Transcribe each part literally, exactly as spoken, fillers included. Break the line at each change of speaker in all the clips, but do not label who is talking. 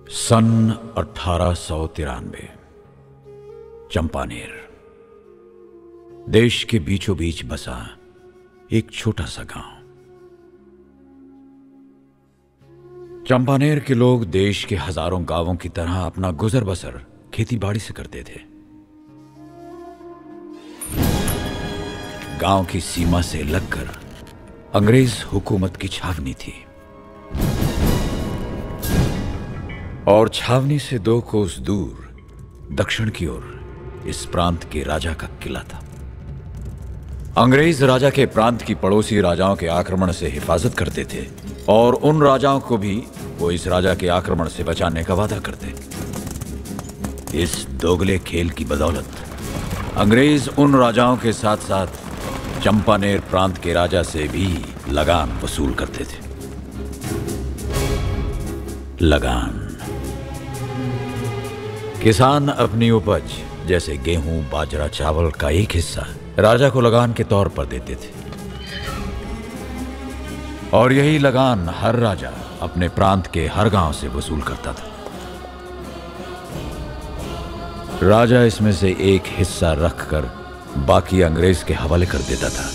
सन अठारह सौ तिरानवे, चंपानेर। देश के बीचों बीच बसा एक छोटा सा गांव। चंपानेर के लोग देश के हजारों गांवों की तरह अपना गुजर बसर खेती बाड़ी से करते थे। गांव की सीमा से लगकर अंग्रेज हुकूमत की छावनी थी और छावनी से दो कोस दूर दक्षिण की ओर इस प्रांत के राजा का किला था। अंग्रेज राजा के प्रांत की पड़ोसी राजाओं के आक्रमण से हिफाजत करते थे और उन राजाओं को भी वो इस राजा के आक्रमण से बचाने का वादा करते। इस दोगले खेल की बदौलत अंग्रेज उन राजाओं के साथ साथ चंपानेर प्रांत के राजा से भी लगान वसूल करते थे। लगान। किसान अपनी उपज जैसे गेहूं, बाजरा, चावल का एक हिस्सा राजा को लगान के तौर पर देते थे और यही लगान हर राजा अपने प्रांत के हर गांव से वसूल करता था। राजा इसमें से एक हिस्सा रखकर बाकी अंग्रेज के हवाले कर देता था।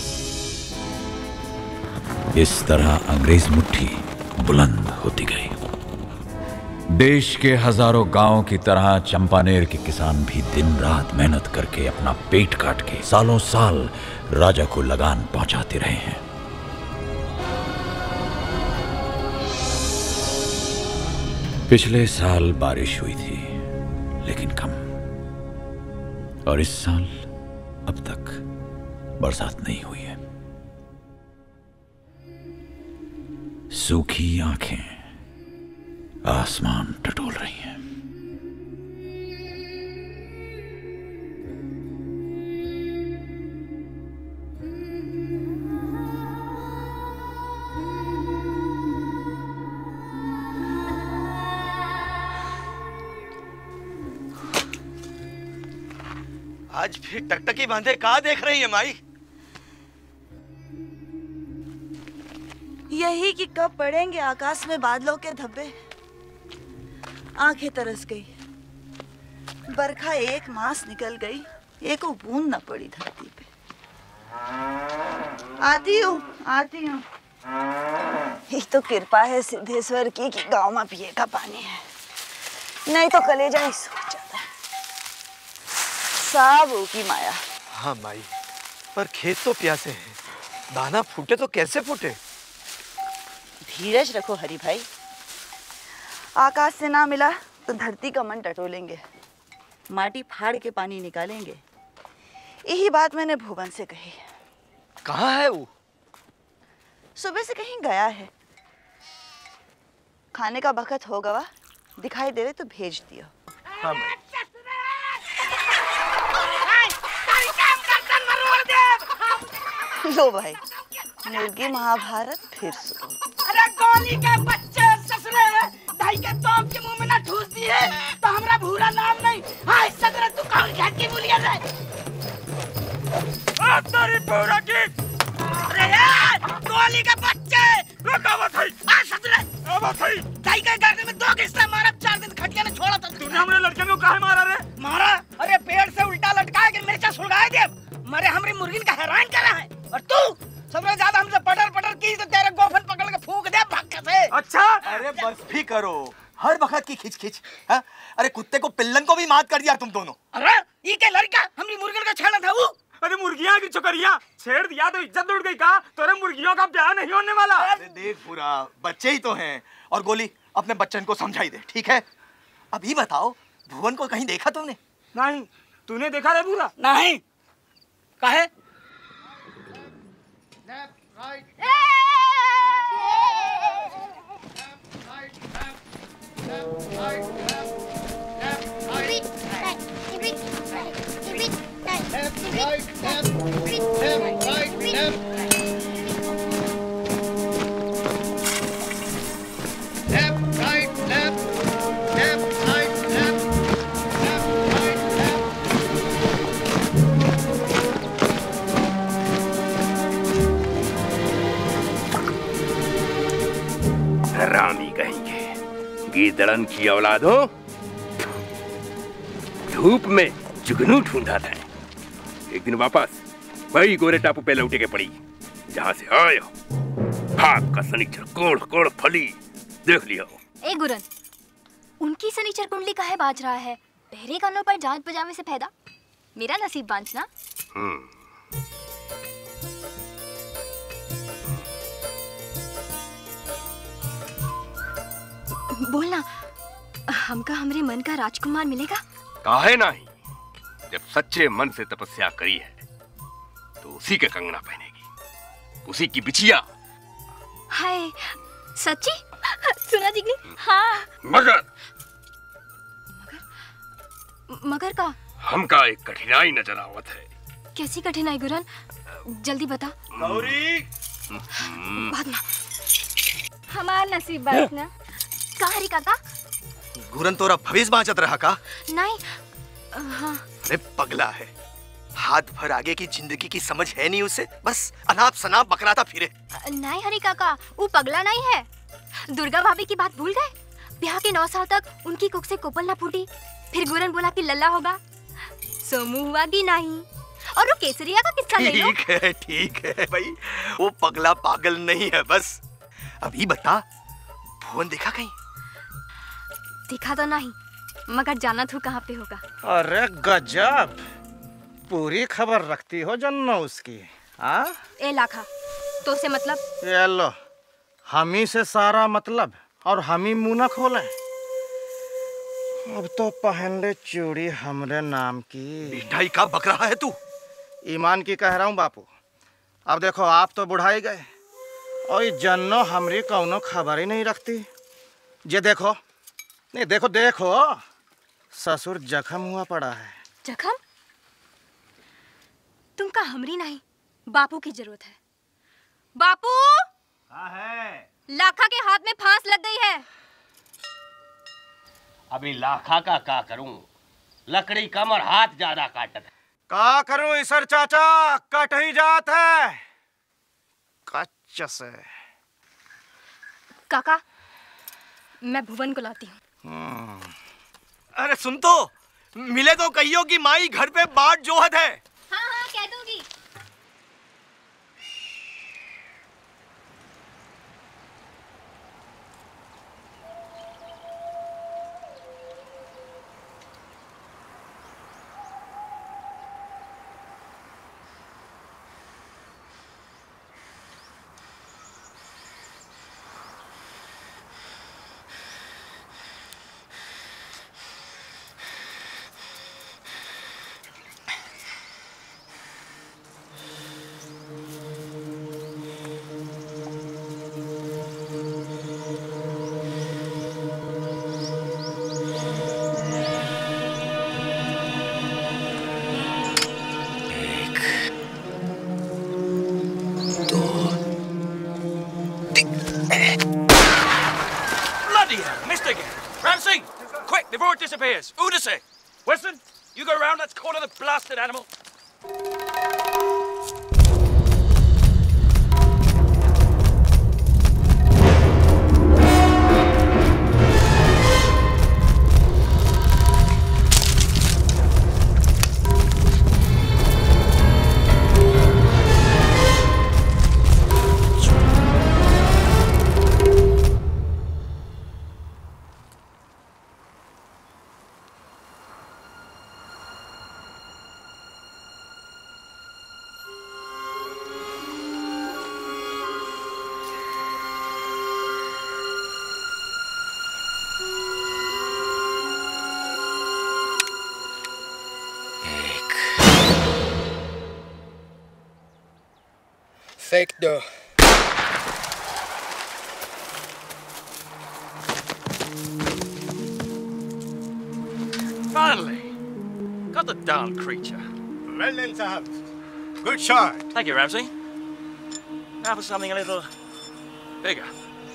इस तरह अंग्रेज मुट्ठी बुलंद होती गई। देश के हजारों गांवों की तरह चंपानेर के किसान भी दिन रात मेहनत करके अपना पेट काट के सालों साल राजा को लगान पहुंचाते रहे हैं। पिछले साल बारिश हुई थी लेकिन कम, और इस साल अब तक बरसात नहीं हुई है। सूखी आंखें आसमान टटोल रही हैं।
आज फिर टकटकी बांधे कहाँ देख रही है माई?
यही कि कब पड़ेंगे आकाश में बादलों के धब्बे। आंखें तरस गई। बरखा एक मास निकल गई, एक बूंद न पड़ी धरती पे। आती हूँ आती हूँ। ये तो कृपा है सिद्धेश्वर की कि गांव में पिए का पानी है, नहीं तो कलेजा ही सूख जाता है। सब की माया।
हाँ माई, पर खेत तो प्यासे हैं, दाना फूटे तो कैसे फूटे?
धीरज रखो हरि भाई। आकाश से ना मिला तो धरती का मन टटोलेंगे, माटी फाड़ के पानी निकालेंगे। यही बात मैंने भुवन से कही।
कहाँ है वो?
सुबह से कहीं गया है। खाने का वक्त हो गवा, दिखाई देवे तो भेज दियो।
हाँ माई।
लो भाई, मुर्गी महाभारत फिर शुरू।
अरे गोली के बच्चे ससुरे ढाई के तोप के मुंह में ना ठूस दिए तो हमरा भूरा नाम नहीं। हाय सदर तू कौन खेत की बोलिया रे? आ तेरी पूरा की। अरे यार गोली के बच्चे रुका मत भाई। आ ससुरे अब भाई ढाई के घर में दो किस्सा मारा, चार दिन खटिया ने छोड़ा था। तूने हमरे लड़के को काहे मारा रे? मारा? अरे पेड़ से उल्टा लटकाया कि मिर्चा सुलगाए दे। मरे हमरी मुर्गी का हैरान करा है और तू सबसे ज्यादा हमसे पटर पटर की तो तेरे गोफन पकड़ के फूंक दे भक्के से। अच्छा
अरे बस भी करो, हर वक्त की खिच खिच। हाँ? अरे कुत्ते को पिल्लन को भी मात कर दिया तुम दोनों।
अरे ये क्या लड़का हमरी मुर्गियों का छेड़ा था वो?
अरे मुर्गियां की चुकरिया छेड़ दिया तो इज्जत उड़ गई का? तोरे मुर्गियों का ब्याह नहीं होने वाला।
अरे देख पूरा, बच्चे ही तो हैं। और गोली अपने बच्चन को समझाई दे, ठीक है? अभी बताओ, भुवन को कहीं देखा तुमने?
नहीं, तूने देखा रे पूरा?
नहीं। काहे?
गीदड़न की औलाद हो, धूप में जुगनू ढूंढा था। एक दिन वापस वही गोरे टापू पे लौटे के पड़ी जहां से आए हो। भाग का सनीचर कोड़ कोड़ फली देख लिया।
ए गुरन, उनकी सनीचर कुंडली काहे बाज रहा है? बहरे कानों पर जांच बजावे से फायदा, मेरा नसीब बांचना।
हम्म।
बोलना, हमका हमरे मन का राजकुमार मिलेगा?
काहे नहीं? जब सच्चे मन से तपस्या करी है तो उसी के कंगना पहनेगी, उसी की बिछिया।
हाय, सच्ची? सुना जिगनी? हाँ।
मगर
मगर मगर का?
हमका एक कठिनाई नजर आवत है।
कैसी कठिनाई गुरन? जल्दी बता।
गौरी,
बात ना। हमार नसीब बात ना। का हरी काका?
गुरन तोरा भविष्य बाँचत रहा का?
नहीं। हाँ।
अरे पगला है, हाथ भर आगे की जिंदगी की समझ है नहीं उसे, बस अनाप शनाप बकराता फिरे।
नहीं हरी काका, वो पगला नहीं है। दुर्गा भाभी की बात भूल गए? ब्याह के नौ साल तक उनकी कुख से कोपल ना फूटी, फिर गुरन बोला कि लल्ला होगा, सोमू हुआ कि नहीं। और वो केसरिया का किस्सा ले लो।
ठीक है ठीक है भाई, वो पगला पागल नहीं है बस। अभी बता, भुवन देखा कहीं?
दिखा तो नहीं, मगर जाना तू कहाँ पे होगा।
अरे गजब, पूरी खबर रखती हो जन्नो उसकी। आ?
ए लाखा, तो से मतलब?
ये लो, हम ही से सारा मतलब, और हम ही मुंह न खोले। अब तो पहन ले चूड़ी हमरे नाम की।
बिठाई का बक रहा है तू?
ईमान की कह रहा हूँ बापू। अब देखो, आप तो बुढ़ाई गए और जन्नो हमरी कौनो खबर ही नहीं रखती। जे देखो, नहीं देखो देखो, ससुर जख्म हुआ पड़ा है।
जख्म? तुमका हमरी नहीं, बापू की जरूरत है। बापू!
हाँ है।
लाखा के हाथ में फांस लग गई है।
अभी लाखा का का करूं? लकड़ी कम और हाथ ज्यादा काटत है।
का करूं ईसर चाचा, कट ही जात है कच्च से।
काका, मैं भुवन को लाती हूँ।
अरे सुन तो, मिले तो कहियो कि माई घर पे बाट जोहत है।
हाँ हाँ कह दूंगी।
Before it disappears. Udase! Weston, you go around, let's corner the blasted animal.
Fake door.
Finally! Got the darn creature.
Well done, Sahab. Good shot.
Thank you, Ramsey. Now for something a little bigger.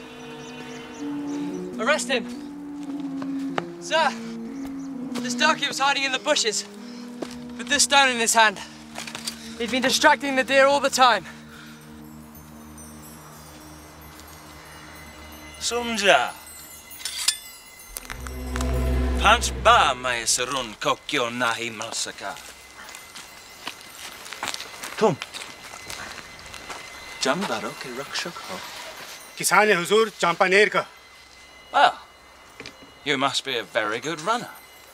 Arrest him! Sir! This darky was hiding in the bushes with this stone in his hand. He'd been distracting the deer all the time.
Sumja.
पांच बार मैं इस रून को क्यों नहीं मिल सका? तुम जमींदारों के रक्षक हो?
किसान है हुजूर, चंपानेर का।
Well, you must be a very good runner.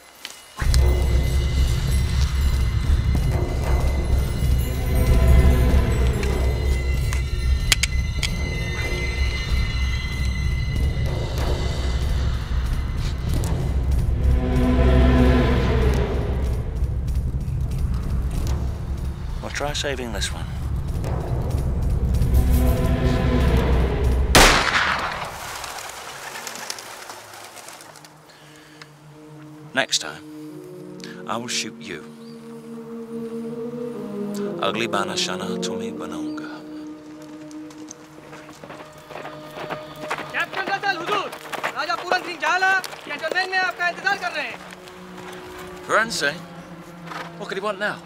Well, try saving this one. Next time, I will shoot you. अगली बार निशाना तुम्हें बनाऊंगा।
कैप्टन रसल हुजूर, राजा पूरन सिंह झाला कैंटोनमेंट में आपका इंतजार कर रहे हैं।
Puran Singh, what could he want now?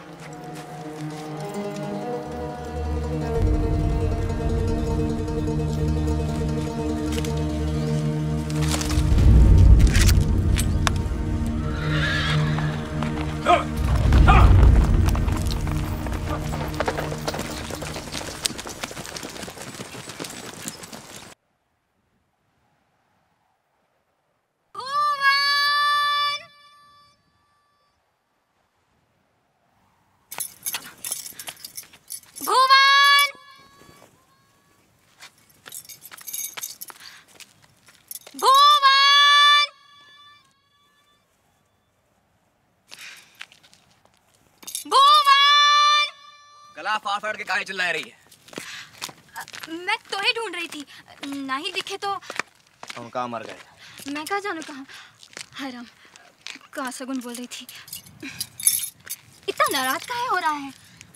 फाड़ फाड़ के काहे चिल्ला रही है?
मैं तो ही ढूंढ रही थी, नहीं दिखे तो
हम कहाँ मर गए?
मैं कहाँ जानू कहाँ। हराम, कहाँ सगुन बोल रही थी। इतना नाराज काहे हो रहा है?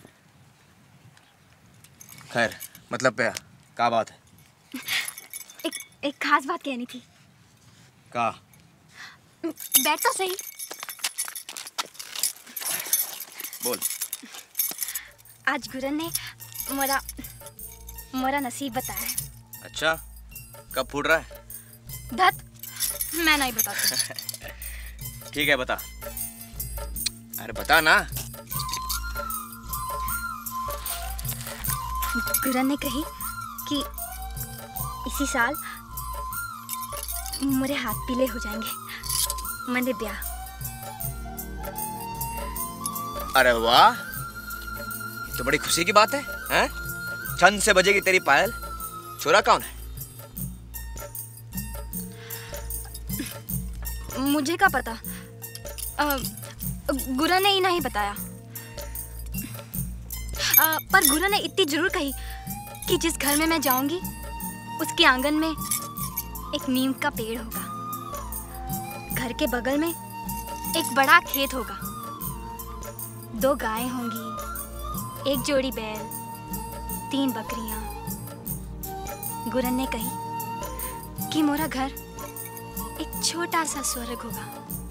खैर, मतलब क्या क्या बात है?
एक एक खास बात कहनी थी।
का?
बैठ तो सही।
बोल।
आज गुरन ने मोरा मोरा नसीब बताया है।
अच्छा, कब फूट रहा है?
धत, मैं नहीं बताती।
ठीक है, बता। अरे बता ना।
गुरन ने कही कि इसी साल मेरे हाथ पीले हो जाएंगे, मैंने ब्याह।
अरे वाह, तो बड़ी खुशी की बात है, हैं? छंद से बजेगी तेरी पायल। छोरा कौन है?
मुझे क्या पता, गुरन ने ही नहीं बताया। आ, पर गुरन ने इतनी जरूर कही कि जिस घर में मैं जाऊंगी उसके आंगन में एक नीम का पेड़ होगा, घर के बगल में एक बड़ा खेत होगा, दो गायें होंगी, एक जोड़ी बैल, तीन बकरियां। गुरन ने कही कि मोरा घर एक छोटा सा स्वर्ग होगा।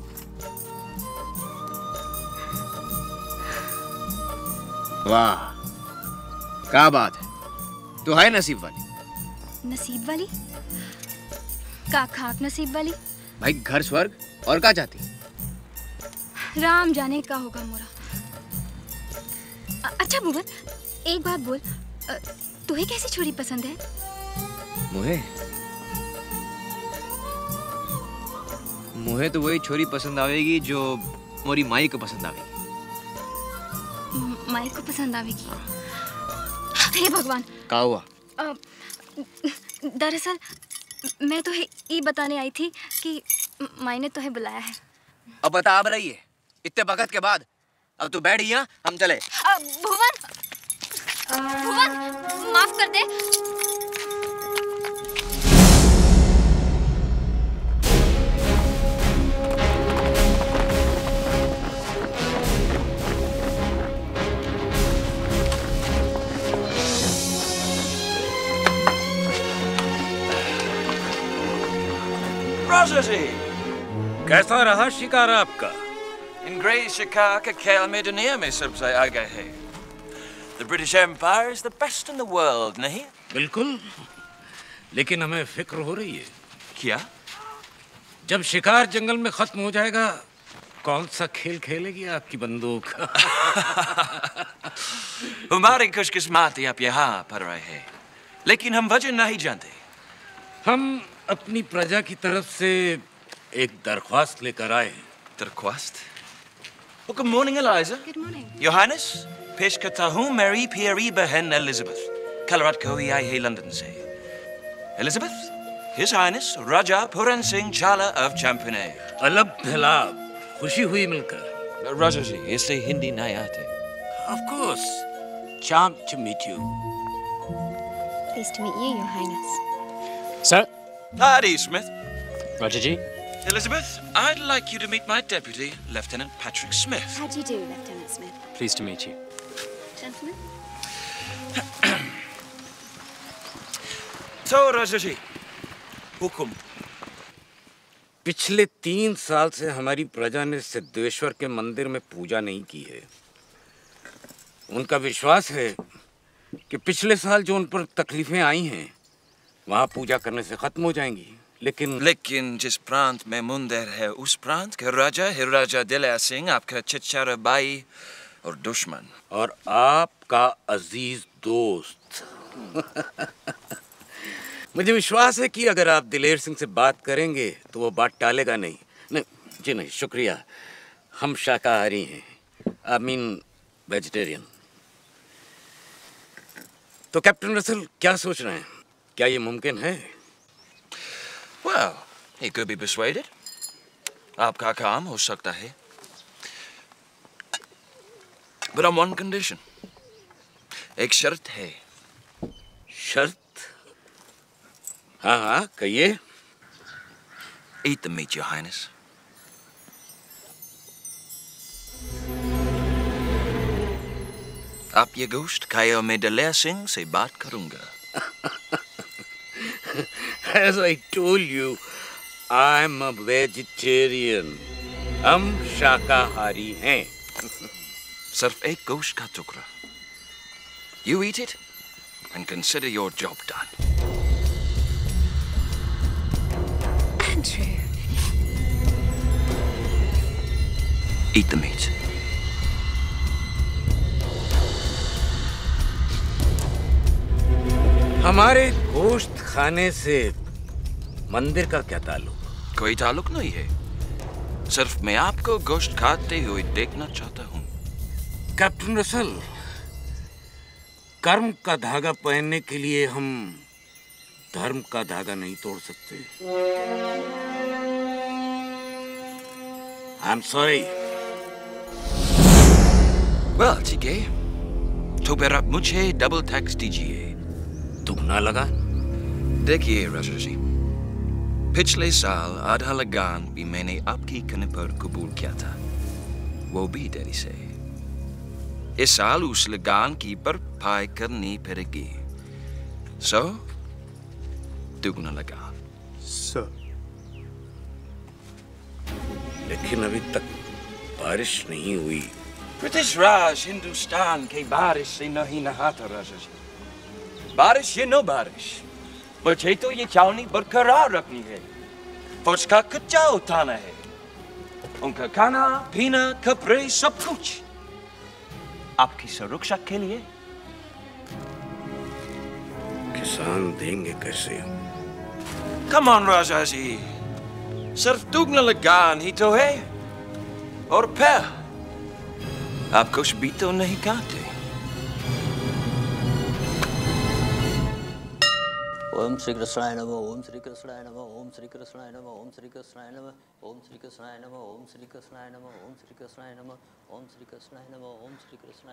वाह, क्या बात है। तू है नसीब वाली।
नसीब वाली? का खाक नसीब वाली?
भाई घर स्वर्ग और क्या चाहती?
राम जाने का होगा मोरा। अच्छा भुवन, एक बात बोल, तुहे कैसी छोरी पसंद है?
मुझे मुझे तो वही छोरी पसंद आवेगी जो मोरी माई को पसंद आवेगी।
माई को पसंद आवेगी? हे भगवान,
क्या हुआ?
दरअसल मैं तो ये बताने आई थी कि माई ने तुम्हें बुलाया है।
अब बता, अब रही है इतने वक्त के बाद। अब तू बैठ यहाँ, हम चले।
भुवन, भुवन माफ कर दे।
कैसा रहा शिकार आपका?
अंग्रेज शिकार के खेल में दुनिया में सबसे आगे है। The British Empire is the best in the world, नहीं?
बिल्कुल, लेकिन हमें फिक्र हो रही है।
क्या?
जब शिकार जंगल में खत्म हो जाएगा, कौन सा खेल खेलेगी आपकी बंदूक?
हमारी खुशकिस्मती आप यहाँ पर रहे हैं, लेकिन हम वजह नहीं जानते।
हम अपनी प्रजा की तरफ से एक दरख्वास्त लेकर आए हैं।
दरख्वास्त? Oh, good morning, Eliza.
Good morning.
Your Highness, पेश करता हूँ मेरी प्यारी बहन एलिजाबेथ, कल रात को ही आई है लंदन से। Elizabeth, His Highness Raja Puran Singh Jhala of चैंपियनेर।
अलब लाभ, खुशी हुई मिलकर।
राजा जी, इससे हिंदी नहीं आते।
Of course, charmed to meet you.
Pleased to meet you, Your Highness.
Sir.
Howdy, Smith.
Roger ji.
Elizabeth, I'd like you to meet my deputy, Lieutenant Patrick Smith.
How do you do, Lieutenant Smith?
Pleased to meet you.
Gentlemen.
तो राजा जी, हुकुम।
पिछले तीन साल से हमारी प्रजा ने सिद्धेश्वर के मंदिर में पूजा नहीं की है। उनका विश्वास है कि पिछले साल जो उन पर तकलीफें आई हैं, वहां पूजा करने से खत्म हो जाएंगी। लेकिन
लेकिन जिस प्रांत में मंदिर है, उस प्रांत का राजा है राजा दिलया सिंह, आपका चचेरा भाई और दुश्मन।
और आपका अजीज दोस्त। मुझे विश्वास है कि अगर आप दिलेर सिंह से बात करेंगे तो वो बात टालेगा नहीं। नहीं जी नहीं, शुक्रिया, हम शाकाहारी हैं, आई मीन वेजिटेरियन। तो कैप्टन रसल क्या सोच रहे हैं, क्या ये मुमकिन है?
Well, he could be persuaded. आपका काम हो सकता है, but on one condition. एक शर्त है।
शर्त? हाँ हाँ कहिए।
Eat the meat, Your Highness. आप ये गोश्त खाए और मैं दिलया सिंह से बात करूंगा।
As I told you, I'm a vegetarian. हम शाकाहारी हैं।
सिर्फ एक गोश्त का टुकड़ा। You eat it and consider your job done.
Andrew.
Eat the meat.
हमारे गोश्त खाने से मंदिर का क्या ताल्लुक?
कोई ताल्लुक नहीं है, सिर्फ मैं आपको गोश्त खाते हुए देखना चाहता हूँ।
कैप्टन रसल, कर्म का धागा पहनने के लिए हम धर्म का धागा नहीं तोड़ सकते। I am sorry.
वेल ठीक है, तो फिर आप मुझे डबल टैक्स दीजिए।
दुगना लगा?
देखिए राजा जी, पिछले साल आधा लगान भी मैंने आपकी कहने पर कबूल किया था, वो भी देरी से। इस साल उस लगान की भरपाई करनी पड़ेगी, सो दुगना लगा।
सर।
लेकिन अभी तक बारिश नहीं हुई।
ब्रिटिश राज हिंदुस्तान के बारिश से नहीं नहाता राजा जी। बारिश या नो बारिश, मुझे तो ये छावनी बरकरार रखनी है, फौज का कच्चा उठाना है, उनका खाना पीना कपड़े सब कुछ आपकी सुरक्षा के लिए।
किसान देंगे कैसे?
कम ऑन राजा जी, सिर्फ दुगना लगान ही तो है, और फिर आप कुछ भी तो नहीं खाते।
ओम श्री कृष्णाय नमः, ओम श्री कृष्णाय नमः, ओम श्री कृष्णाय नमः, ओम श्री कृष्णाय नमः, ओम श्री कृष्णाय नमः, ओम श्री कृष्णाय नमः, ओम श्री कृष्णाय नमः, ओम श्री कृष्णाय नमः, ओम श्री कृष्णाय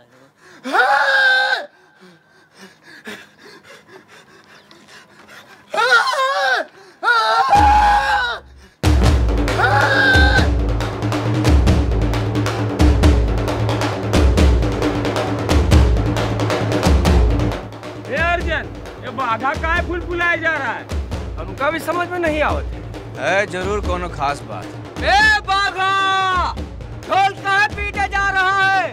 ए अर्जन, ये बाघा काहे फुल फुलाया जा रहा है? उनका भी समझ में नहीं आवत है। जरूर कोनो खास बात। ए बाघा, ढोल काहे पीटे जा रहा है?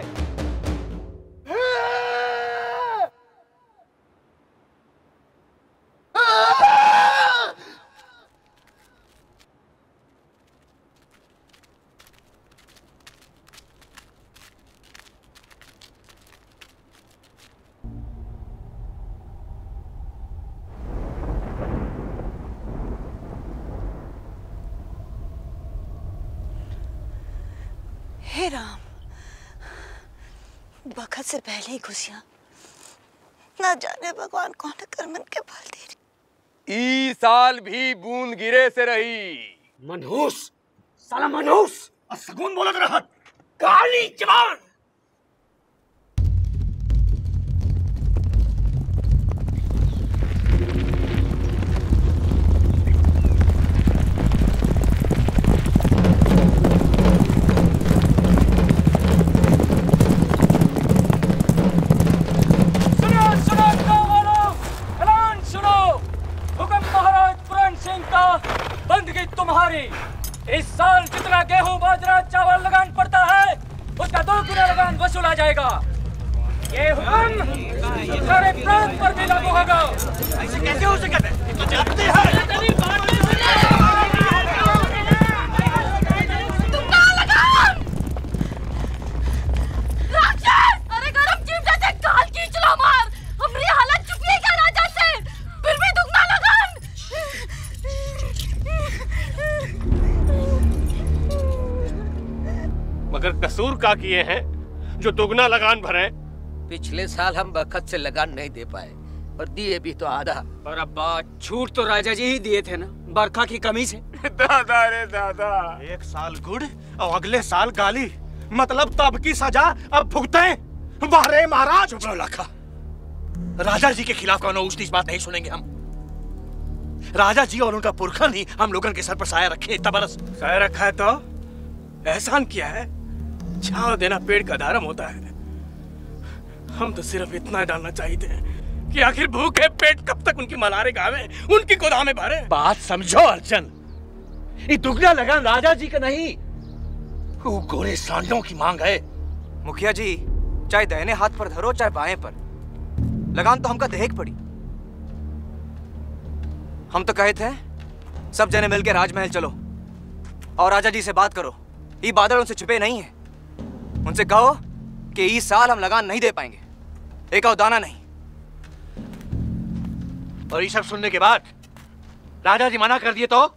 हे राम, बखत से पहले ही खुशियां, ना जाने भगवान कौन करमन के फल दे रही।
ई साल भी बूंद गिरे से रही।
मनहूस, साला मनहूस, और सगुन बोलत रहा, काली जवान।
तुम्हारी इस साल जितना गेहूं बाजरा चावल लगान पड़ता है उसका दो गुना लगान वसूला जाएगा। ये हुक्म सारे प्रांत पर भी लागू होगा।
ऐसे कैसे हो सकता है? तो जानते हैं।
तुम कहाँ लगान? राक्षस! अरे गरम जीप जैसे गाल की चलो मार। हमारी हालत चुकी क्या राजा से? फिर भी दुगना लगान।
मगर कसूर का किए हैं जो दुगना लगान भरे?
पिछले साल हम बखत से लगान नहीं दे पाए और दिए भी तो आधा।
पर अब्बा छूट तो राजा जी ही दिए थे ना, बरखा की कमी से।
दादा रे दादा,
एक साल गुड़ और अगले साल गाली, मतलब तब की सजा अब भुगते। वाह महाराज।
चुप रहो लाखा, राजा जी के खिलाफ कोनो ऊंच नीच बात नहीं सुनेंगे हम। राजा जी और उनका पुरखा नहीं हम लोगों के सर पर साया रखे इतना बरस।
साया रखा है तो एहसान किया है। छांव देना पेड़ का धर्म होता है। हम तो सिर्फ इतना डालना चाहिए कि आखिर भूखे पेट कब तक उनकी मलारे गावे, उनकी गोदामें भरे।
बात समझो अर्जन, ये दुगना लगान राजा जी का नहीं, वो गोरे सांडों की मांग है।
मुखिया जी, चाहे दाहिने हाथ पर धरो चाहे बाएं पर, लगान तो हमका देख पड़ी। हम तो कहे थे सब जने मिलकर राजमहल चलो और राजा जी से बात करो। ये बादल उनसे छुपे नहीं है। उनसे कहो कि इस साल हम लगान नहीं दे पाएंगे, एक और दाना नहीं।
और ये सब सुनने के बाद राजा जी मना कर दिए तो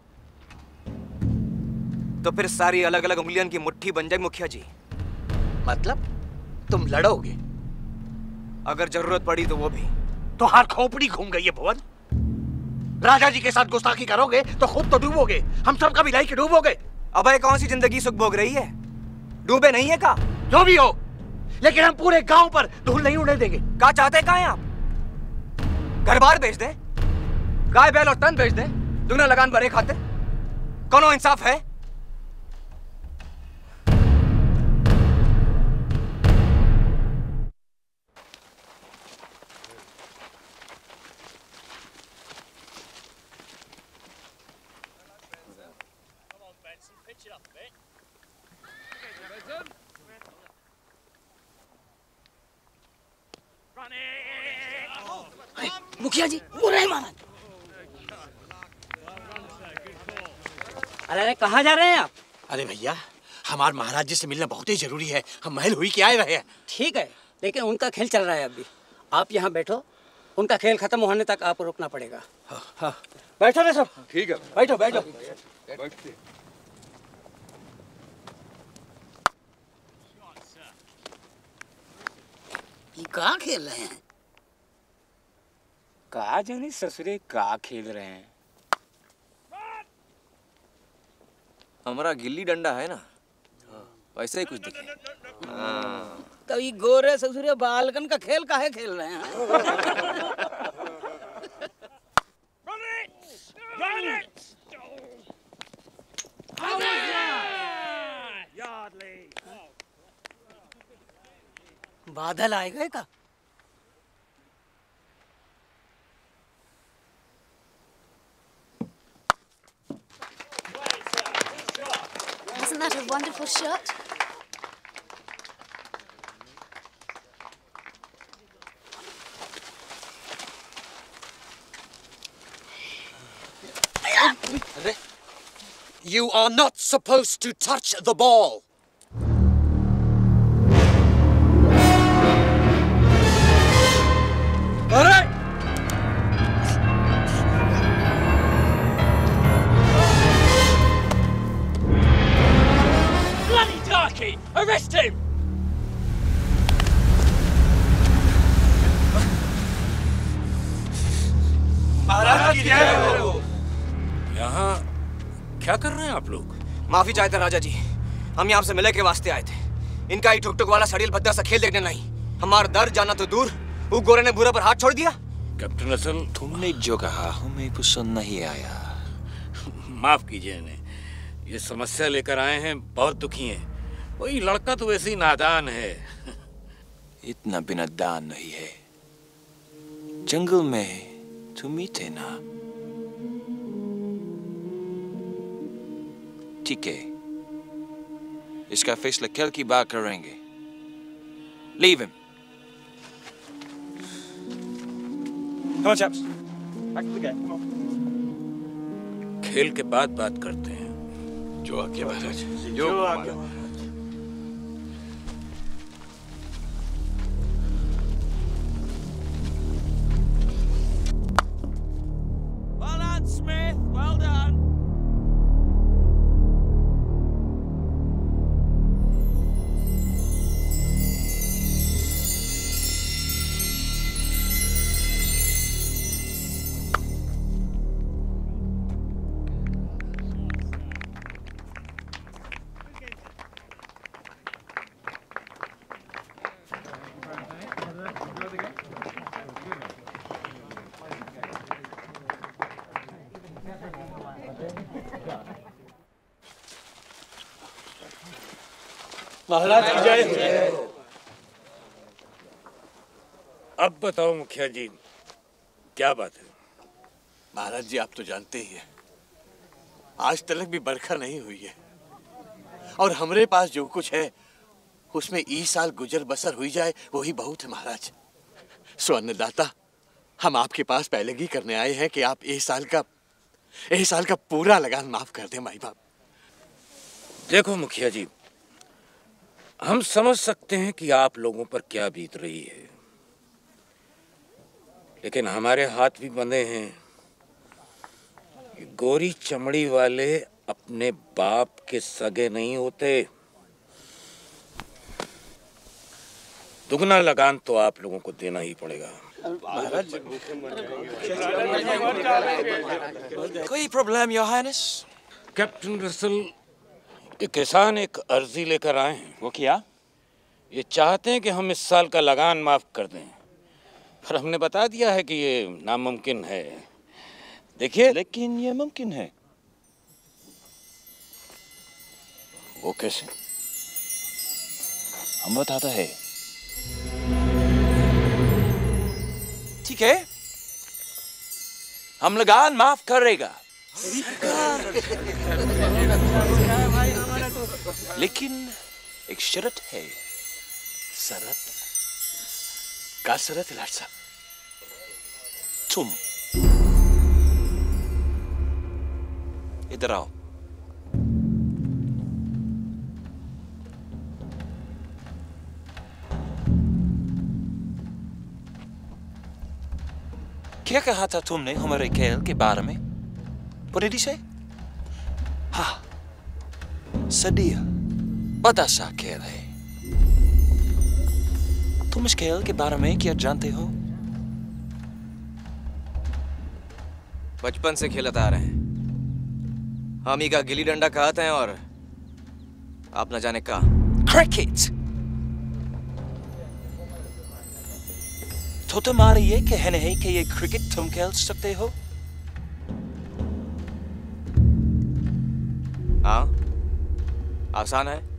तो फिर सारी अलग अलग उंगलियों की मुट्ठी बन जाए मुखिया जी।
मतलब तुम लड़ोगे?
अगर जरूरत पड़ी तो वो भी।
तो हार खोपड़ी घूम गई है भुवन। राजा जी के साथ गुस्ताखी करोगे तो खुद तो डूबोगे, हम सब का मिलाई के डूबोगे।
अब ये कौन सी जिंदगी सुख भोग रही है? डूबे नहीं है का?
जो भी हो, लेकिन हम पूरे गांव पर धूल नहीं उड़ने देंगे।
क्या चाहते हैं आप? घर बार बेच दे, गाय बैल और तन बेच दे, दुगना लगान भरे खाते? कौनो इंसाफ है?
मुखिया जी, वो रहे महाराज।
अरे कहाँ जा रहे हैं आप?
अरे भैया, हमारे महाराज जी से मिलना बहुत ही जरूरी है। हम महल हुई के आए रहे हैं।
ठीक है, लेकिन उनका खेल चल रहा है अभी। आप यहाँ बैठो, उनका खेल खत्म होने तक आपको रुकना पड़ेगा।
हाँ, हाँ।
बैठो ना सब।
ठीक है,
बैठो बैठो।
बैठते।
ये कहाँ खेल रहे हैं?
कहा जाने ससुरे का खेल रहे हैं।
हमारा गिल्ली डंडा है ना, वैसे ही कुछ दिखे।
तो ये गोरे ससुरे बालकन का खेल काहे खेल रहे हैं? बादल आए गए का?
Isn't that a wonderful shot?
You are not supposed to touch the ball. All right.
Bloody darky! Arrest
क्या कर रहे हैं आप लोग?
माफी चाहते राजा जी, हम यहाँ से मिले के वास्ते आए थे। इनका ही टुक टुक वाला सड़ील भद्दा सा खेल देखने नहीं। हमारा दर्द जाना तो दूर, वो गोरे ने बुरा पर हाथ छोड़ दिया।
कैप्टन असल,
तुमने जो कहा हमें पसंद नहीं आया।
माफ कीजिए इन्हें, ये समस्या लेकर आए हैं, बहुत दुखी हैं। वही लड़का तो वैसे ही नादान है।
इतना भी नादान नहीं है। जंगल में तुम ही थे ना? ठीक है, इसका फैसला कल की बात करेंगे। Leave him.
Come on, chaps. Back to the game. Come on.
खेल के बाद बात करते हैं।
जो आज्ञा महाराज।
जो
आज्ञा।
Well done, Smith. Well done.
महाराज की जय।
अब बताओ मुखिया जी, क्या बात है?
महाराज जी, आप तो जानते ही हैं, आज तक भी बरखा नहीं हुई है और हमारे पास जो कुछ है उसमें इस साल गुजर बसर हुई जाए वही बहुत है महाराज। सो अन्नदाता, हम आपके पास पहले ही करने आए हैं कि आप इस साल का इस साल का पूरा लगान माफ कर दें माई बाप।
देखो मुखिया जी, हम समझ सकते हैं कि आप लोगों पर क्या बीत रही है, लेकिन हमारे हाथ भी बंधे हैं। गोरी चमड़ी वाले अपने बाप के सगे नहीं होते। दुगना लगान तो आप लोगों को देना ही पड़ेगा।
कोई problem your highness?
Captain Russell, ये किसान एक अर्जी लेकर आए हैं।
वो क्या?
ये चाहते हैं कि हम इस साल का लगान माफ कर दें, पर हमने बता दिया है कि ये नामुमकिन है। देखिए,
लेकिन ये मुमकिन है।
वो कैसे?
हम बताते हैं। ठीक है, हम लगान माफ करेगा, लेकिन एक शर्त है।
शरत? का शरत लाट साहब?
तुम इधर आओ। क्या कहा था तुमने हमारे खेल के बारे में? What did he say? हाँ, सदिया बड़ा सा खेल है। तुम इस खेल के बारे में क्या जानते हो?
बचपन से खेलते आ रहे हैं। हम ही का गिल्ली डंडा कहते हैं और आप न जाने का
क्रिकेट। तो तुम्हारा ये कहना है कि ये क्रिकेट तुम खेल सकते हो?
हाँ, आसान है।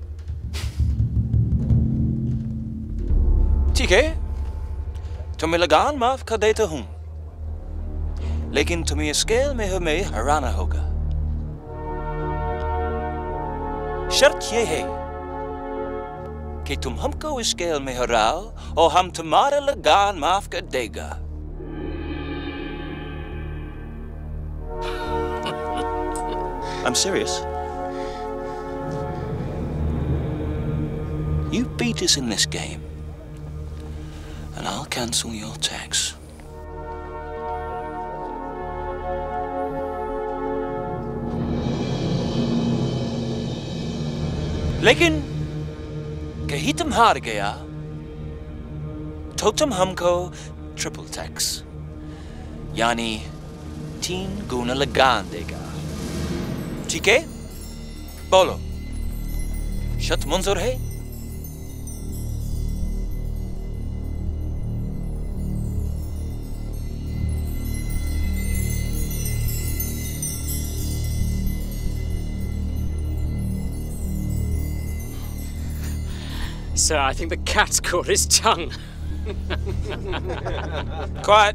ठीक है, तुम्हें लगान माफ कर देता हूं, लेकिन तुम्हें इस खेल में हमें हराना होगा। शर्त यह है कि तुम हमको इस खेल में हराओ और हम तुम्हारा लगान माफ कर देगा। I'm serious. You beat us in this game, and I'll cancel your tax. लेकिन कहीं तुम हार गया तो तुम हमको ट्रिपल टैक्स यानी तीन गुना लगान देगा। ठीक है, बोलो, शर्त मंजूर है?
Sir, I think the cat's caught his tongue.
Quiet.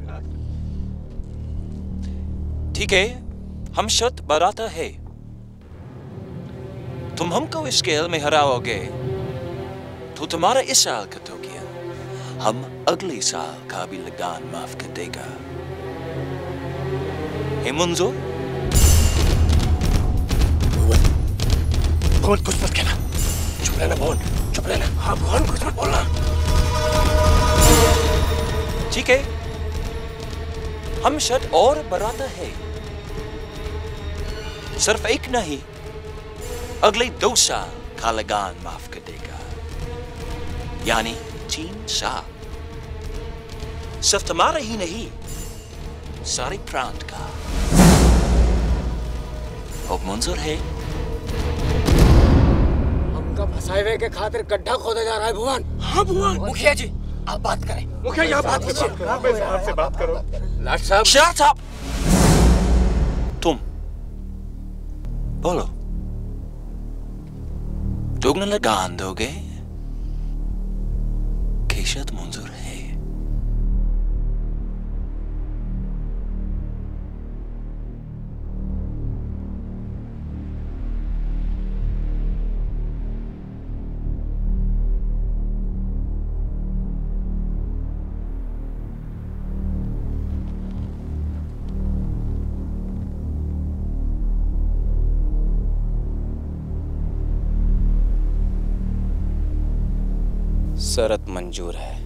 ठीक है, हम शर्त बढ़ाता है। तुम हमको इस खेल में हराओगे तो तुम्हारा इस साल का तो किया, हम अगले साल का भी लगान माफ कर देगा। है मंजूर?
भुवन कुछ मत कहना, चुप रहना भुवन, चुप रहना। हाँ भुवन कुछ मत बोलना।
ठीक है, हम शर्त और बढ़ाता है, सिर्फ एक नहीं, अगले दो साल का लगान माफ कर देगा, यानी तीन साल। सिर्फ तुम्हारा ही नहीं, सारे प्रांत का। अब मंजूर है?
हमका फंसाए हुए के खातिर गड्ढा खोदा जा रहा है भुवन।
हाँ भुवन।
मुखिया जी आप बात करें।
मुखिया यहाँ बात कीजिए। आपसे बात करो।
लाट साहब।
Shut up! तुम बोलो, दोगुना लगान दोगे कि शर्त मंजूर है?
शर्त मंजूर है।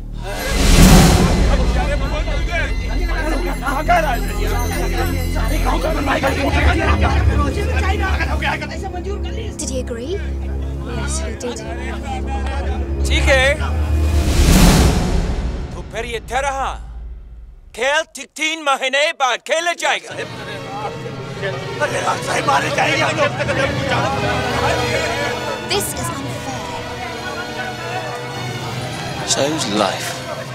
Did he agree? Yes, he did.
ठीक है, तो फिर ये तरह खेल ठीक तीन महीने बाद खेला जाएगा।
मारे जाएंगे हम लोग।
This is
So's life.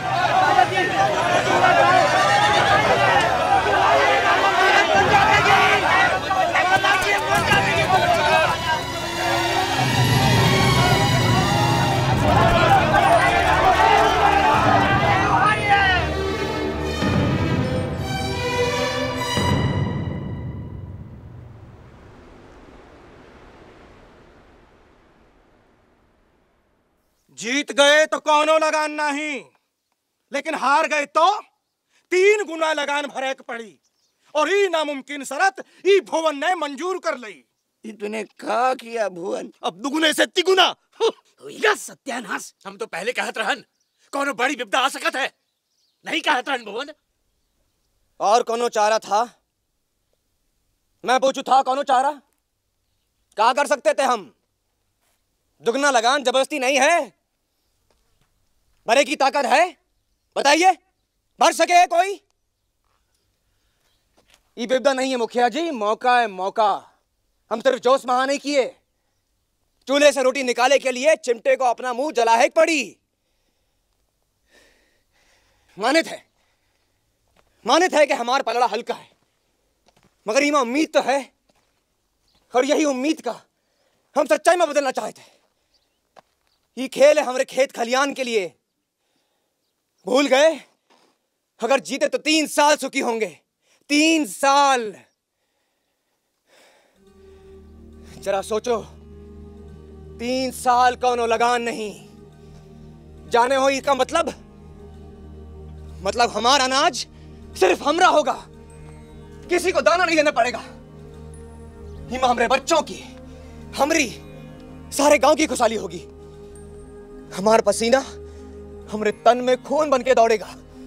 जीत गए तो कौनो लगान नहीं, लेकिन हार गए तो तीन गुना लगान भरे पड़ी, और ई नामुमकिन शरत ई भुवन ने मंजूर कर ली।
तूने क्या किया भुवन?
अब दुगुने से तिगुना।
सत्यानाश। हम तो पहले कहत रहन कोनो बड़ी विपदा आ सकत है, नहीं कहत रहन भुवन।
और कोनो चारा था? मैं पूछू था कोनो चारा? क्या कर सकते थे हम? दुगना लगान जबरदस्ती नहीं है, भरे की ताकत है। बताइए, भर सके कोई? ये विपदा नहीं है मुखिया जी, मौका है मौका। हम सिर्फ जोश महा नहीं किए, चूल्हे से रोटी निकाले के लिए चिमटे को अपना मुंह जलाहे पड़ी। माने थे माने थे कि हमारा पलड़ा हल्का है, मगर इमा उम्मीद तो है, और यही उम्मीद का हम सच्चाई में बदलना चाहते हैं। ये खेल है हमारे खेत खलियान के लिए। भूल गए? अगर जीते तो तीन साल सुखी होंगे, तीन साल। जरा सोचो, तीन साल कौनो लगान नहीं। जाने हो इसका मतलब? मतलब हमारा अनाज सिर्फ हमरा होगा, किसी को दाना नहीं देना पड़ेगा। हिमा हमरे बच्चों की, हमरी, सारे गांव की खुशहाली होगी। हमारा पसीना हमरे तन में खून बन के दौड़ेगा।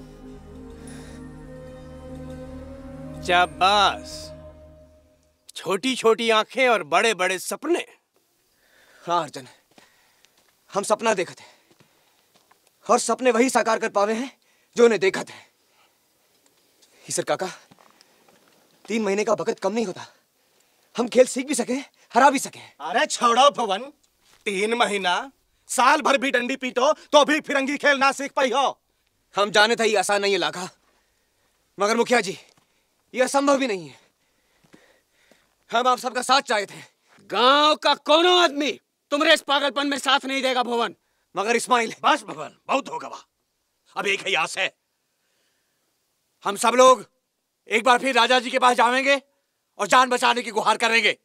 शाबाश, छोटी छोटी आंखें और बड़े बड़े सपने।
हाँ अर्जुन, हम सपना देखे थे, और सपने वही साकार कर पावे हैं जो उन्हें देखा थे। ईसर काका, तीन महीने का वक्त कम नहीं होता। हम खेल सीख भी सके, हरा भी सके।
अरे छोड़ो भवन, तीन महीना साल भर भी डंडी पीटो तो भी फिरंगी खेल ना सीख पाई हो।
हम जाने था ये आसान नहीं है लाखा, मगर मुखिया जी ये असंभव भी नहीं है। हम आप सबका साथ चाहे थे।
गांव का कोनो आदमी तुम्हारे इस पागलपन में साथ नहीं देगा भवन।
मगर इस्माइल,
बस भवन, बहुत हो गवा। अब एक ही आस है,
हम सब लोग एक बार फिर राजा जी के पास जाएंगे और जान बचाने की गुहार करेंगे।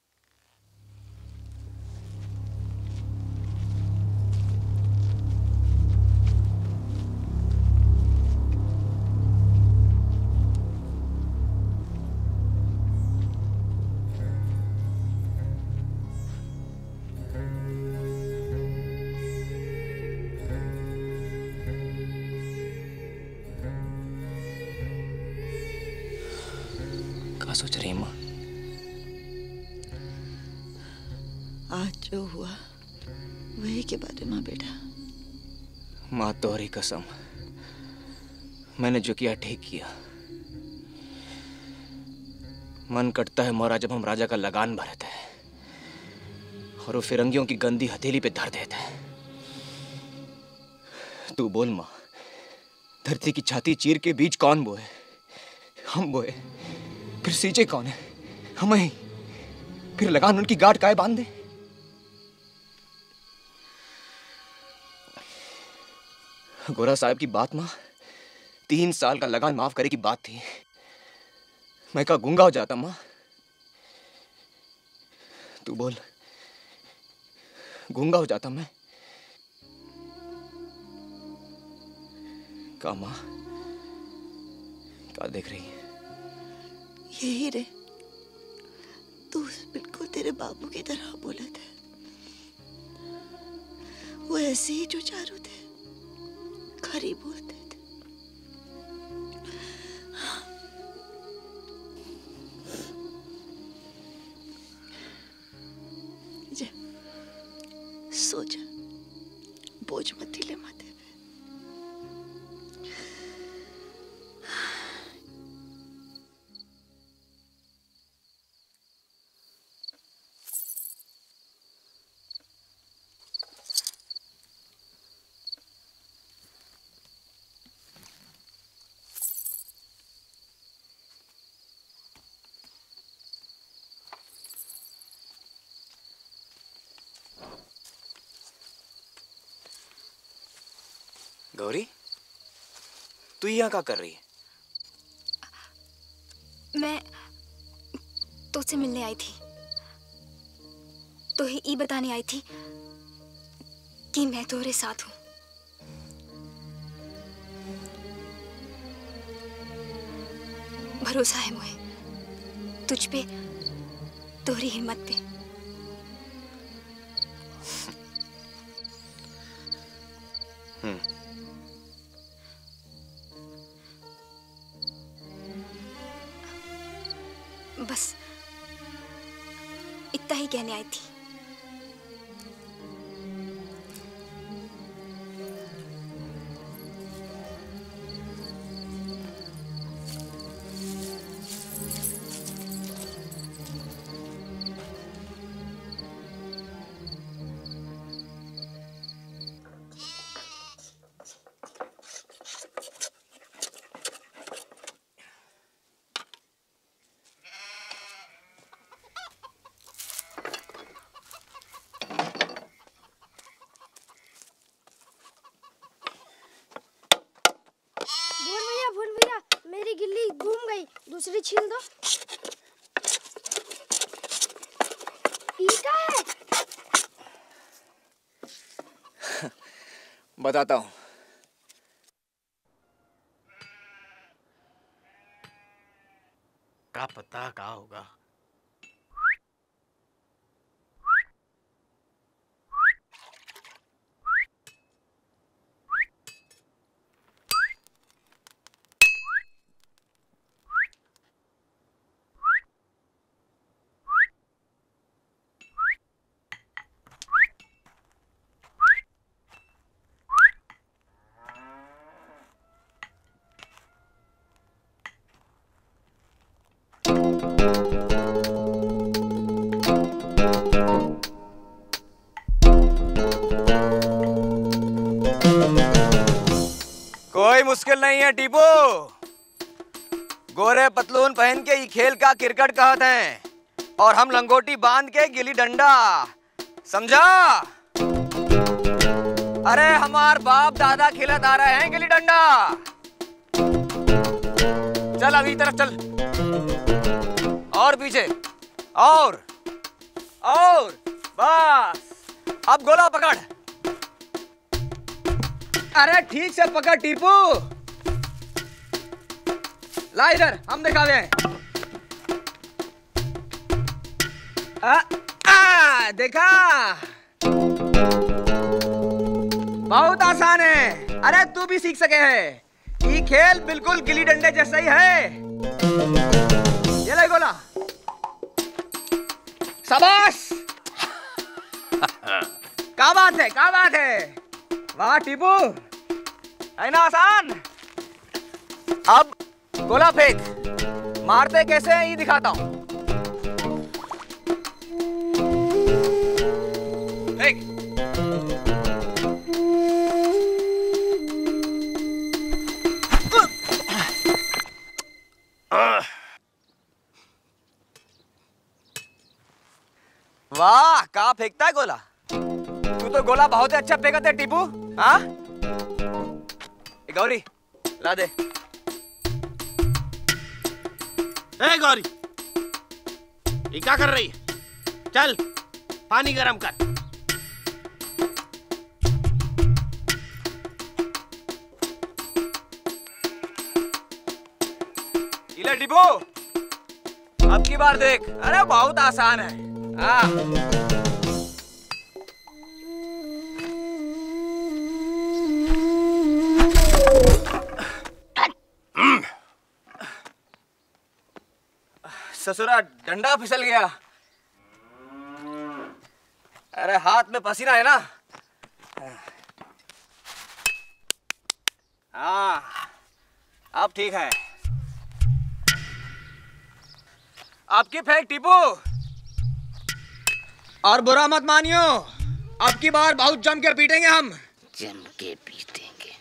क्या सोच रही माँ?
आज जो हुआ वही के बारे में बेटा।
माँ तोहरी कसम, मैंने जो किया ठीक किया। मन कटता है मोरा जब हम राजा का लगान भरते हैं और वो फिरंगियों की गंदी हथेली पे धर देते हैं। तू बोल माँ, धरती की छाती चीर के बीज कौन बोए? हम बोए। फिर सींचे कौन है? हम ही। फिर लगान उनकी गांठ काहे बांध दे? गोरा साहब की बात मां, तीन साल का लगान माफ करे की बात थी। मैं का गूंगा हो जाता मां। तू बोल, गूंगा हो जाता मैं? का मां, क्या देख रही है?
यही रे, तू बिल्कुल तेरे बाबू की तरह बोले थे। वो ऐसे ही जो चारों थे, खरी बोलते थे। जा, सो जा, बोझ मत ले माथे।
गौरी, तू यहाँ क्या कर रही है?
मैं तुझसे मिलने आई थी, तो ही ये बताने आई थी कि मैं तुम्हारे साथ हूँ। भरोसा है मुझे तुझ पे, तुम्हारी हिम्मत पे।
हम्म।
बस इतना ही कहने आई थी।
मेरी गिल्ली घूम गई, दूसरी छील दो। टीका है।
बताता हूँ।
का पता का होगा।
नहीं है टीपू। गोरे पतलून पहन के ये खेल का क्रिकेट कहते हैं और हम लंगोटी बांध के गिल्ली डंडा, समझा? अरे हमार बाप दादा खिलत आ रहे हैं गिल्ली डंडा। चल अभी तरफ चल, और पीछे, और और बस। अब गोला पकड़। अरे ठीक से पकड़ टीपू। ला इधर, हम दिखावे हैं। आ, आ, देखा, बहुत आसान है। अरे तू भी सीख सके है। ये खेल बिल्कुल गिल्ली डंडे जैसा ही है। ये ले गोला। शाबाश। क्या बात है, क्या बात है। वाह टीपू, है ना आसान। अब गोला फेंक। मारते कैसे हैं ये दिखाता हूं। फेंक। वाह, कहाँ फेंकता है गोला। तू तो गोला बहुत ही अच्छा फेंकते है टीपू। हाँ गौरी, ला दे।
ए गौरी, ये क्या कर रही है? चल पानी गरम कर।
इले टीपू, अब की बार देख। अरे बहुत आसान है। हाँ ससुरा, डंडा फिसल गया। अरे हाथ में पसीना है ना। हाँ अब ठीक है। आपकी फेंक टीपू। और बुरा मत मानियो, अब की बार बहुत जम के पीटेंगे हम।
जम के पीटेंगे।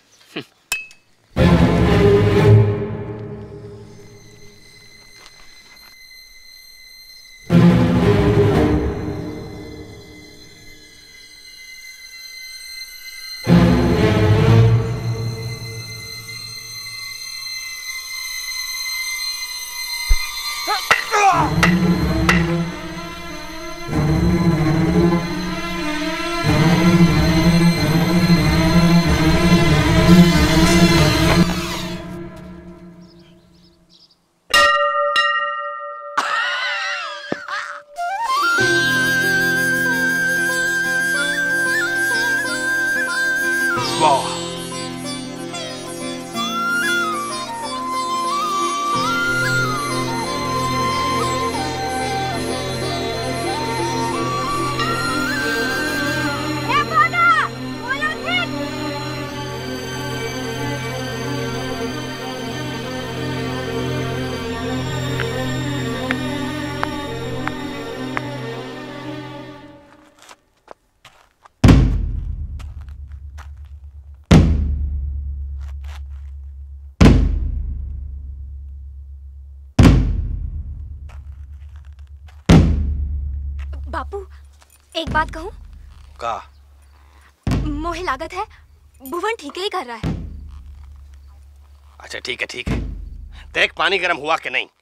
बापू, एक बात कहूं?
का?
मोहे लागत है भुवन ठीक ही कर रहा है।
अच्छा ठीक है ठीक है, देख पानी गर्म हुआ कि नहीं।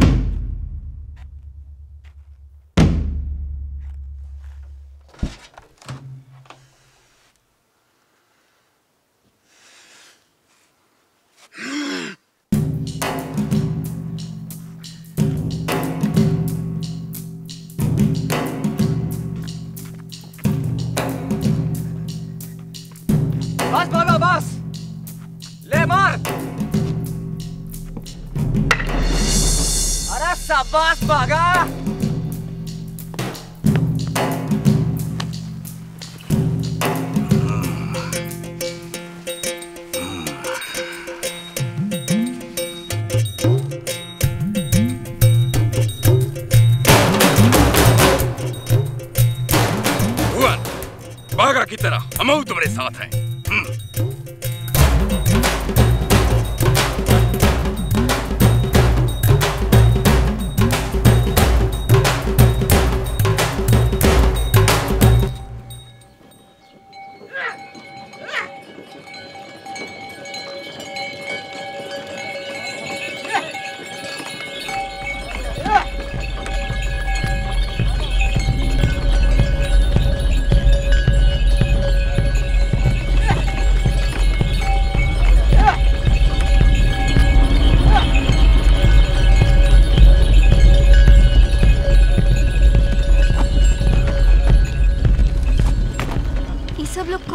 बस भागा, बस ले मार। अरे शाबाश भागा।
भुवन, बागा की तरह हम तुम्हारे साथ हैं।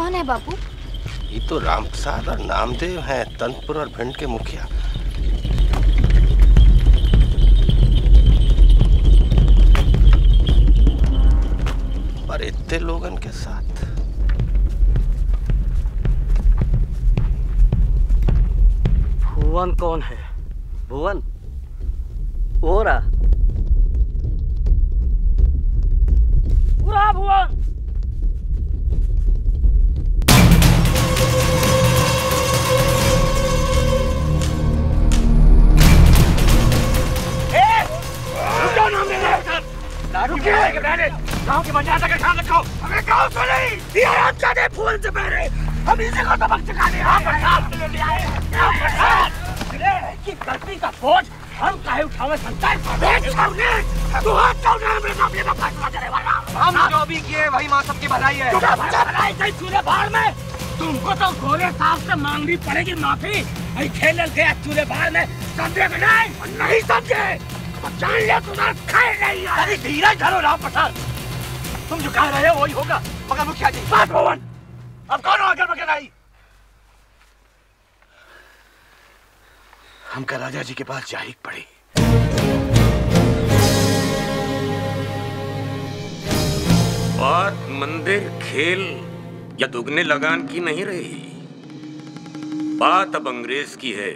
कौन है बापू?
ये तो रामप्रसाद और नामदेव हैं, तंतपुर और भिंड के मुखिया। और इतने लोगन के साथ
भुवन कौन है? भुवन वो रहा।
पूरा भुवन गाँव की मर्यादा का ख्याल रखो। हमें गाँव से नहीं, ये हम चाहते फूल से पहले हम इसी को सबक सिखाने यहाँ प्रसाद के लिए आए। यहाँ प्रसाद की गलती का बोझ हम काहे उठावे संतान? तू हाथ चल रहा है मेरे सामने का फैसला करे वाला।
हम जो भी किए वही माँ सबकी भलाई है।
भलाई सही चूल्हे बाढ़ में तुमको तो गोरे साहब से मांगनी पड़ेगी माफी। खेल गया चूल्हे बाढ़ में, समझे नहीं? नहीं समझे तो जान लिया तुम्हारा खाए नहीं। अरे धीरज धरो राम प्रसाद, तुम जो कह रहे हो वही होगा। मगर मुखिया जी बात भवन अब कौन आकर मगर आई? हमका राजा जी के पास जा ही पड़ी।
बात मंदिर खेल या दुगने लगान की नहीं रही, बात अब अंग्रेज की है।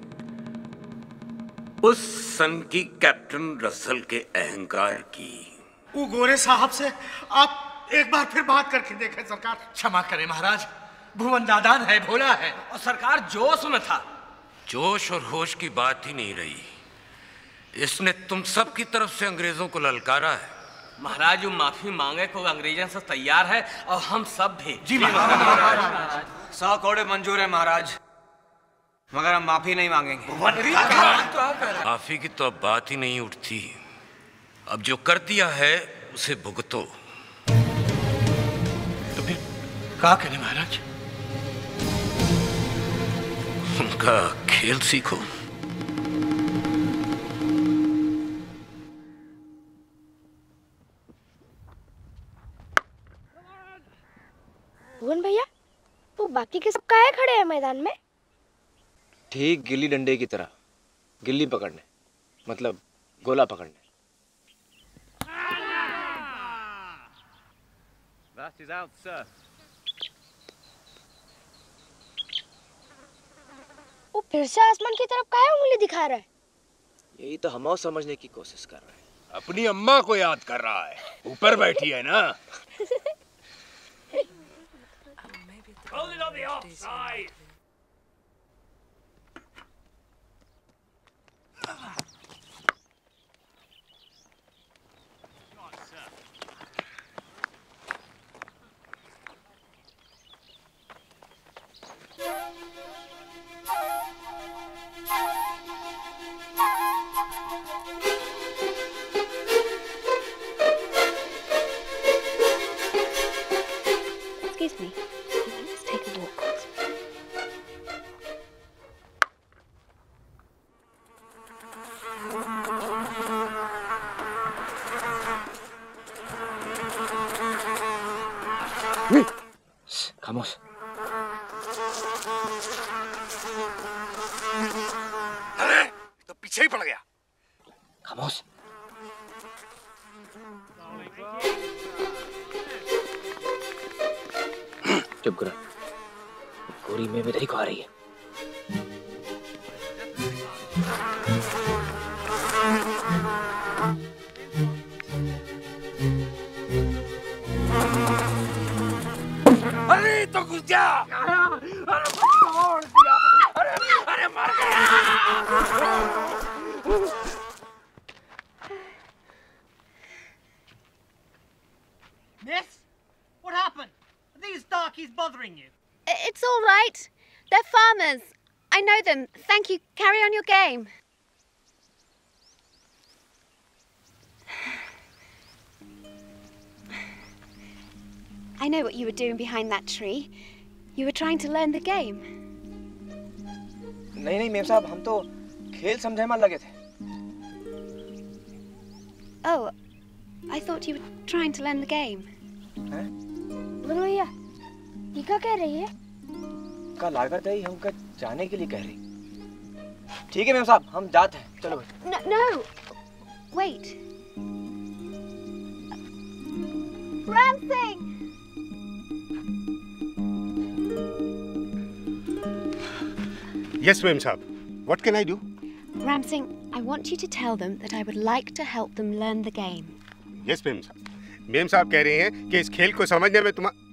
उस सन की कैप्टन रसल के अहंकार की।
वो गोरे साहब से आप एक बार फिर बात करके देखें सरकार। क्षमा करें महाराज, भुवन नादान है, भोला है और सरकार जोश में था।
जोश और होश की बात ही नहीं रही, इसने तुम सब की तरफ से अंग्रेजों को ललकारा है।
महाराज वो माफी मांगे को अंग्रेजों से तैयार है और हम सब भी।
जी महाराज। सौ करोड़ मंजूर है महाराज, मगर हम माफी नहीं मांगेंगे।
माफी की तो अब बात ही नहीं उठती। अब जो कर दिया है उसे भुगतो।
तो फिर क्या करें महाराज?
उनका खेल सीखो।
भुवन भैया, वो बाकी के सब काहे खड़े हैं मैदान में?
ठीक गिल्ली डंडे की तरह, गिल्ली पकड़ने मतलब गोला पकड़ने।
That is out, sir.
वो फिर से आसमान की तरफ काहे उंगली दिखा रहा है?
यही तो हम और समझने की कोशिश कर रहे हैं।
अपनी अम्मा को याद कर रहा है, ऊपर बैठी है ना।
Hold it on the offside.
Excuse me. Let's take a walk.
खामोश।
अरे तो पीछे ही पड़ गया।
खामोश। चुप करो। गोरी में भी देखो आ रही है।
अरे तो घुस जा। अरे छोड़ दिया। अरे अरे मर गया।
Miss, what happened? Are these darkies bothering you?
It's all right. They're farmers. I know them. Thank you. Carry on your game. I know what you were doing behind that tree. You were trying to learn the game.
नहीं नहीं ma'am साहब, हम तो खेल समझे में लगे थे।
Oh, I thought you were trying to learn the game.
भुवन भैया, ये क्या कह रही है?
का लागत है हमका जाने के लिए कह रही। ठीक है मैम साहब, हम जाते हैं, चलो भाई।
No, no. Wait. Ram Singh!
Yes, ma'am साहब. What can I do?
Ram Singh, I want you to tell them that I would like to help them learn the game.
Yes, ma'am साहब. Ma'am साहब कह रहे हैं कि इस खेल को समझने में तुम्हारा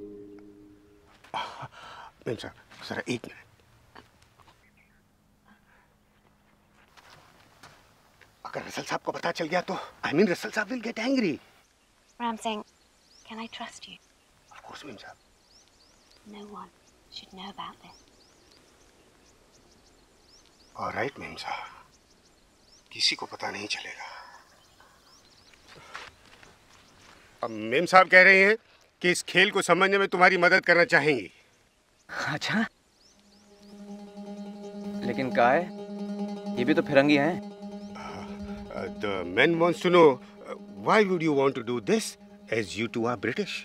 मैम साहब जरा एक मिनट। अगर रसल साहब को पता चल गया तो आई मीन रसल साहब will get angry.
Ram Singh, can I trust you?
Of course, ma'am साहब।
No one should know about this.
All right, ma'am साहब, किसी को पता नहीं चलेगा। अब मैम साहब कह रहे हैं कि इस खेल को समझने में तुम्हारी मदद करना चाहेंगी।
अच्छा, लेकिन क्या है, ये भी तो फिरंगी हैं।
The man wants to know uh, why would you want to do this as you two are British?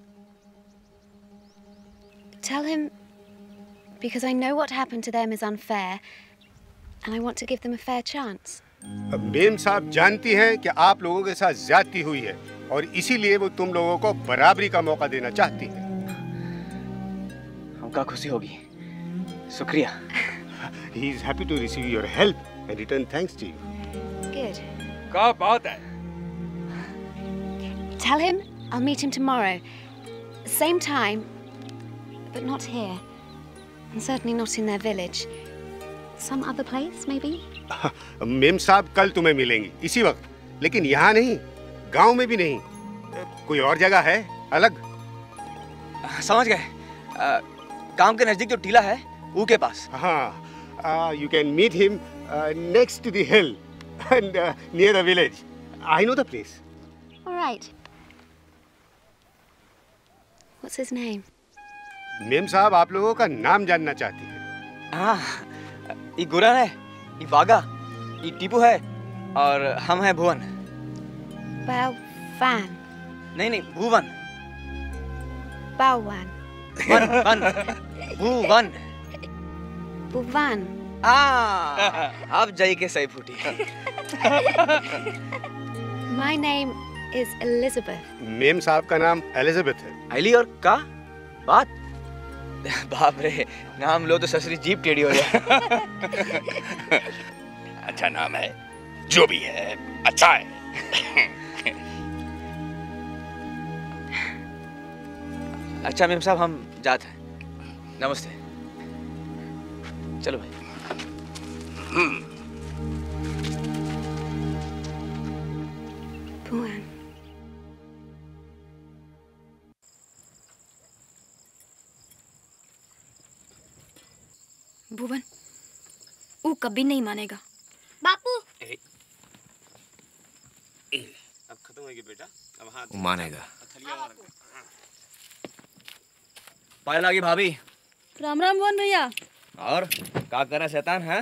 Tell him because I know what happened to them is unfair and I want to give them a fair chance.
अब ma'am साहब जानती हैं कि आप लोगों के साथ ज्यादती हुई है और इसीलिए वो तुम लोगों को बराबरी का मौका देना चाहती है।
हमका खुशी होगी। शुक्रिया।
He is happy to receive your help and return thanks to you.
Good.
क्या बात है?
Tell him I'll meet him tomorrow. Same time, but not here. And certainly not in their village. Some other place, maybe?
Ma'am साहब कल तुम्हें मिलेंगी इसी वक्त, लेकिन यहाँ नहीं, गांव में भी नहीं, कोई और जगह है अलग।
समझ गए, गांव के नजदीक जो टीला है वो के पास।
हाँ, you can meet him uh, next to the hill and uh, near the village. I know the place.
All right. What's his name?
Ma'am साहब आप लोगों का नाम जानना चाहती है।
हाँ, ये गुरन है, ये बागा, ये टीपू है और हम हैं भुवन।
Baowan.
नहीं नहीं, भुवन।
Baowan.
वन वन, भुवन।
Bhuvan.
हाँ, अब जाई के सही फूटी।
My name is Elizabeth.
Ma'am साहब का नाम एलिजाबेथ है।
एली और का बात? बाप रे, नाम लो तो ससुरी जीप टेढ़ी हो जाए।
अच्छा नाम है, जो भी है अच्छा है।
अच्छा मेम साहब हम जाते हैं। नमस्ते। चलो भाई।
Bhuvan.
भुवन, वो कभी नहीं मानेगा।
बापू।
अब खत्म होगी बेटा, अब हाथ
मानेगा। पायल आ गई भाभी।
राम राम भुवन भैया।
और क्या कर रहा शैतान है?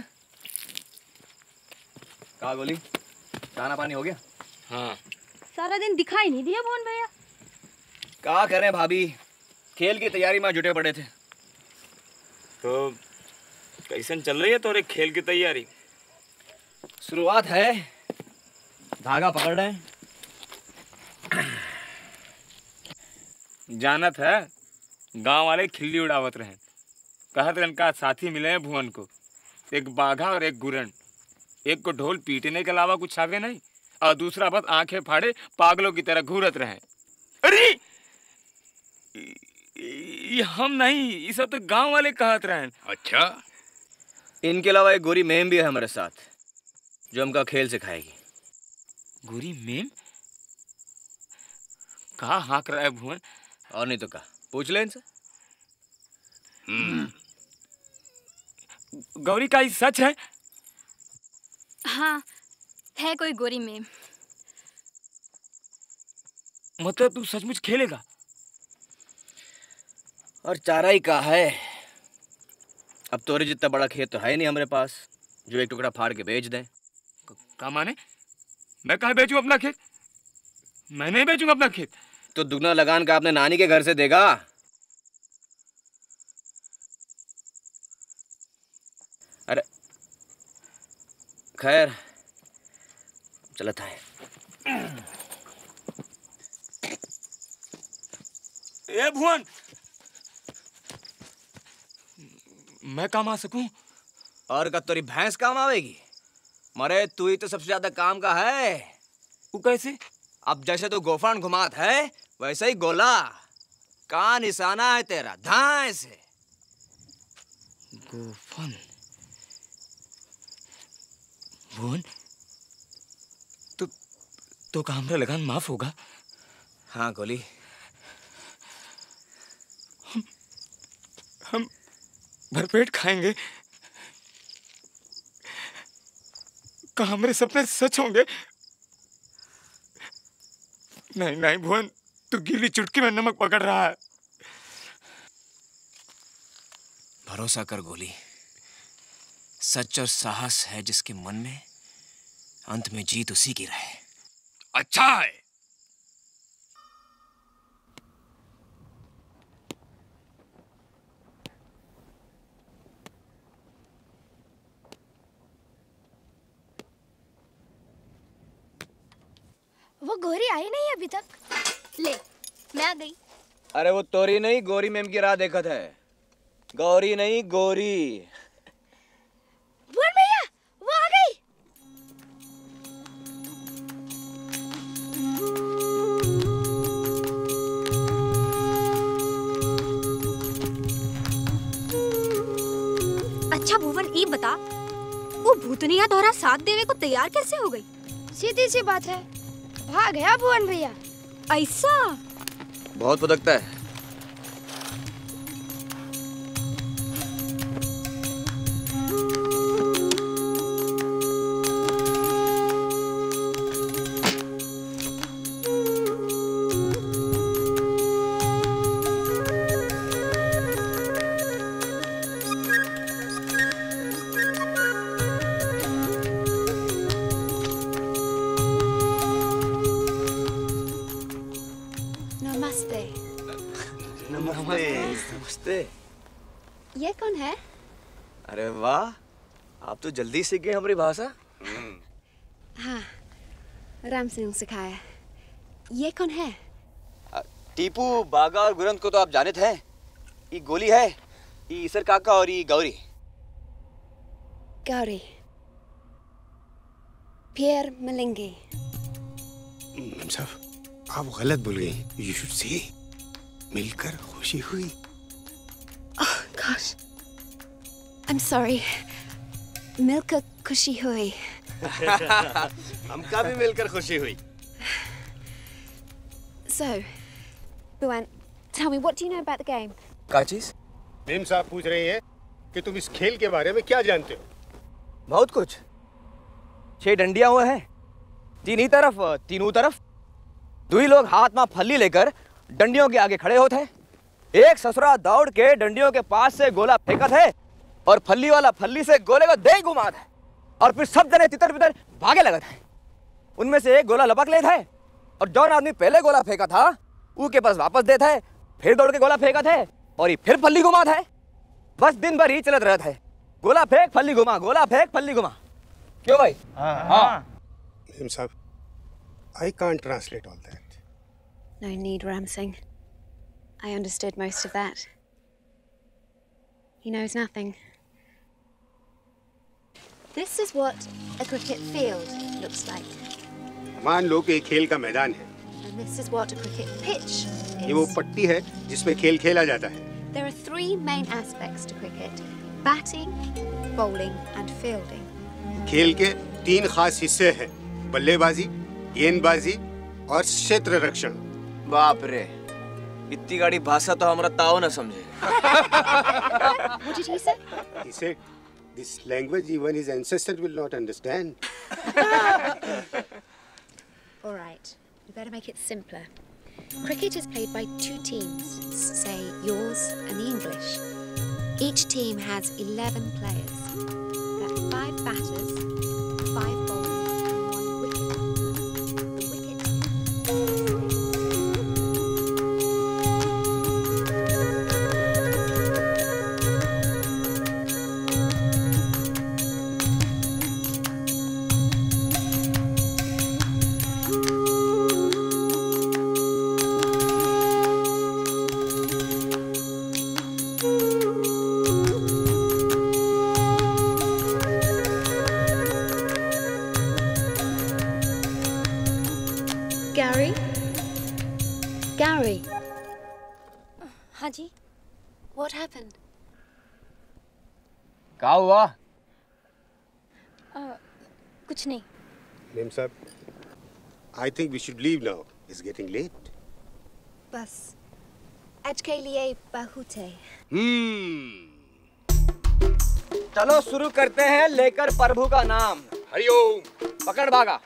क्या गोली? खाना पानी हो गया?
हाँ। सारा दिन दिखाई नहीं दिया भुवन भैया।
क्या करें भाभी, खेल की तैयारी में जुटे पड़े थे।
तो कैसन चल रही है तोरे खेल की तैयारी?
शुरुआत है, धागा पकड़ रहे हैं।
जानत है, गांव वाले खिल्ली उड़ावत रहे, कहत रन का साथी मिले हैं भुवन को, एक बाघा और एक गुरन। एक को ढोल पीटने के अलावा कुछ आगे नहीं और दूसरा बस आंखें फाड़े पागलों की तरह घूरत रहे। अरे ये हम नहीं, ये सब तो गांव वाले कहत रहे।
अच्छा,
इनके अलावा एक गोरी मेम भी है हमारे साथ, जो हमका खेल सिखाएगी।
गोरी मेम? कहाँ हाँक रहा है भुवन?
और नहीं तो कहा, पूछ ले इनसे।
गौरी का ये सच है?
हाँ, है कोई गोरी में।
मतलब तू सचमुच खेलेगा?
और चारा ही कहा है। अब तोरे जितना बड़ा खेत तो है नहीं हमारे पास, जो एक टुकड़ा फाड़ के बेच दें।
क्या माने? मैं कहाँ बेचूं अपना खेत? मैं नहीं बेचूंगा अपना खेत।
तो दुगना लगान का अपने नानी के घर से देगा। अरे खैर चलता है।
ए भुवन, मैं काम आ सकूं?
और कब तेरी भैंस काम आवेगी? मरे तू ही तो सबसे ज्यादा काम का है।
वो कैसे?
अब जैसे तू गोफान घुमात है वैसे ही गोला का निशाना है तेरा, धाए से।
गोफन। भुवन, तो तो का हमरा लगान माफ होगा?
हाँ गोली।
हम हम भरपेट खाएंगे। का हमारे सपने सच होंगे? नहीं नहीं भुवन, तू गीली चुटकी में नमक पकड़ रहा है।
भरोसा कर गोली, सच और साहस है जिसके मन में, अंत में जीत उसी की रहे।
अच्छा है।
वो गोरी आई नहीं अभी तक। ले, मैं आ गई।
अरे वो तोरी नहीं, गोरी मैम की राह देखत है। गौरी नहीं, गोरी।
भुवन भैया, वो आ गई। अच्छा भुवन, ये बता, वो भूतनिया दोहरा साथ देवे को तैयार कैसे हो गई?
सीधी सी बात है, भाग गया भुवन भैया।
ऐसा?
बहुत फुदकता है।
नमस्ते।
नमस्ते। नमस्ते।
ये कौन है?
अरे वाह, आप तो जल्दी सीख गए हमारी भाषा।
हाँ, राम सिंह सिखाया। ये कौन है?
टीपू, बागा और गुरंत को तो आप जानते हैं। ये गोली है, ये ईसर काका और ये गौरी।
गौरी। पियर मलिंगी।
मैम साहब, आप गलत बोल गई। यू शुड से मिलकर खुशी हुई।
Oh gosh, I'm sorry. मिलकर खुशी हुई।
हमका भी मिलकर खुशी हुई।
So, Bhuwan, tell me, what do you know about the game?
क्या चीज?
मैम साहब पूछ रहे हैं कि तुम इस खेल के बारे में क्या जानते हो?
बहुत कुछ। छह डंडियां हुए हैं, तीन ही तरफ, तीनों तरफ। दो ही लोग हाथ में फल्ली लेकर डंडियों के आगे खड़े होते हैं। एक ससुरा दौड़ के डंडियों के पास से गोला फेंकत है और फल्ली वाला फल्ली से गोले को दे घुमात है और फिर सब जने तितर बितर भागे लगत है। उनमें से एक गोला लपक लेता है और जौन आदमी पहले गोला फेंका था ऊ के पास वापस देता है, फिर दौड़ के गोला फेंकत है और ये फिर फल्ली घुमात है। बस दिन भर ही चलत रहता है, गोला फेंक फल्ली घुमा, गोला फेंक फल्ली घुमा। क्यों भाई?
हाँ। मैम साहब, I can't translate all that.
No need, Ram Singh. I understood most of that. He knows nothing. This is what a cricket field looks like.
मान लो कि एक खेल का मैदान है।
And this is what a cricket pitch
ये वो
is.
पट्टी है जिसमें खेल खेला जाता है।
There are three main aspects to cricket: batting, bowling, and fielding.
खेल के तीन खास हिस्से हैं, बल्लेबाजी, गेंदबाजी और क्षेत्र रक्षण।
बाप रे, इतनी गाड़ी भाषा तो हमारा ताऊ ना समझे।
What did he say?
He said, this language even his ancestors will not understand.
All right, we better make it simpler. Cricket is played by two teams, say yours and the English. Each team has eleven players. That's five batters, five bowlers, and one wicket. The wicket. Gary? Gary?
हाँ जी। What happened?
क्या हुआ?
Uh, कुछ नहीं।
Ma'am साहब, I think we should leave now. It's getting late.
बस आज के लिए बहुत है।
हम्म। चलो शुरू करते हैं लेकर प्रभु का नाम।
हरिओम।
पकड़ भागा।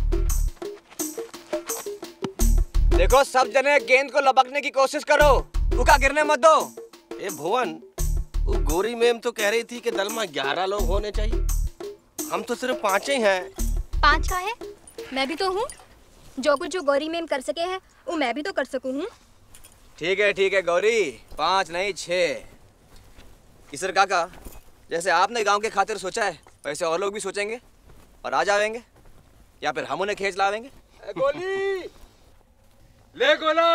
देखो सब जने गेंद को लपकने की कोशिश करो, उका गिरने मत दो।
ए भुवन, वो गोरी मैम तो कह रही थी कि दल में ग्यारह लोग होने चाहिए। हम तो सिर्फ पांच ही हैं।
पांच का है? मैं भी तो हूँ। जो कुछ जो गौरी मैम कर सके हैं वो मैं भी तो कर सकूँ हूँ।
ठीक है ठीक है गौरी, पांच नहीं छह। ईश्वर काका, जैसे आपने गांव के खातिर सोचा है वैसे और लोग भी सोचेंगे और आ जाएंगे, या फिर हम उन्हें खींच लावेंगे।
गोली ले गोला।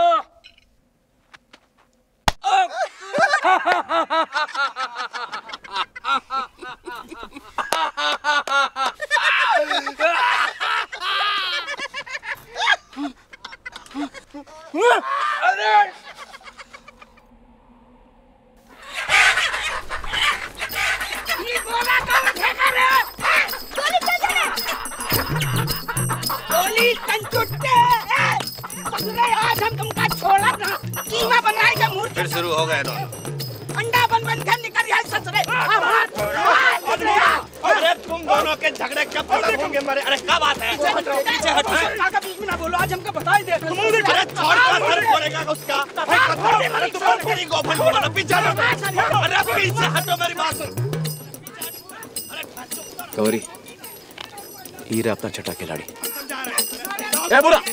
अरे ये गोला कौन फेंका रे? गोली चल जा रे। गोली कंचुट्टे। ससुरे आज हम तुमका छोड़ा ना, कीमा बनाएगा मूर्ति।
फिर शुरू हो गए दोनों।
अंडा बन बन कर निकल रहा है ससुरे।
अरे तुम दोनों के झगड़े कब खत्म होंगे मेरे? अरे क्या बात है?
पीछे हटो। काका बीच में ना बोलो, आज हमको बता ही दे। तुम उधर
अरे छोड़ कर सर फोड़ेगा उसका। अरे तुम तेरी गोफन को ना पीछे हटो। अरे पीछे हटो, मेरी बात सुन।
गौरी, ये रहा अपना छठा खिलाड़ी।
ए बुरा।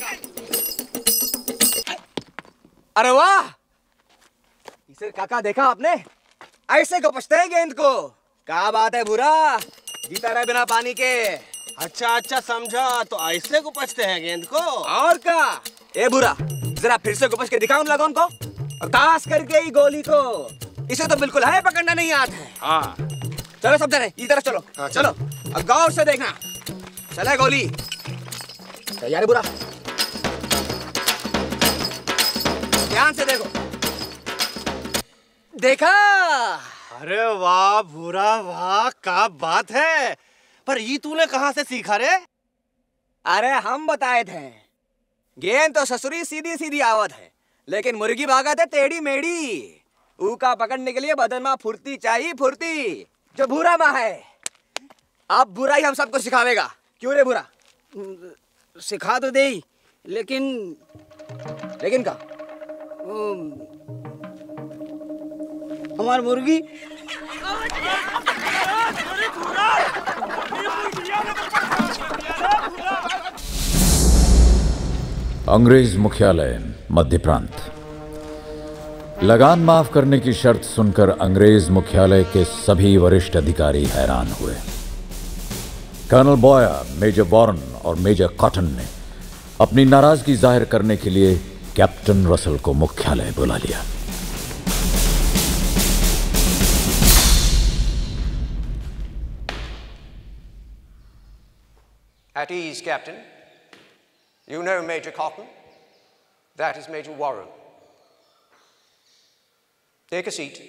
अरे वाह, इसे काका देखा आपने? ऐसे को पछते हैं गेंद को। क्या बात है बुरा, जीता रहे बिना पानी के।
अच्छा अच्छा समझा, तो ऐसे को पछते हैं गेंद को।
और क्या? ए बुरा, जरा फिर से गुपच के दिखाओ उन लोगों को, और खास करके ही गोली को। इसे तो बिल्कुल है पकड़ना नहीं आता है।
हाँ।
चलो सब जने इधर तरफ चलो।
हाँ,
चलो अब गौर से देखना। चले गोली। तैयार है बुरा? ध्यान से देखो। देखा?
अरे वाह भूरा वाह, क्या बात है। पर ये तूने कहाँ से सीखा रे?
अरे हम बताए थे। गेंद तो ससुरी सीधी सीधी आवत है, लेकिन मुर्गी भागत है टेढ़ी मेढ़ी। ऊका पकड़ने के लिए बदन में फुर्ती चाहिए, फुर्ती जो भूरा माँ है। अब बुरा ही हम सबको सिखावेगा। क्यों रे बुरा?
सिखा तो दे, लेकिन
लेकिन का
हमारी मुर्गी।
अंग्रेज मुख्यालय मध्य प्रांत। लगान माफ करने की शर्त सुनकर अंग्रेज मुख्यालय के सभी वरिष्ठ अधिकारी हैरान हुए। कर्नल बॉयर, मेजर वॉरन और मेजर कॉटन ने अपनी नाराजगी जाहिर करने के लिए कैप्टन रसल को मुख्यालय बुला लिया।
At ease, Captain. You know Major Cotton. That is Major Warren. Take a seat.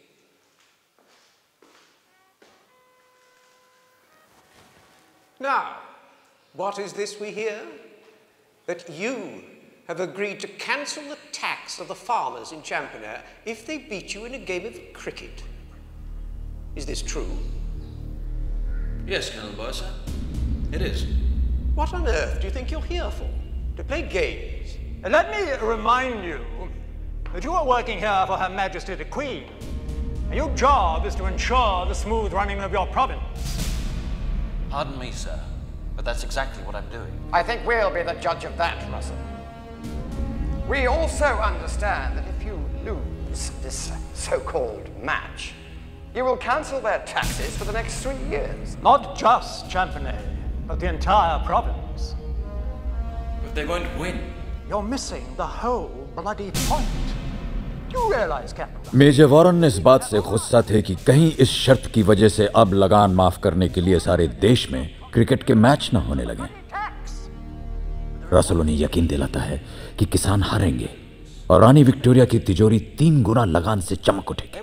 Now, what is this we hear? That you have agreed to cancel the tax of the farmers in Champaner if they beat you in a game of cricket. Is this true?
Yes, Colonel Boyce. It is.
What on earth do you think you're here for? To play games?
Let me remind you that you are working here for Her Majesty the Queen. And your job is to ensure the smooth running of your province.
Pardon me, sir, but that's exactly what I'm doing.
I think we'll be the judge of that, Russell. We also understand that if you lose this so-called match, you will cancel their taxes for the next three years.
Not just Champaner, but the entire province.
But they're going to win.
You're missing the whole bloody point. Do you realize, Captain?
Major Warren इस बात से गुस्सा थे कि कहीं इस शर्त की वजह से अब लगान माफ करने के लिए सारे देश में क्रिकेट के मैच न होने लगे। रसल उन्हें यकीन दिलाता है कि किसान हारेंगे और रानी विक्टोरिया की तिजोरी तीन गुना लगान से चमक उठेगी।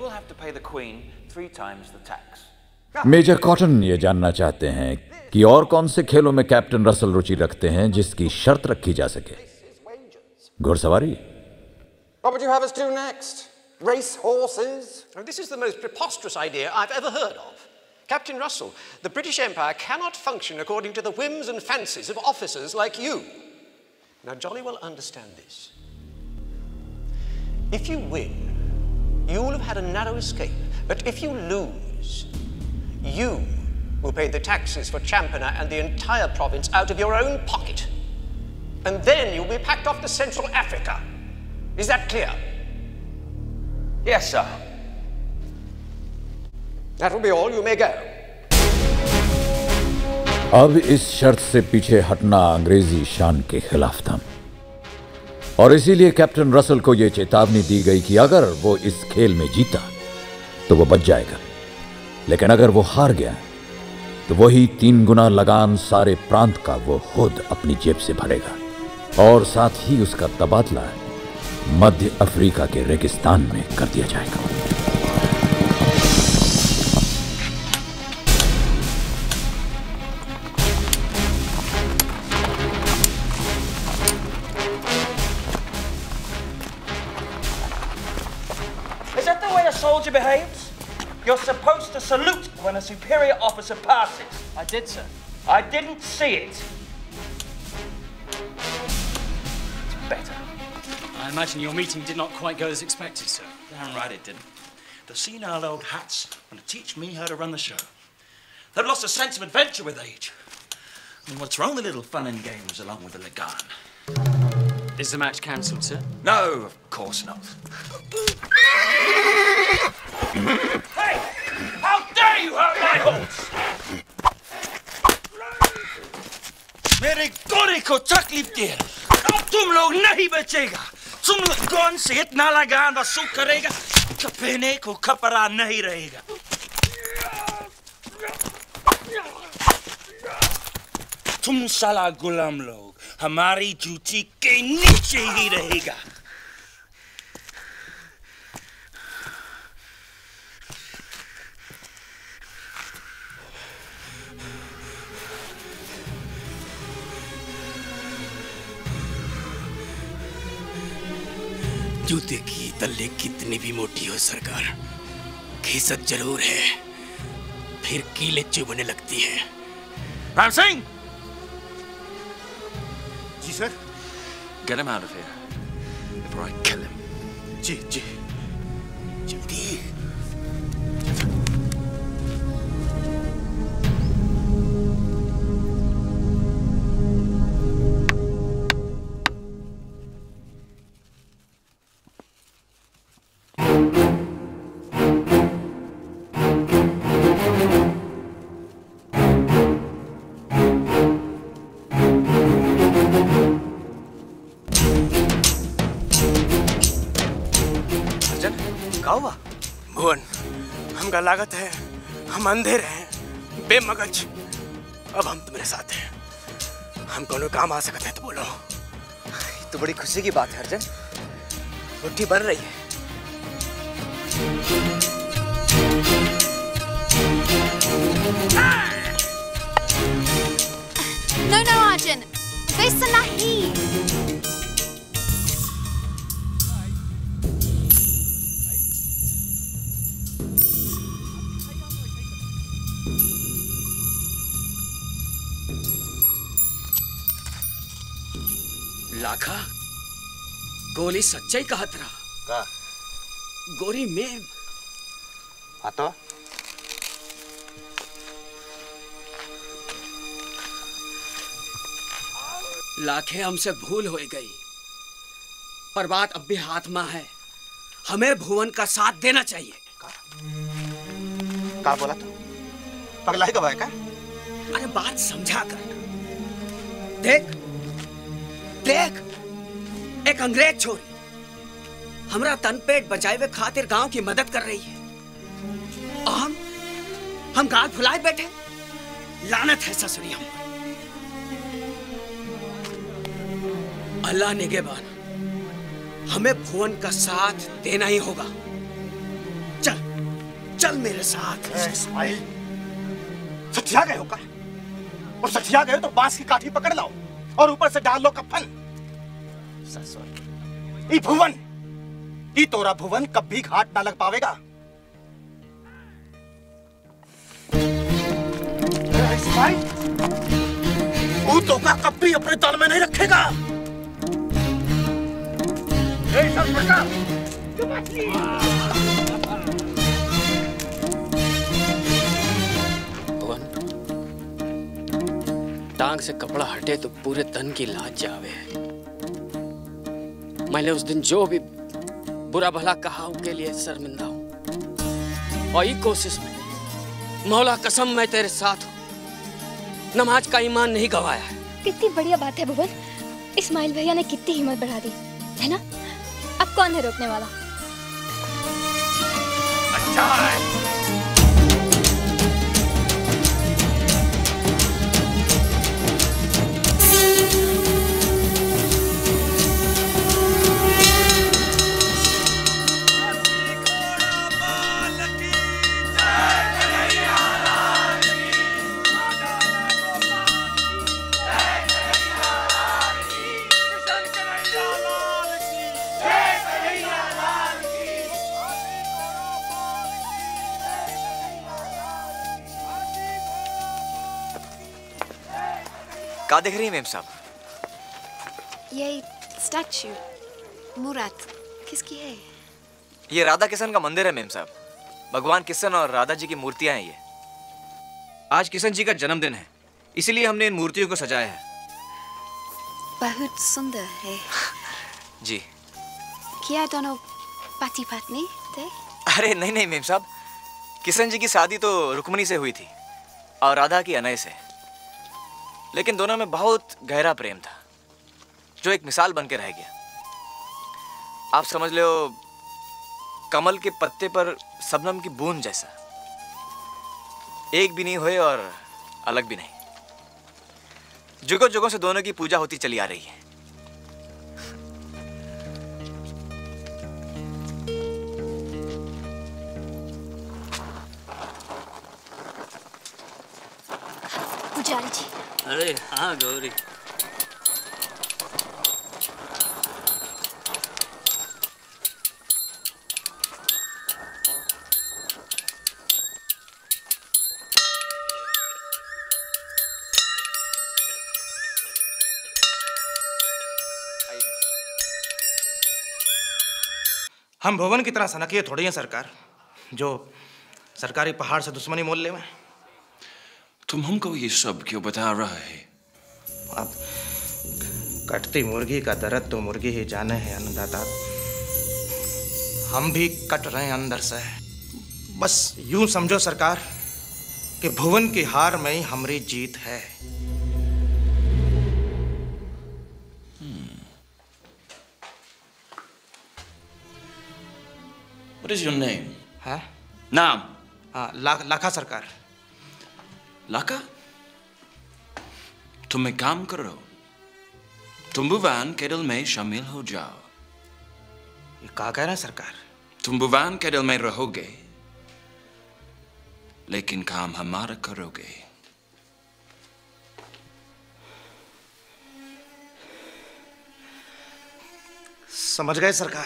मेजर कॉटन ये जानना चाहते हैं कि और कौन से खेलों में कैप्टन रसल रुचि रखते हैं जिसकी शर्त रखी जा सके। घुड़सवारी?
What would you have us do next? Race horses? Oh, this is the most preposterous idea I've ever heard of. Captain Russell, the British Empire cannot function according to the whims and fancies of officers like you. Now, jolly well understand this. If you win, you will have had a narrow escape. But if you lose, you will pay the taxes for Champana and the entire province out of your own pocket. And then you'll be packed off to Central Africa. Is that clear?
Yes, sir.
That will be all. You may go.
अब इस शर्त से पीछे हटना अंग्रेजी शान के खिलाफ था और इसीलिए कैप्टन रसल को यह चेतावनी दी गई कि अगर वो इस खेल में जीता तो वो बच जाएगा, लेकिन अगर वो हार गया तो वही तीन गुना लगान सारे प्रांत का वो खुद अपनी जेब से भरेगा और साथ ही उसका तबादला मध्य अफ्रीका के रेगिस्तान में कर दिया जाएगा।
Is that the way a soldier behaves? You're supposed to salute when a superior officer passes.
I did, sir.
I didn't see it. Better.
I imagine your meeting did not quite go as expected, sir.
Damn right it didn't. The senile old hats want to teach me how to run the show. They've lost a sense of adventure with age. And what's wrong with little fun and games along with the Lagan?
Is the match cancelled, sir?
No, of course not. Hey! How dare you hurt my horse! मेरे घोड़े को तकलीफ दे, अब तुम लोग नहीं बचेगा। तुम लोग कौन से इतना लगान वसूल करेगा कि पहने को कपड़ा नहीं रहेगा। तुम साला गुलाम लोग हमारी जूती के नीचे ही रहेगा।
जूते की तल्ले कितनी भी मोटी हो सरकार, खिसक जरूर है, फिर कीले चुभने लगती है।
राम सिंह!
जी sir.
Get him out of here before I kill him.
जी जी जल्दी। भुवन, हमका लागत है हम अंधे रहे, बेमगज। अब हम तुम्हारे साथ हैं, हम कोनो काम आ सकते हैं तो बोलो।
तो बड़ी खुशी की बात है अर्जुन, बुद्धि बन रही है।
No, no, Arjun. वैसा नहीं।
लाखा, गोली सच्चाई कहत रहा
का?
गोरी मेम।
हाँ तो
लाखे हमसे भूल हो गई, पर बात अब भी हाथ में है। हमें भुवन का साथ देना चाहिए।
का बोला तू? पगला है कब है का?
अरे बात समझा कर। देख देख, एक अंग्रेज छोरी हमरा तन पेट बचाए हुए खातिर गांव की मदद कर रही है और हम हम गाल फुलाए बैठे। लानत है ससुरी हम। पहला निगेबान, हमें भुवन का साथ देना ही होगा। चल चल मेरे साथ।
इस्माइल, सठिया गए हो का? और सठिया गए तो बांस की काठी पकड़ लाओ और ऊपर से डाल लो कफन। ई भुवन, ई तोरा भुवन कभी घाट ना लग पावेगा। इस्माइल, वो तो का कभी अपने दल में नहीं रखेगा।
भुवन, टांग से कपड़ा हटे तो पूरे तन की लाज जावे। मैंने उस दिन जो भी बुरा भला कहा उसके लिए शर्मिंदा हूं, और इस कोशिश में मौला कसम मैं तेरे साथ हूं। नमाज का ईमान नहीं गवाया है।
कितनी बढ़िया बात है भुवन, इस्माइल भैया ने कितनी हिम्मत बढ़ा दी है ना। अब कौन है रोकने वाला।
अच्छा है।
क्या देख रही हैं मेम साहब?
ये स्टैचू मुराद किसकी है?
ये राधा किशन का मंदिर है मेम साहब। भगवान किशन और राधा जी की मूर्तियां हैं ये। आज किशन जी का जन्मदिन है, इसीलिए हमने इन मूर्तियों को सजाया है।
बहुत सुंदर है।
जी।
क्या दोनों पति पत्नी थे?
अरे नहीं नहीं मेम साहब, किशन जी की शादी तो रुक्मणी से हुई थी और राधा की अनय से। लेकिन दोनों में बहुत गहरा प्रेम था जो एक मिसाल बन के रह गया। आप समझ लो कमल के पत्ते पर शबनम की बूंद जैसा, एक भी नहीं हुए और अलग भी नहीं। जुगों जुगों से दोनों की पूजा होती चली आ रही है।
पुजारी जी।
अरे हाँ गौरी,
हम भुवन की तरह सनकिए थोड़ी हैं सरकार, जो सरकारी पहाड़ से दुश्मनी मोल ले में।
तुम हमको ये सब क्यों बता रहा है?
अब कटती मुर्गी का दर्द तो मुर्गी ही जाने है अन्नदाता। हम भी कट रहे हैं अंदर से। बस यूं समझो सरकार कि भुवन की हार में ही हमारी जीत है।
What is your name?
है?
नाम?
हाँ, ला, लाखा सरकार।
लाका? तुम एक काम करो, तुम भुवन के दिल में शामिल हो जाओ।
ये क्या कह रहे हैं सरकार?
तुम भुवन के दिल में रहोगे, लेकिन काम हमारा करोगे।
समझ गए सरकार?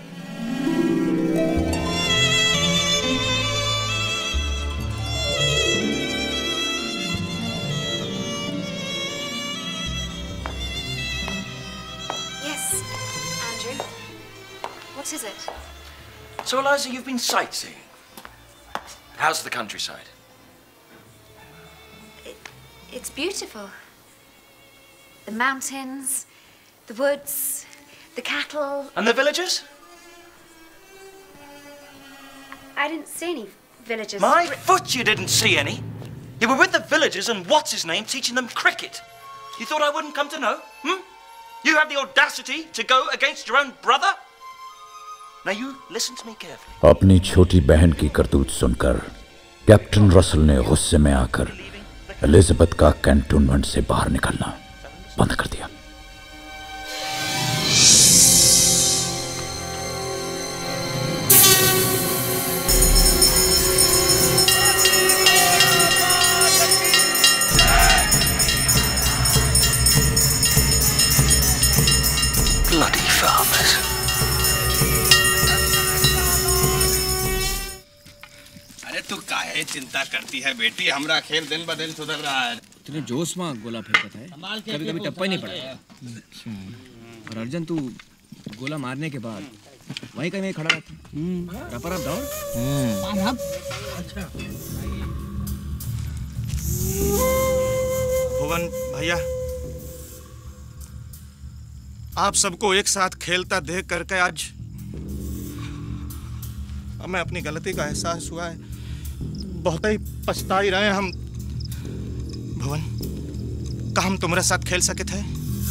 What is it?
So, Eliza, you've been sightseeing. How's the countryside?
It, it's beautiful. The mountains, the woods, the cattle.
And the villagers?
I didn't see any villagers.
My foot, you didn't see any. You were with the villagers and what's his name teaching them cricket. You thought I wouldn't come to know? Hmm? You have the audacity to go against your own brother? Now you listen to me carefully.
अपनी छोटी बहन की करतूत सुनकर captain Russell ने गुस्से में आकर एलिजाबेथ का कैंटोनमेंट से बाहर निकलना बंद कर दिया।
promise.
अरे तू काहे चिंता करती है बेटी, हमरा खेल दिन ब दिन सुधर रहा है।
तूने जोश में गोला फेंका था, कभी कभी टप्पा ही नहीं पड़ा। और अर्जुन तू गोला मारने के बाद वहीं कहीं खड़ा रहता। रपर अब दौड़।
अच्छा। भुवन भैया, आप सबको एक साथ खेलता देख करके आज हमें अपनी गलती का एहसास हुआ है। बहुत ही पछता ही रहे हम। भुवन, क्या हम तुम्हारे साथ खेल सके थे?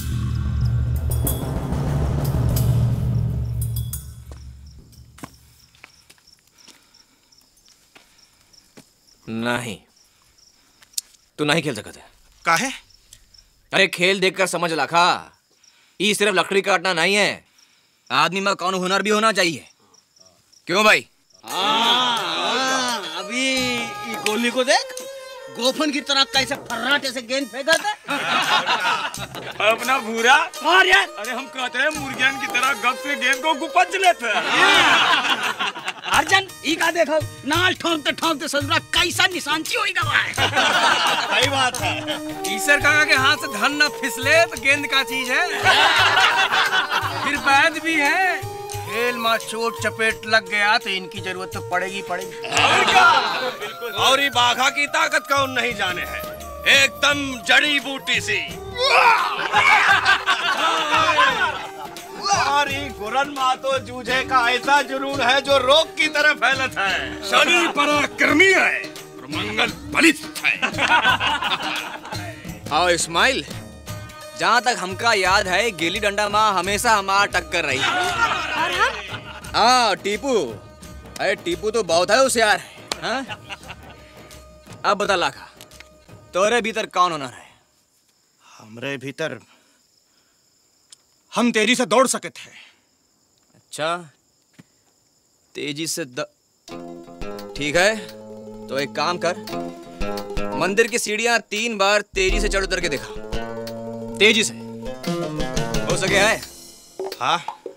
नहीं, तू नहीं खेल सकते।
काहे?
अरे खेल देखकर समझ लाखा, ये सिर्फ लकड़ी काटना नहीं है, आदमी में कौन हुनर भी होना चाहिए। क्यों भाई?
हाँ, अभी ये गोली को देख, गोफन की तरह कैसे फर्राटे से गेंद फेंका था।
अपना भूरा
और यार,
अरे हम कहते हैं मुर्गियन की तरह गप से गेंद को गुपच लेते हैं।
अर्जुन ई का देखो, नाल ठोंकते ठोंकते ससुरा कैसा निशानची होई गवाए।
सही बात है।
ईश्वर काका के हाथ से धन न फिसले तो गेंद का चीज है। फिर बैद भी है, खेल में चोट चपेट लग गया तो इनकी जरूरत तो पड़ेगी पड़ेगी।
और क्या? और ये बाघा की ताकत कौन नहीं जाने है, एकदम जड़ी बूटी सी। और ये गुरन मातो जूझे का ऐसा जुनून है जो रोग की तरह फैलता है।
शरीर पराक्रमी है और मंगल बलिष्ठ है।
हाँ इस्माइल, जहाँ तक हमका याद है गिल्ली डंडा माँ हमेशा हमारा टक्कर रही है। हाँ टीपू, अरे टीपू तो बहुत है होशियार है। हाँ? अब बता लाखा, तोरे भीतर कौन होना है?
हमरे भीतर हम तेजी से दौड़ सके थे।
अच्छा, तेजी से द... ठीक है, तो एक काम कर, मंदिर की सीढ़ियां तीन बार तेजी से चढ़ उतर के दिखा। तेजी से हो सके है?
हाँ।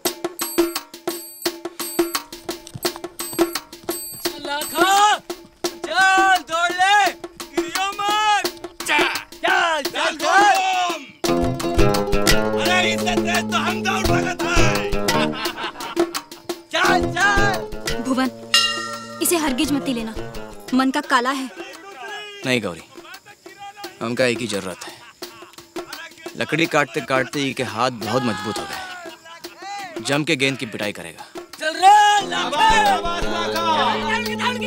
लाखा, चल दौड़ ले, गिरियो मत। चल चल चल दौड़।
अरे इससे तेज तो हम दौड़ सकते हैं।
चल चल।
भुवन, इसे हरगिज मत लेना, मन का काला है।
नहीं गौरी, हमका एक ही जरूरत है। लकड़ी काटते काटते ये के हाथ बहुत मजबूत हो गए, जम के गेंद की पिटाई करेगा।
चल रे लाखा, चल के दौड़ के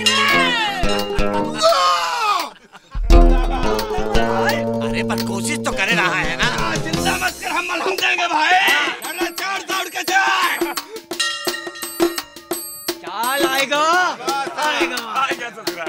अरे पर कोशिश तो करे रहा है ना। चिंता मत कर, हम मलहम देंगे भाई। चल चढ़ दौड़ के चल।
चल आएगा आएगा
आएगा ससुरा।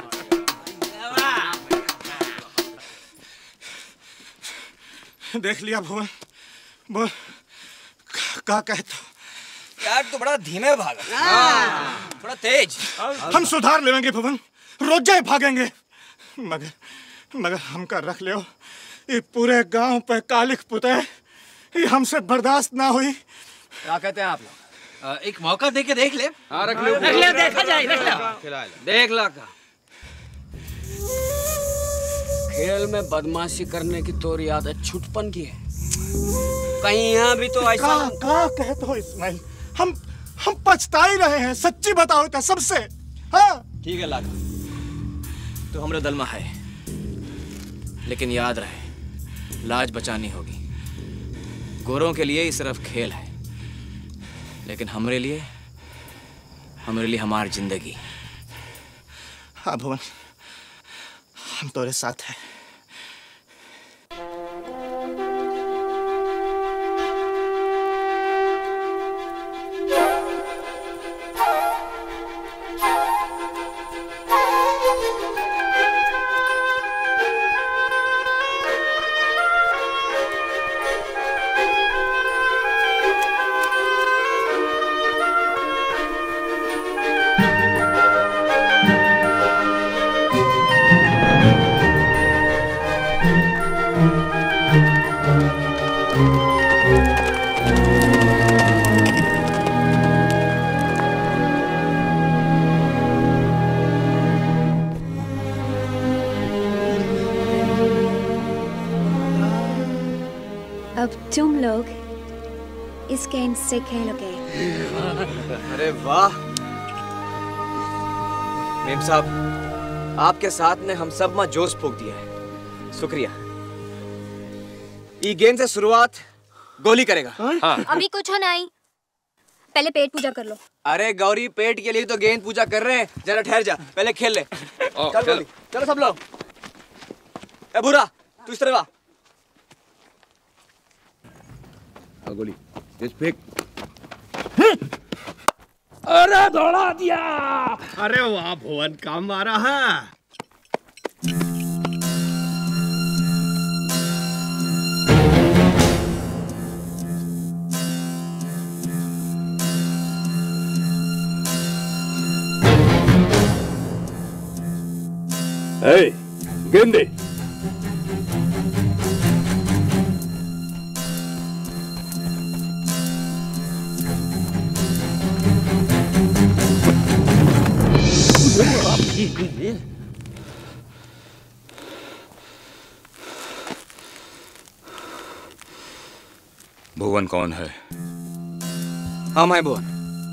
देख लिया भुवन, बोल क्या कहता?
यार तू बड़ा धीमे भागा, थोड़ा तेज।
हम सुधार लेंगे भुवन, रोजे भागेंगे। मगर मगर हमका रख लियो, ये पूरे गांव पे कालिख पुते, ये हमसे बर्दाश्त ना हुई।
क्या कहते हैं आप लोग? एक मौका दे के देख ले।
हाँ रख ले,
रख ले, देखा जाए, देख ले।
खिला ले।
देख लाखा, खेल में बदमाशी करने की तोरी आदत छुटपन की है, कहीं यहाँ भी तो ऐसा।
का, का कहते हो इस्माइल, हम हम पछता ही रहे हैं, सच्ची बताओ तो सबसे। हाँ
ठीक है लाखा, तो हमरे दल में है, लेकिन याद रहे लाज बचानी होगी। गोरों के लिए ये सिर्फ खेल है, लेकिन हमरे लिए हमरे लिए हमारी जिंदगी।
हाँ भुवन, हम तुम्हारे साथ हैं।
तुम लोग इस गेंद से खेलोगे।
अरे वाह मेम साहब, आपके साथ ने हम सब में जोश फूंक दिया है, शुक्रिया। ये गेंद से शुरुआत गोली करेगा। हाँ।
अभी कुछ नहीं, पहले पेट पूजा कर लो।
अरे गौरी, पेट के लिए तो गेंद पूजा कर रहे हैं, जरा ठहर जा, पहले खेल ले। चल गोली, चलो सब लोग। ए बुरा, तू इस तरफ आ।
गोली इस फेंक।
अरे दौड़ा दिया। अरे वाह भुवन, काम मारा है।
ए, गेंद दे।
भुवन कौन है?
हम हैं भुवन।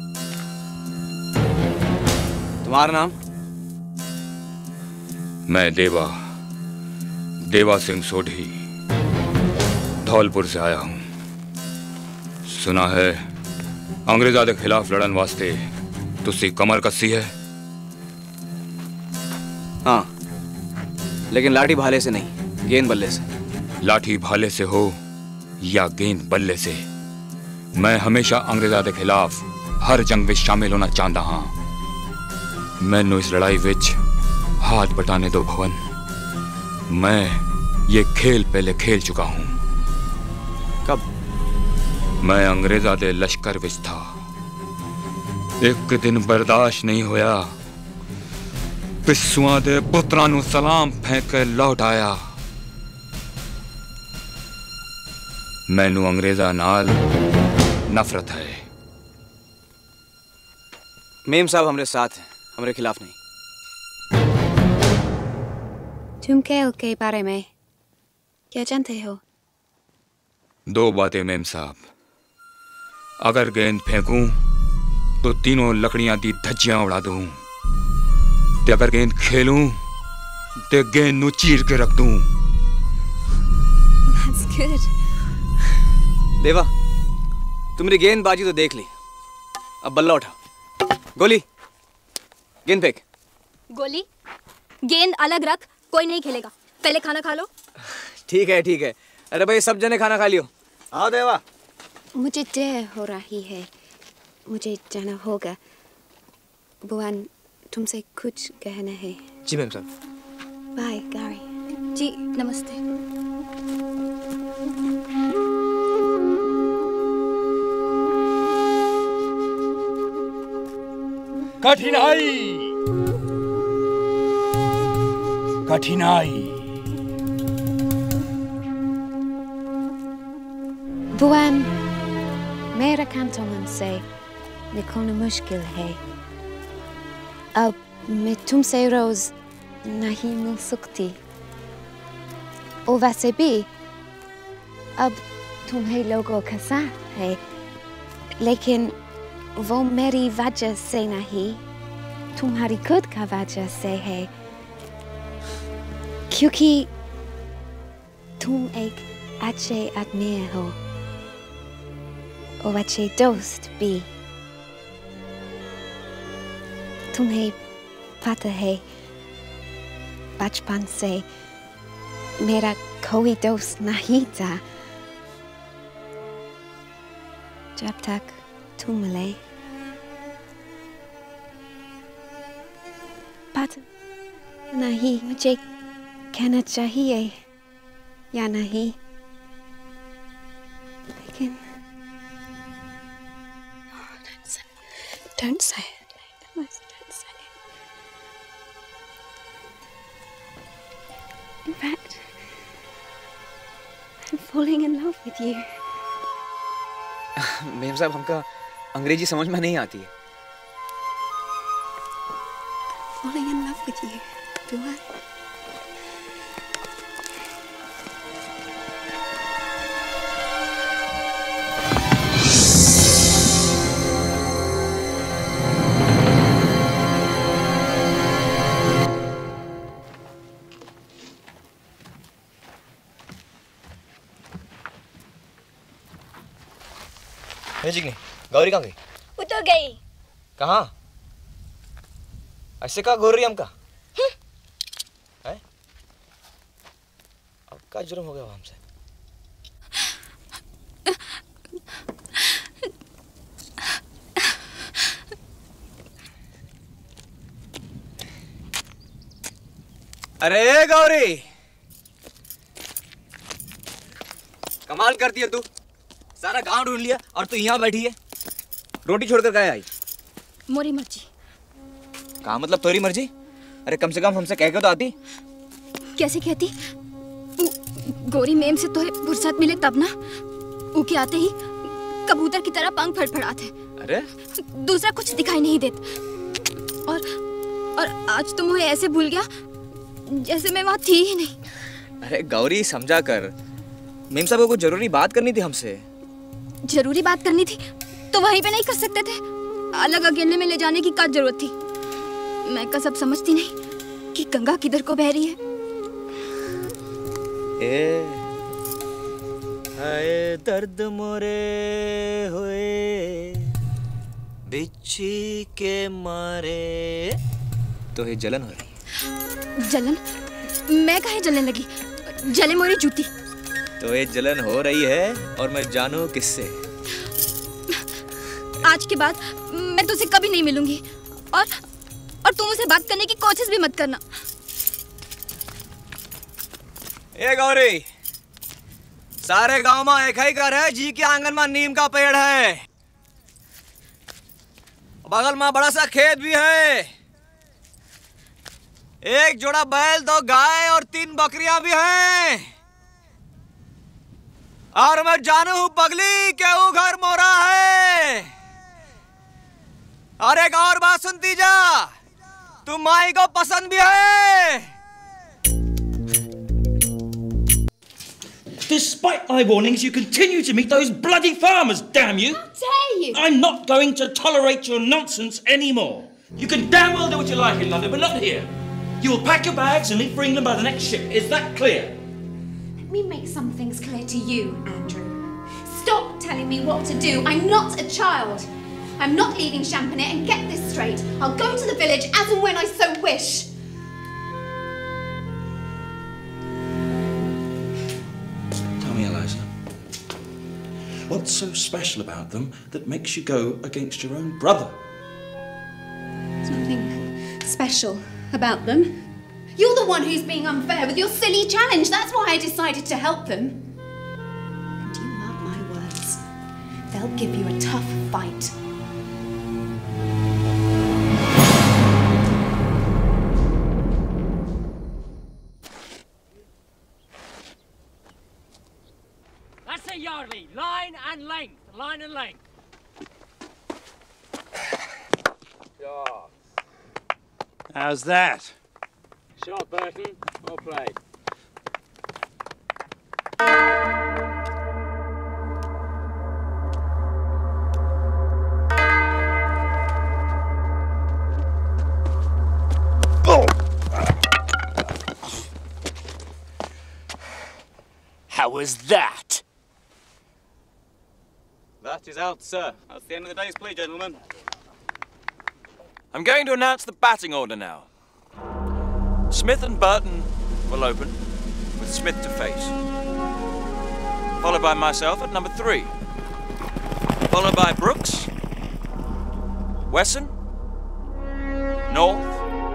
तुम्हारा नाम?
मैं देवा देवा सिंह सोढ़ी धौलपुर से आया हूं। सुना है अंग्रेज़ों के खिलाफ लड़न वास्ते तुसी कमर कसी है।
हाँ, लेकिन लाठी भाले से नहीं, गेंद बल्ले से।
लाठी भाले से हो या गेंद बल्ले से, मैं हमेशा अंग्रेज़ों के खिलाफ हर जंग में शामिल होना चाहता हाँ। मैनू इस लड़ाई विच हाथ बटाने दो भवन। मैं ये खेल पहले खेल चुका हूं।
कब?
मैं अंग्रेज़ों के लश्कर विच था। एक दिन बर्दाश्त नहीं होया, पिस्सुआं दे पुत्रां नू सलाम फेंक के लौट आया। मैनू अंग्रेज़ा नाल नफरत है।
मेम साहब हमारे साथ हैं, हमारे खिलाफ नहीं।
तुम खेल के बारे में क्या जानते हो?
दो बातें मेम साहब। अगर गेंद फेंकूं तो तीनों लकड़ियां दी धज्जियां उड़ा दूं, ते अगर गेंद खेलूं ते गेंद नू चीर के रख दूं।
That's good.
देवा, तुम मेरी गेंदबाजी तो देख ली, अब बल्ला उठा। गोली, गेंद फेंक।
गोली, गेंद अलग रख, कोई नहीं खेलेगा। पहले खाना खा लो।
ठीक है ठीक है। अरे भाई सब जने खाना खा लियो। आओ देवा।
मुझे देर हो रही है, मुझे जाना होगा। भुवन, तुमसे कुछ कहना है।
जी मैम साहब।
बाय गौरी।
जी नमस्ते।
कठिनाई कठिनाई
भुवन, मेरा कैंटोनमेंट से निकलना मुश्किल है। अब मैं तुमसे रोज नहीं मिल सकती, और वैसे भी अब तुम्हें लोगों का साथ है, लेकिन वो मेरी वजह से नहीं, तुम्हारी खुद का वजह से है, क्योंकि तुम एक अच्छे आदमी हो और अच्छे दोस्त भी। तुम्हें पता है, बचपन से मेरा कोई दोस्त नहीं था जब तक तुम मिले। पता नहीं मुझे कहना चाहिए या नहीं, लेकिन don't say it. Don't say it. In fact, I'm falling in love with you.
Ma'am साहब, हमका अंग्रेजी समझ में नहीं आती है।
Falling in love with you, Bhuvan.
भेजी नहीं? गौरी कहाँ गई?
वो तो गई।
कहाँ? ऐसे कहा घूर रही हमका? है? अब क्या जुर्म हो गया हमसे? अरे गौरी, कमाल करती है तू। सारा गांव ढूंढ लिया और तू यहाँ बैठी है। रोटी छोड़कर गए आई?
मोरी मर्जी।
कहा मतलब तोरी मर्जी? अरे कम से कम हमसे कह के तो आती।
कैसे कहती? गोरी मेम से तोरे फुर्सत मिले तब ना। ऊके आते ही कबूतर की तरह पंख फड़फड़ाते।
अरे
दूसरा कुछ दिखाई नहीं देता। और और आज तो मुझे ऐसे भूल गया जैसे मैं वहाँ थी ही नहीं।
अरे गौरी समझा कर, मेम साहब को कुछ जरूरी बात करनी थी हमसे।
जरूरी बात करनी थी तो वहीं पे नहीं कर सकते थे? अलग अकेले में ले जाने की क्या जरूरत थी? मैं का सब समझती नहीं कि गंगा किधर को बह रही है।
ए हाय दर्द मोरे हुए बिच्छी के मारे। तो ये जलन हो रही है।
जलन? मैं काहे जलने लगी? जले मोरी जूती।
तो ये जलन हो रही है और मैं जानू किससे?
आज के बाद मैं तुझसे कभी नहीं मिलूंगी और और तुम मुझसे बात करने की कोशिश भी मत करना।
ए गौरी, सारे गांव में एक ही घर है, जी के आंगन में नीम का पेड़ है, बगल में बड़ा सा खेत भी है, एक जोड़ा बैल, दो गाय और तीन बकरियां भी हैं। और मैं जानू हूं पगली के वो घर मोरा है। और एक और बात सुनती जा, तुम माई को पसंद भी है।
Despite my warnings, you continue to meet those bloody farmers, damn you!
How dare you!
I'm not going to tolerate your nonsense anymore. You can damn well do what you like in London, but not here. You will pack your bags and leave for England by the next ship. Is that clear?
Let me make some things clear to you, Andrew. Stop telling me what to do. I'm not a child. I'm not leaving Champanet, and get this straight. I'll go to the village as and when I so wish.
Tell me, Eliza, what's so special about them that makes you go against your own brother?
There's nothing special about them. You're the one who's being unfair with your silly challenge. That's why I decided to help them. And you mark my words, they'll give you a tough fight.
That's it, Yardley. Line and length. Line and length.
How's that?
Shot, Burton. Well played.
How was that?
That is out, sir. That's the end of the day's play, gentlemen.
I'm going to announce the batting order now. Smith and Burton will open, with Smith to face. Followed by myself at number three. Followed by Brooks, Wesson, North,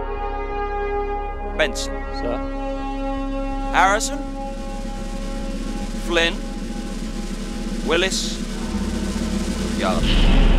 Benson. Sir. Harrison, Flynn, Willis, Yardley.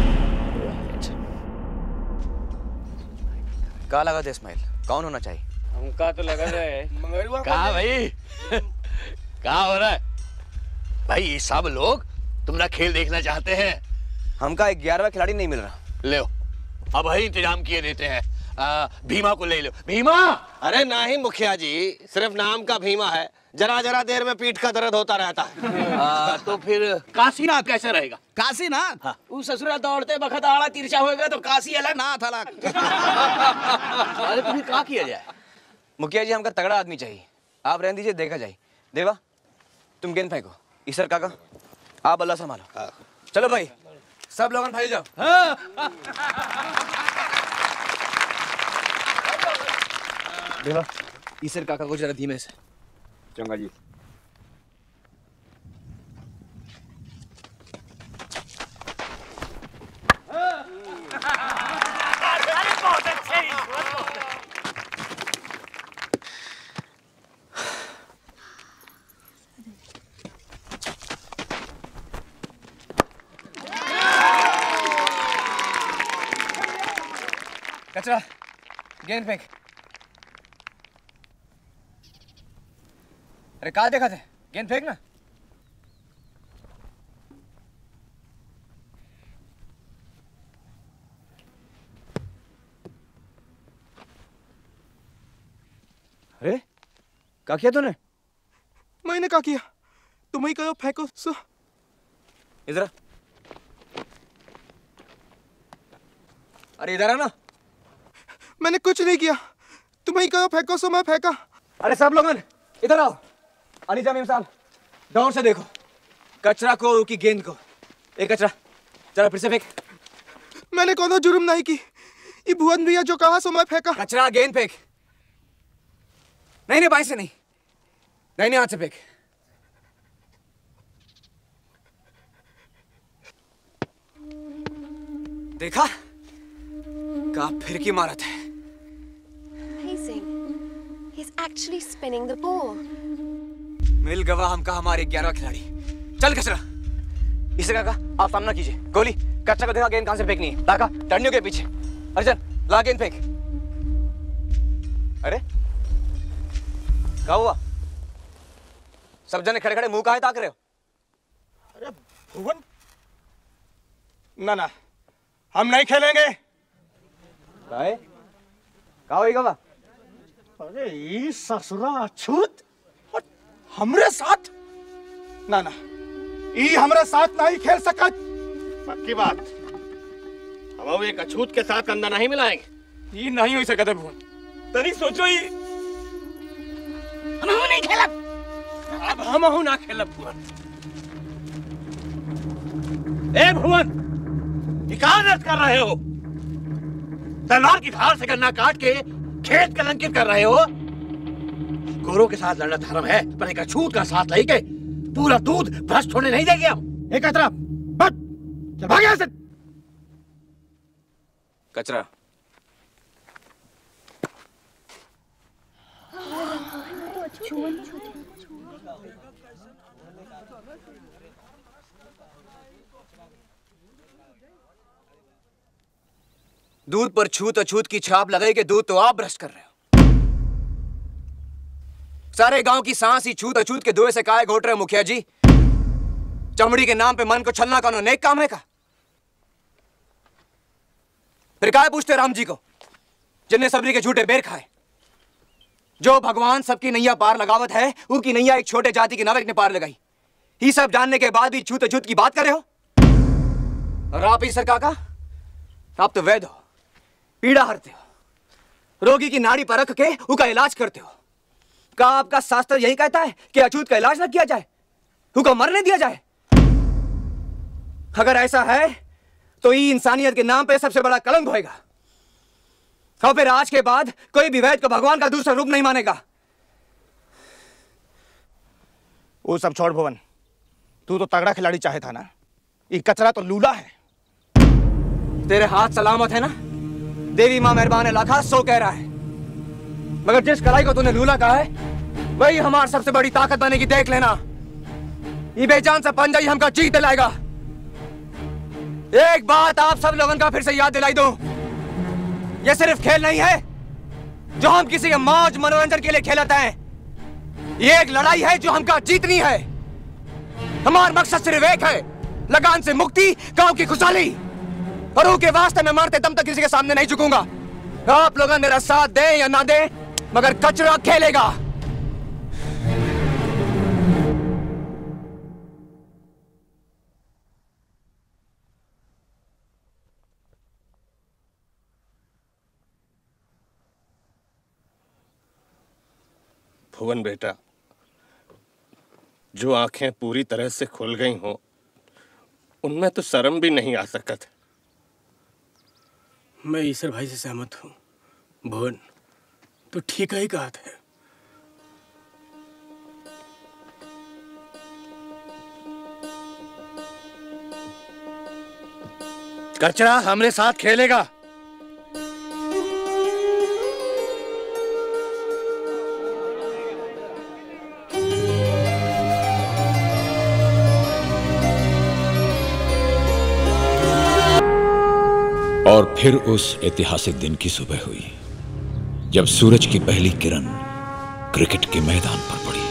कहाँ लगा थे इस्माइल? कौन होना चाहिए?
हमका तो लगा है।
कहाँ भाई? कहाँ हो रहा है? भाई ये सब लोग तुमरा खेल देखना चाहते हैं।
हमका ग्यारहवां खिलाड़ी नहीं मिल रहा।
ले अब वही इंतजाम किए देते हैं। आ, भीमा को ले लो। भीमा?
अरे नहीं मुखिया जी, सिर्फ नाम का भीमा है, जरा जरा देर में पीठ का दर्द होता रहता है।
आ, तो फिर काशीनाथ कैसे रहेगा?
काशीनाथ? हाँ। उस ससुरा दौड़ते बखत आड़ा तिरछा होएगा तो काशी अलग नाथ अलग।
अरे तुम्हें क्या किया जाए?
मुखिया जी हमका तगड़ा आदमी चाहिए। आप रहने दीजिए, देखा जाए। देवा तुम गेंद फेंको। ईसर काका आप बल्ला संभालो। चलो भाई सब लोगन भाई जाओ। देखो ईसर काका को जरा धीमे से।
चंगा जी।
बहुत अच्छे ईश्वर।
कचरा गेंद फेंक। अरे कहा देखा थे, गेंद फेंक ना। अरे क्या किया तूने?
मैंने क्या किया? तुम ही कहो फेंको सो।
इधर आ। अरे इधर आ ना।
मैंने कुछ नहीं किया, तुम ही कहो फेंको सो मैं फेंका।
अरे सब लोगन इधर आओ। अलीजा मेम साहब दौड़ से देखो कचरा को और की गेंद को। एक कचरा जरा फिर से फेंक।
मैंने कोनो जुर्म नहीं की, ये भुवन भैया जो कहा सो मैं फेंका।
कचरा गेंद फेंक। नहीं नहीं बाई से नहीं, नहीं नहीं हाथ से फेंक। देखा का फिर की मारत है।
Amazing. He's actually spinning the ball.
मिल गवा हमका हमारे ग्यारह खिलाड़ी। चल कचरा। इसे काका आप सामना कीजिए। गोली कचरा को देखा गेंद कहां से फेंकनी है। काका टर्नियों के पीछे। अर्जन ला गेंद फेंक। अरे क्या हुआ? सब जने खड़े खड़े मुंह काहे ताक रहे हो?
अरे भुवन, ना ना हम नहीं खेलेंगे।
काहे? क्या हुई गवा?
अरे ये ससुरा अछूत हमरे साथ ना ना ये हमरे साथ नहीं खेल सकत।
पक्की बात, हम एक अछूत के साथ कंधा नहीं मिलाएंगे।
ये नहीं हो सकता है भुवन, तनी सोचो ही।
हम नहीं खेलब,
अब हम हूं ना खेलब भुवन।
ए भुवन, ये क्या नृत्य कर रहे हो? तलवार की धार से गन्ना काट के खेत कलंकित कर रहे हो। गोरों के साथ लड़ना धर्म है, पर एक अछूत का साथ लेके पूरा दूध भ्रष्ट होने नहीं देंगे हम। एक कचरा बस चल भाग यहाँ से।
कचरा दूध पर छूत अछूत की छाप लगाई के दूध तो आप भ्रष्ट कर रहे हो। सारे गांव की सांस ही छूत अछूत के धुएं से काहे घोट रहे हो मुखिया जी? चमड़ी के नाम पे मन को छलना का नेक काम है का? फिर काहे पूछते राम जी को जिनने सबरी के झूठे बेर खाए? जो भगवान सबकी नैया पार लगावत है, उनकी नैया एक छोटे जाति के नाविक ने पार लगाई। ये सब जानने के बाद भी छूत अछूत की बात कर रहे हो? और आप ही सरकार का आप तो वैद्य हो, पीड़ा हरते हो, रोगी की नाड़ी परख के उसका इलाज करते हो। क्या आपका शास्त्र यही कहता है कि अछूत का इलाज ना किया जाए, उसको मरने दिया जाए? अगर ऐसा है तो ये इंसानियत के नाम पे सबसे बड़ा कलंक होएगा। और फिर आज के बाद कोई भी वैद्य को भगवान का दूसरा रूप नहीं मानेगा।
वो सब छोड़ भुवन, तू तो तगड़ा खिलाड़ी चाहे था ना, ये कचरा तो लूला है।
तेरे हाथ सलामत है ना? देवी मां मेहरबान है लाखा सो कह रहा है। मगर जिस कलाई को तूने लूला कहा है वही हमारी सबसे बड़ी ताकत बनेगी, देख लेना। ये बेजान सा पंजा ही हमका जीत दिलाएगा। एक बात आप सब लोगों का फिर से याद दिलाई दूं, ये सिर्फ खेल नहीं है जो हम किसी के मौज मनोरंजन के लिए खेलते हैं। ये एक लड़ाई है जो हमका जीतनी है। हमारा मकसद सिर्फ एक है, लगान से मुक्ति, गांव की खुशहाली। और उनके वास्ते मैं मारते दम तक किसी के सामने नहीं झुकूंगा। आप लोग मेरा साथ दें या ना दें, मगर कचरा खेलेगा।
भुवन बेटा, जो आंखें पूरी तरह से खुल गई हों
उनमें तो शर्म भी नहीं आ सकत। मैं ईश्वर भाई से सहमत हूँ। भुवन, तो ठीक ही कहा था।
कचरा हमरे साथ खेलेगा।
और फिर उस ऐतिहासिक दिन की सुबह हुई जब सूरज की पहली किरण क्रिकेट के मैदान पर पड़ी।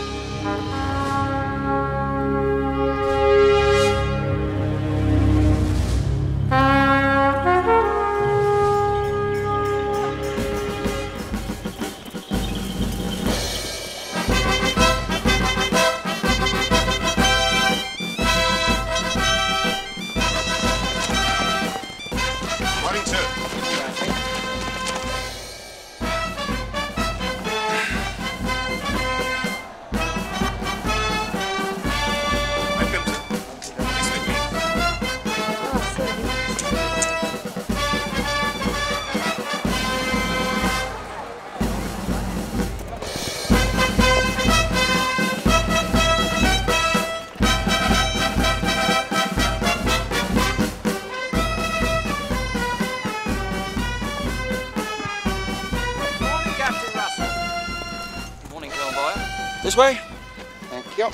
This way.
Thank you.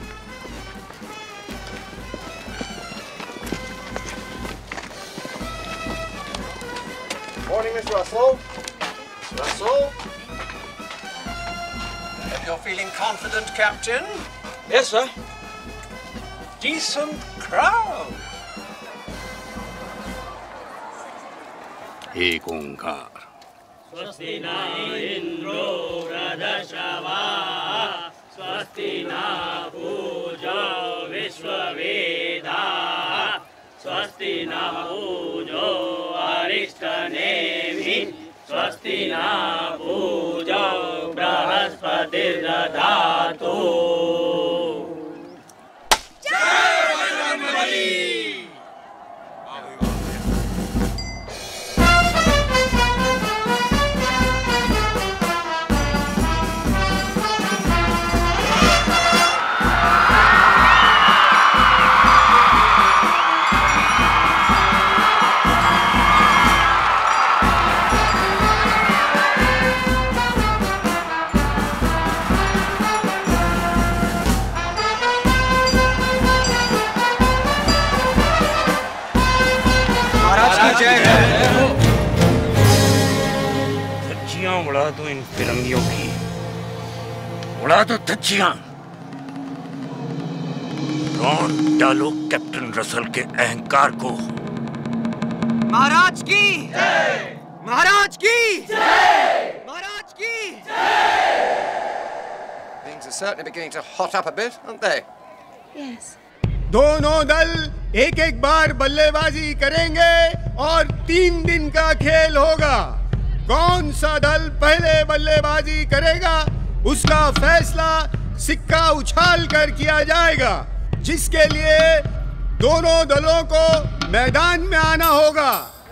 Morning, Miss Russell. Miss Russell.
If you're feeling confident, Captain.
Yes, sir.
Decent crowd.
एक ओंकार।
स्वस्ति न इंद्रो वृधश्रवाः स्वस्ति न पूजो विश्ववेदाः स्वस्ति न पूजो अरिष्टनेमिः स्वस्ति न पूजो बृहस्पतिर्दधातु।
धज्जियां उड़ा दो इन फिरंगियों की, उड़ा दो धज्जियां। रौंद डालो कैप्टन रसल के अहंकार को।
महाराज की महाराज की महाराज की।
Things are certainly beginning to hot up a bit, aren't they?
Yes.
दोनों दल एक एक बार बल्लेबाजी करेंगे और तीन दिन का खेल होगा। कौन सा दल पहले बल्लेबाजी करेगा उसका फैसला सिक्का उछाल कर किया जाएगा, जिसके लिए दोनों दलों को मैदान में आना होगा।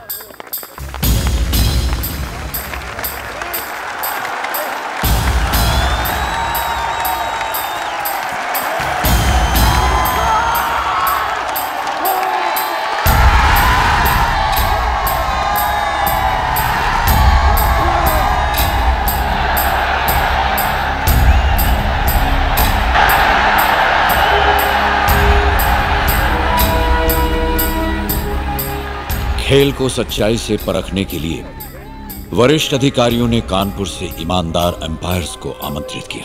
खेल को सच्चाई से परखने के लिए वरिष्ठ अधिकारियों ने कानपुर से ईमानदार एम्पायर्स को आमंत्रित किया।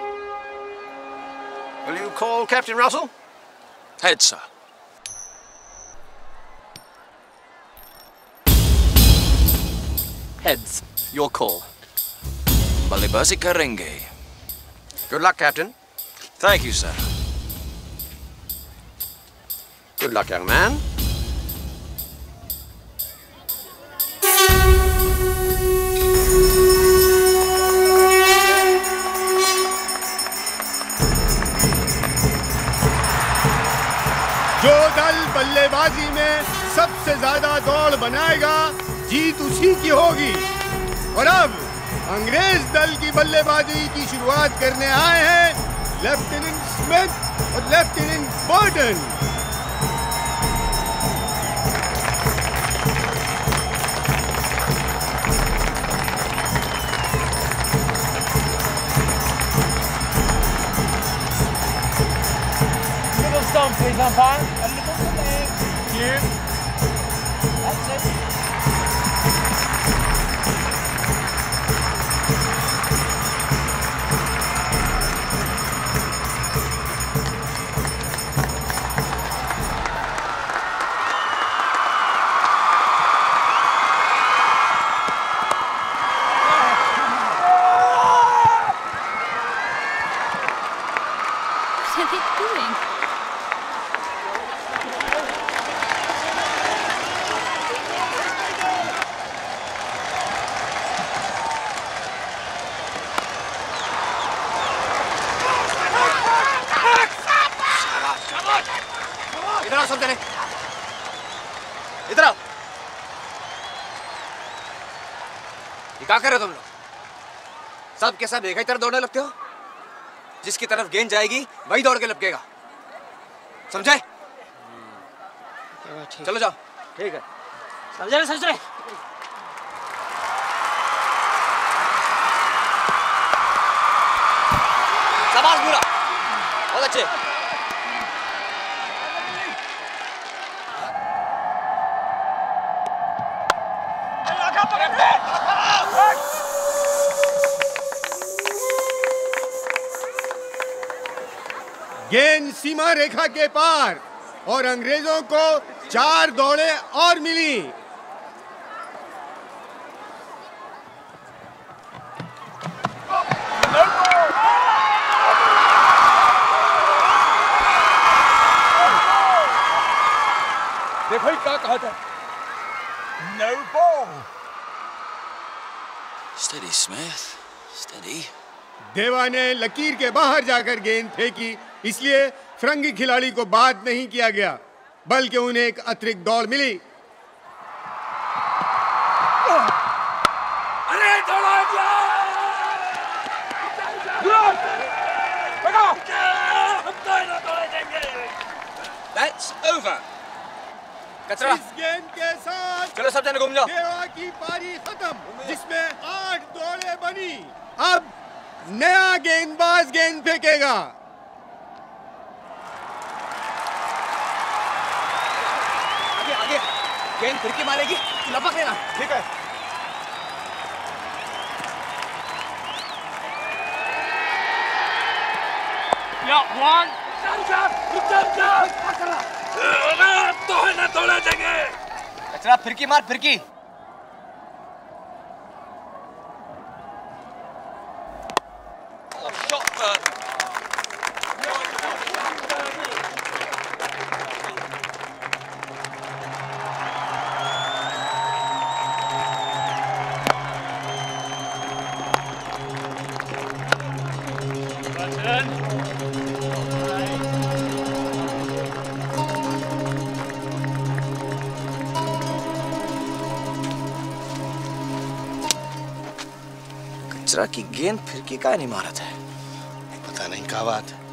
Will you call Captain Russell?
Head, sir.
Heads. Your call.
बल्लेबाजी करेंगे।
Good luck, Captain.
Thank you, sir.
Good luck, young man.
जो दल बल्ले दौड़ बनाएगा जीत उसी की होगी। और अब अंग्रेज दल की बल्लेबाजी की शुरुआत करने आए हैं लेफ्टिनेंट स्मिथ और lieutenant Burton.
Stone, please, umpire. A little delay. You. That's it.
What are they doing?
इधर आओ सब जने, इधर आओ। ये क्या कर रहे हो तुम लोग? सब के सब एक ही तरफ दौड़ने लगते हो? जिसकी तरफ गेंद जाएगी वही दौड़ के लपकेगा, समझे? चलो जाओ। ठीक है,
समझ रहे समझ रहे।
शाबाश बुरा, बहुत अच्छे।
गेंद सीमा रेखा के पार और अंग्रेजों को चार दौड़ें और मिली।
देखो ही क्या कहा था। No ball.
Steady, Smith. Steady.
देवा ने लकीर के बाहर जाकर गेंद फेंकी, इसलिए फिरंगी खिलाड़ी को बाद नहीं किया गया, बल्कि उन्हें एक अतिरिक्त दौड़ मिली।
अरे दौड़ा दिया।
That's over. कचरा।
इस गेंद के साथ
चलो सब जने घूम जाओ।
देवा की पारी खत्म, जिसमें आठ दौड़ें बनी। अब नया गेंदबाज गेंद फेंकेगा।
आगे आगे, गेंद फिरकी मारेगी, तू लपक लेना। ठीक है।
Yeah, one. तो है ना दौड़ा देंगे।
कचरा फिरकी मार, फिरकी। कचरा की गेंद फिरकी का नहीं मारा था।
पता नहीं क्या बात है।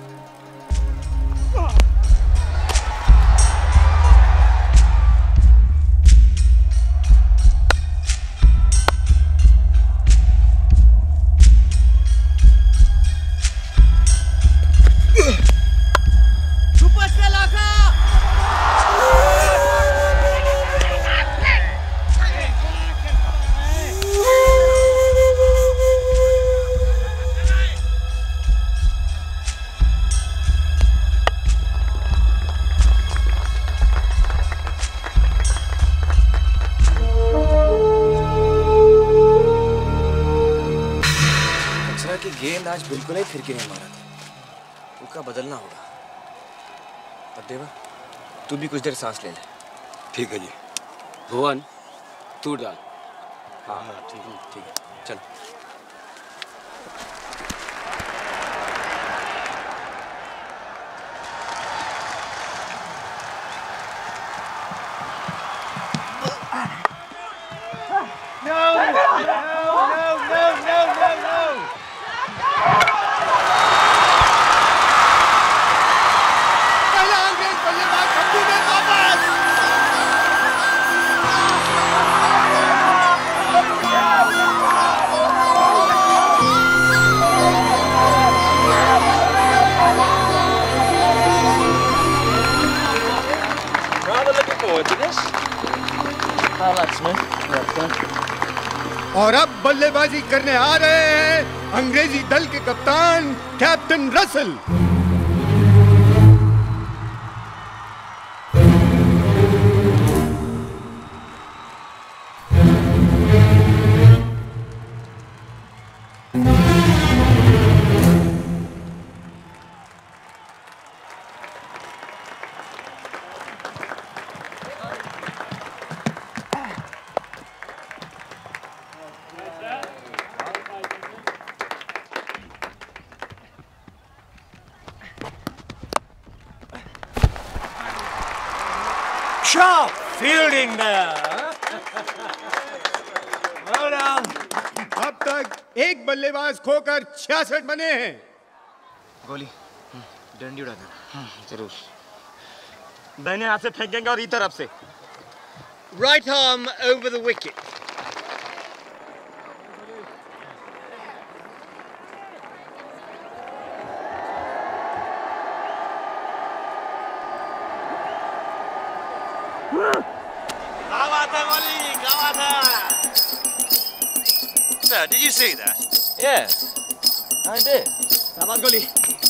गेंद आज बिल्कुल ही फिरकी नहीं मारा था, उसका बदलना होगा। अब देवा, तू भी कुछ देर सांस ले ले।
ठीक है जी।
भुवन, तू डाल।
हाँ हाँ ठीक है ठीक है, चल।
और अब बल्लेबाजी करने आ रहे हैं अंग्रेजी दल के कप्तान captain Russell.
Sharp fielding there. Well done.
अब तक एक बल्लेबाज खोकर छियासठ बने हैं।
गोली डंडी उड़ा देना।
जरूर।
दाहिने हाथ से फेंकेंगे और इस तरफ से।
Right arm over the wicket.
Sir, did you see that?
Yes, I did.
Saman Goli.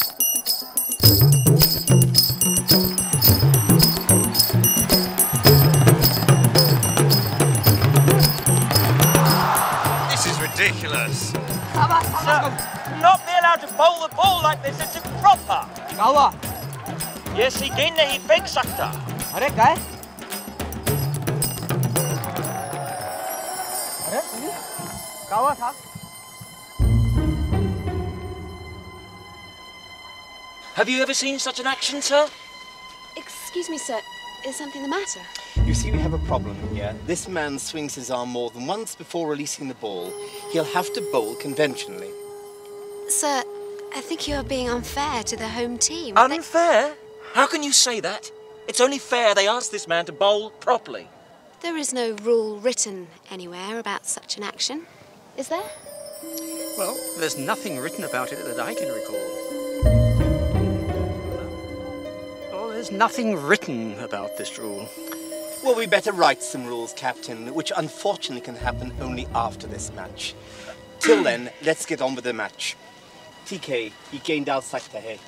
This is ridiculous.
Sir, not be allowed to bowl the ball like this. It's improper.
क्या हुआ?
ये सी गेंद नहीं फेंक सकता।
अरे क्या है? अरे क्या हुआ था?
Have you ever seen such an action, sir?
Excuse me, sir. Is something the matter?
You see, we have a problem here. This man swings his arm more than once before releasing the ball. He'll have to bowl conventionally.
Sir, I think you are being unfair to the home team.
Unfair? How can you say that? It's only fair they asked this man to bowl properly.
There is no rule written anywhere about such an action, is there?
Well, there's nothing written about it that I can recall. Well, there's nothing written about this rule.
Well, we better write some rules, Captain, which unfortunately can happen only after this match. Till then, let's get on with the match. T K, ये गेंद डाल सकता है।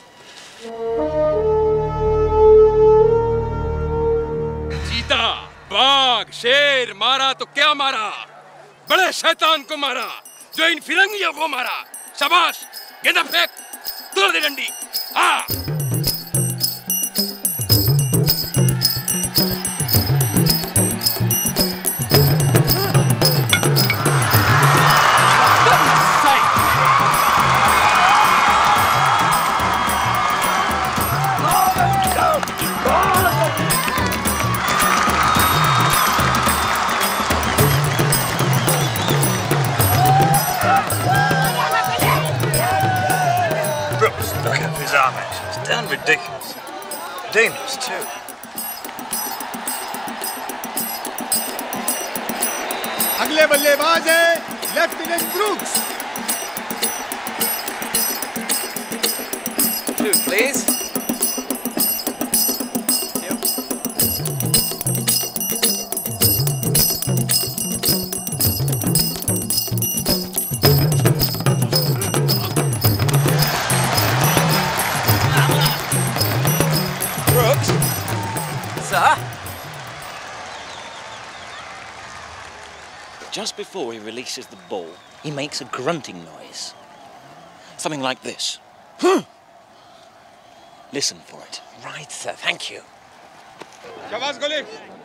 चीता, बाघ, शेर मारा तो क्या मारा? बड़े शैतान को मारा, जो इन फिरंगियों को मारा। शाबाश, गेंद फेंक, तोड़ दे डंडी। हाँ।
Damn ridiculous. Dangerous too.
अगले बल्लेबाज है lieutenant Brooks.
Two, please.
Just before he releases the ball, he makes a grunting noise. Something like this. Listen for it.
Right, sir. Thank you.
शाबाश गोली।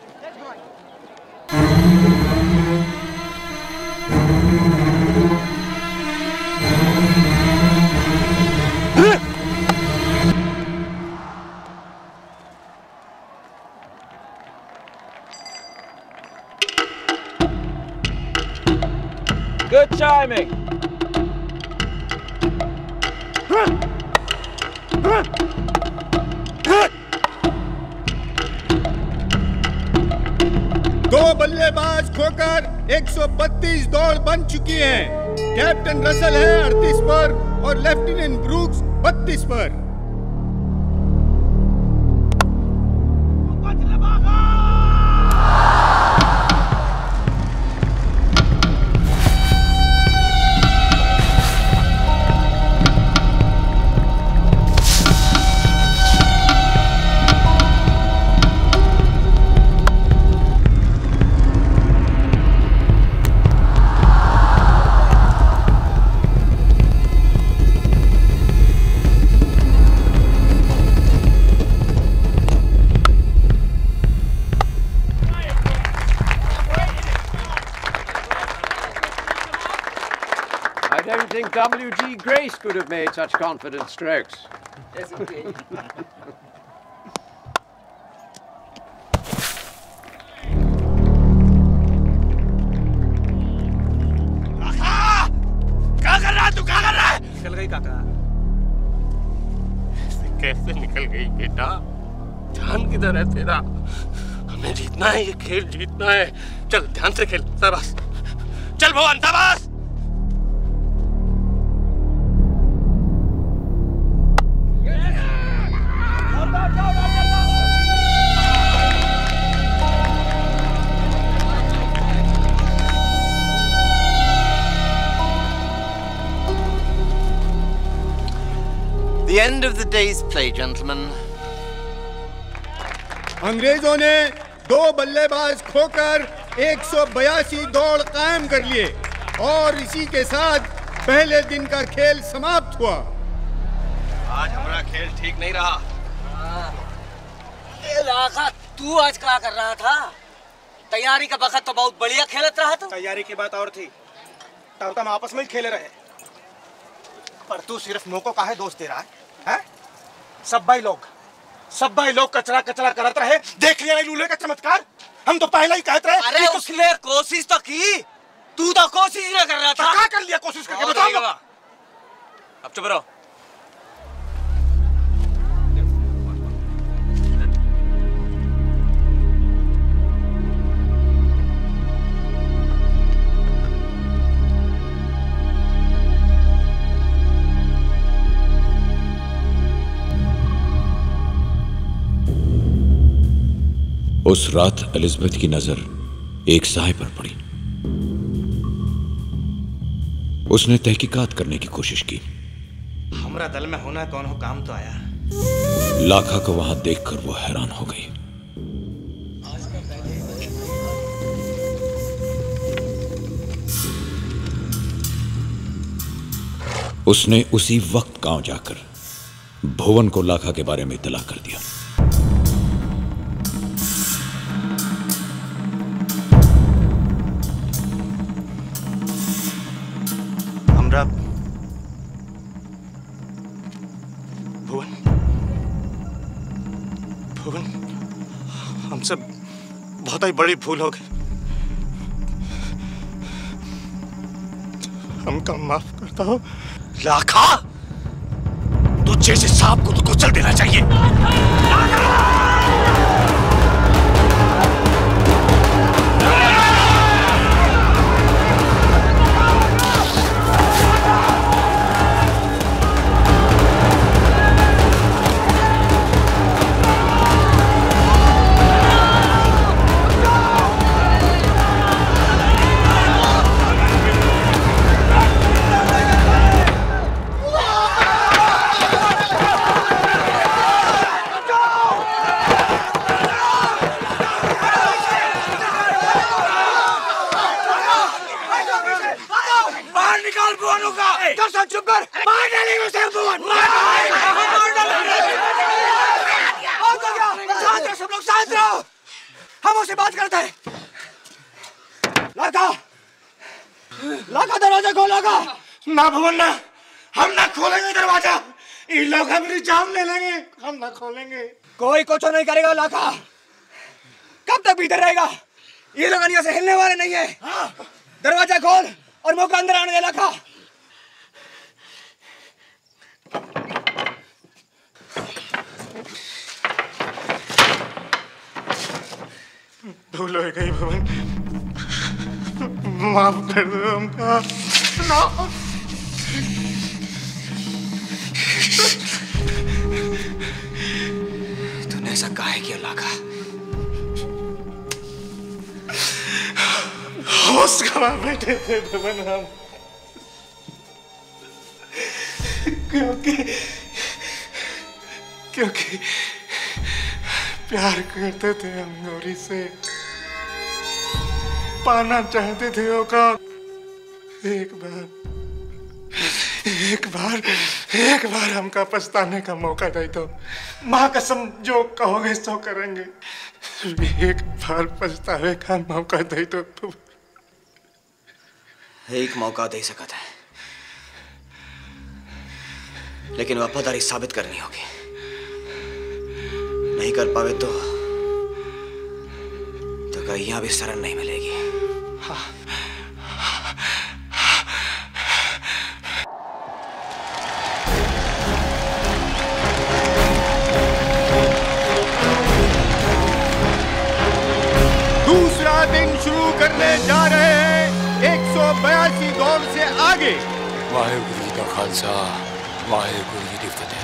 Good timing.
दो बल्लेबाज खोकर एक सौ बत्तीस दौड़ बन चुकी हैं। कैप्टन रसल है अड़तीस पर और लेफ्टिनेंट ब्रूक्स बत्तीस पर।
think W G Grace could have made such confident strokes.
Yes, indeed.
क्या कर रहा है तू? क्या कर रहा है?
निकल गई काका।
कैसे निकल गई बेटा? ध्यान किधर है तेरा? हमें जीतना है, ये खेल जीतना है। चल ध्यान से खेल। शाबाश। चल भवन, शाबाश।
The end of the day's play, gentlemen.
अंग्रेजों ने दो बल्लेबाज खोकर एक सौ बयासी दौड़ कायम कर लिए और इसी के साथ पहले दिन का खेल समाप्त हुआ।
आज हमारा खेल ठीक नहीं रहा।
ए लाखा, तू आज क्या कर रहा था? तैयारी का वक्त तो बहुत बढ़िया खेलत रहा था।
तैयारी की बात और थी, तब हम आपस में ही खेले रहे, पर तू सिर्फ मौको का है दोस्त दे रहा है, है? सब भाई लोग सब भाई लोग कचरा कचरा करत रहे। देख लिया लूले का चमत्कार। हम तो पहले ही कहते रहे।
अरे उसने कोशिश तो की, तू तो कोशिश ही न कर रहा था।
क्या कर लिया कोशिश करके बताओ।
अब चुप रहो।
उस रात एलिजाबेथ की नजर एक साए पर पड़ी। उसने तहकीकात करने की कोशिश की।
हमारा दल में होना कौन हो काम तो आया।
लाखा को वहां देखकर वो हैरान हो गई। उसने उसी वक्त गांव जाकर भुवन को लाखा के बारे में इत्तला कर दिया।
भुवन भुवन हमसे बहुत ही बड़ी भूल हो गई। हमका माफ करता हो।
लाखा, तू जैसे सांप को तो कुचल देना चाहिए।
चुप कर, मार डालेंगे उसे भुवन, मार डालेंगे। और तो क्या? शांत रहो सब लोग, शांत रहो। हम उससे बात करते हैं। लाखा, लाखा दरवाजा खोल लाखा।
ना भुवन ना, हम ना खोलेंगे दरवाजा। ये लोग हमारी जान ले लेंगे, हम ना खोलेंगे।
कोई कुछ नहीं करेगा लाखा। कब तक भीतर रहेगा? ये लोग यहाँ से हिलने वाले नहीं है। दरवाजा खोल और मौका अंदर आने दे लाखा।
भूल हो गई भुवन, माफ कर दो हमका। ना
तूने ऐसा काहे किया लाखा?
होश गवा बैठे थे भुवन हम, क्योंकि क्योंकि प्यार करते थे हम गौरी से, पाना चाहते थे ओका। एक बार एक बार एक बार हमका पछताने का मौका दे दो। माँ कसम जो कहोगे सो करेंगे। एक बार पछतावे का मौका दे दो।
एक मौका दे सकता है,
लेकिन वफादारी साबित करनी होगी। नहीं कर पावे तो तो कहीं यहां भी शरण नहीं मिलेगी। हाँ।
दूसरा दिन शुरू करने जा रहे हैं एक सौ बयासी दौड़ से आगे।
वाहेगुरु जी का खालसा, वाहेगुरु जी की फतेह।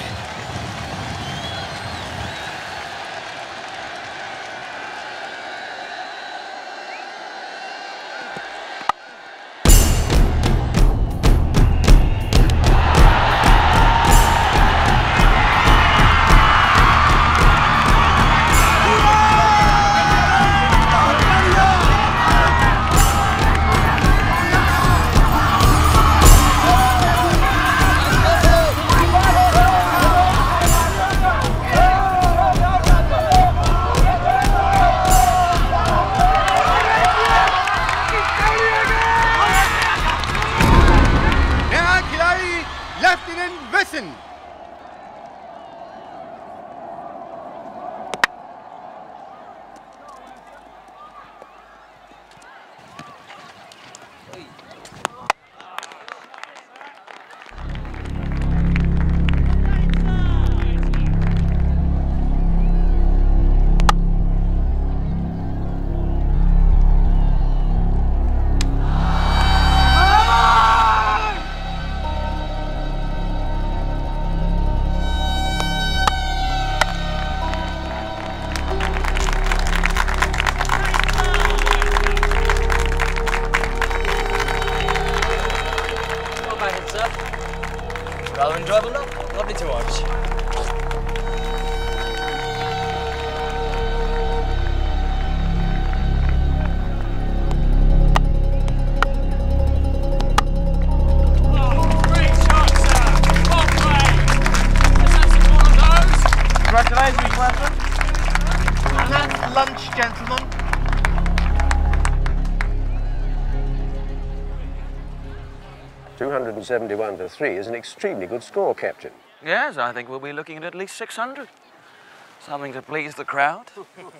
two hundred seventy-one to three is an extremely good score, Captain.
Yes, I think we'll be looking at at least six hundred. Something to please the crowd.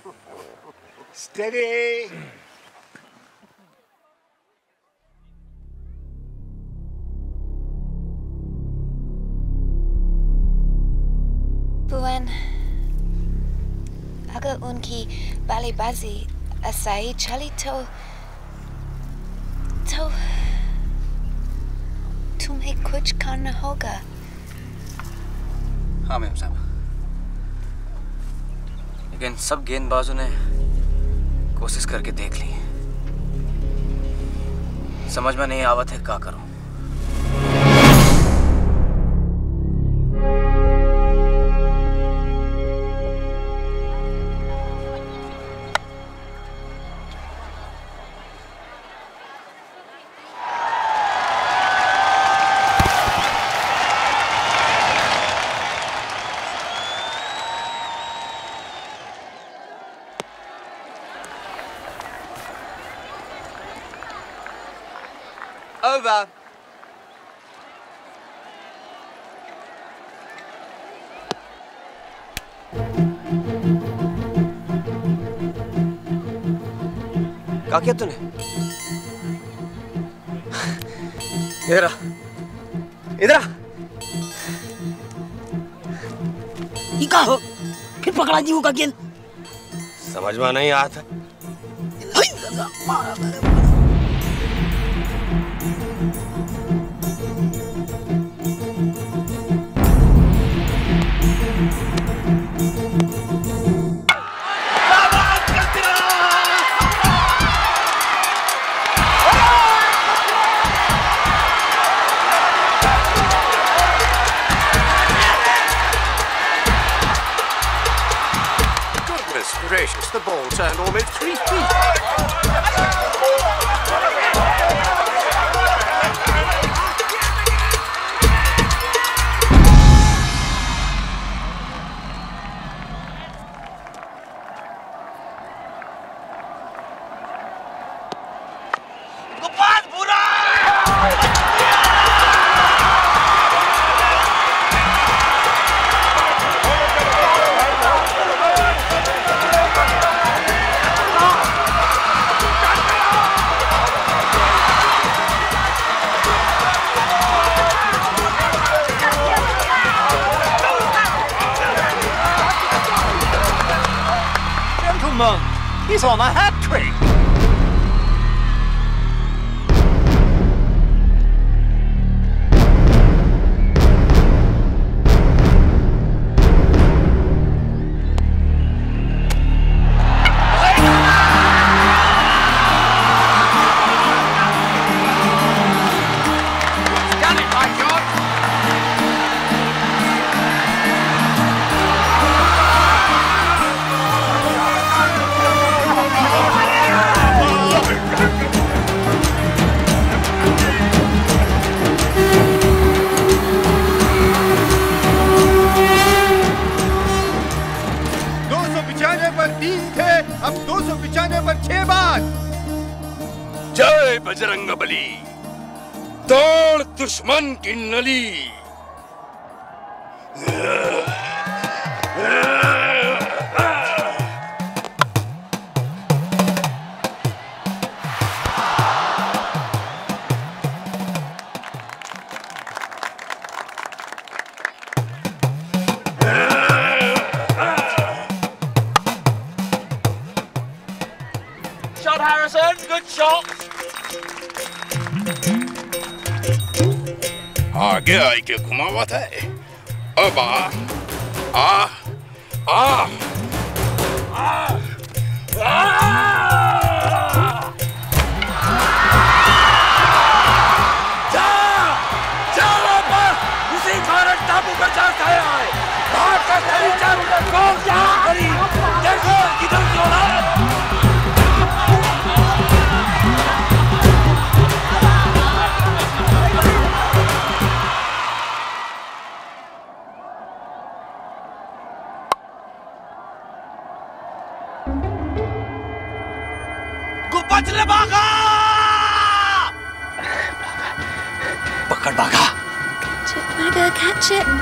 Steady.
बुआन, अगर उनकी बल्लेबाजी ऐसी चली तो तो तुम्हें कुछ करना होगा।
हाँ मैम साहब, लेकिन सब गेंदबाजों ने कोशिश करके देख ली, समझ में नहीं आवत है क्या करूं। Over. क्या किया तूने? इधर आ, इधर आ।
ये क्या हो? फिर पकड़ा जी का गेंद।
समझ में नहीं आता।
Gracious, the ball turned almost three feet.
Gopal बुरा
He's on a hat trick.
Bajrangbali, तोड़ दुश्मन की नली।
Shot, Harrison. Good shot.
आगे आई के घुमावत है। अब आ आ आ आ
जा जा वापस उसी कारण टापू पर जा खाया है। भाग कर तेरी चारों में कौन क्या करी देखो किधर क्यों ना
गुब्बचले भागा पकड़ भागा
Wanna go catch it?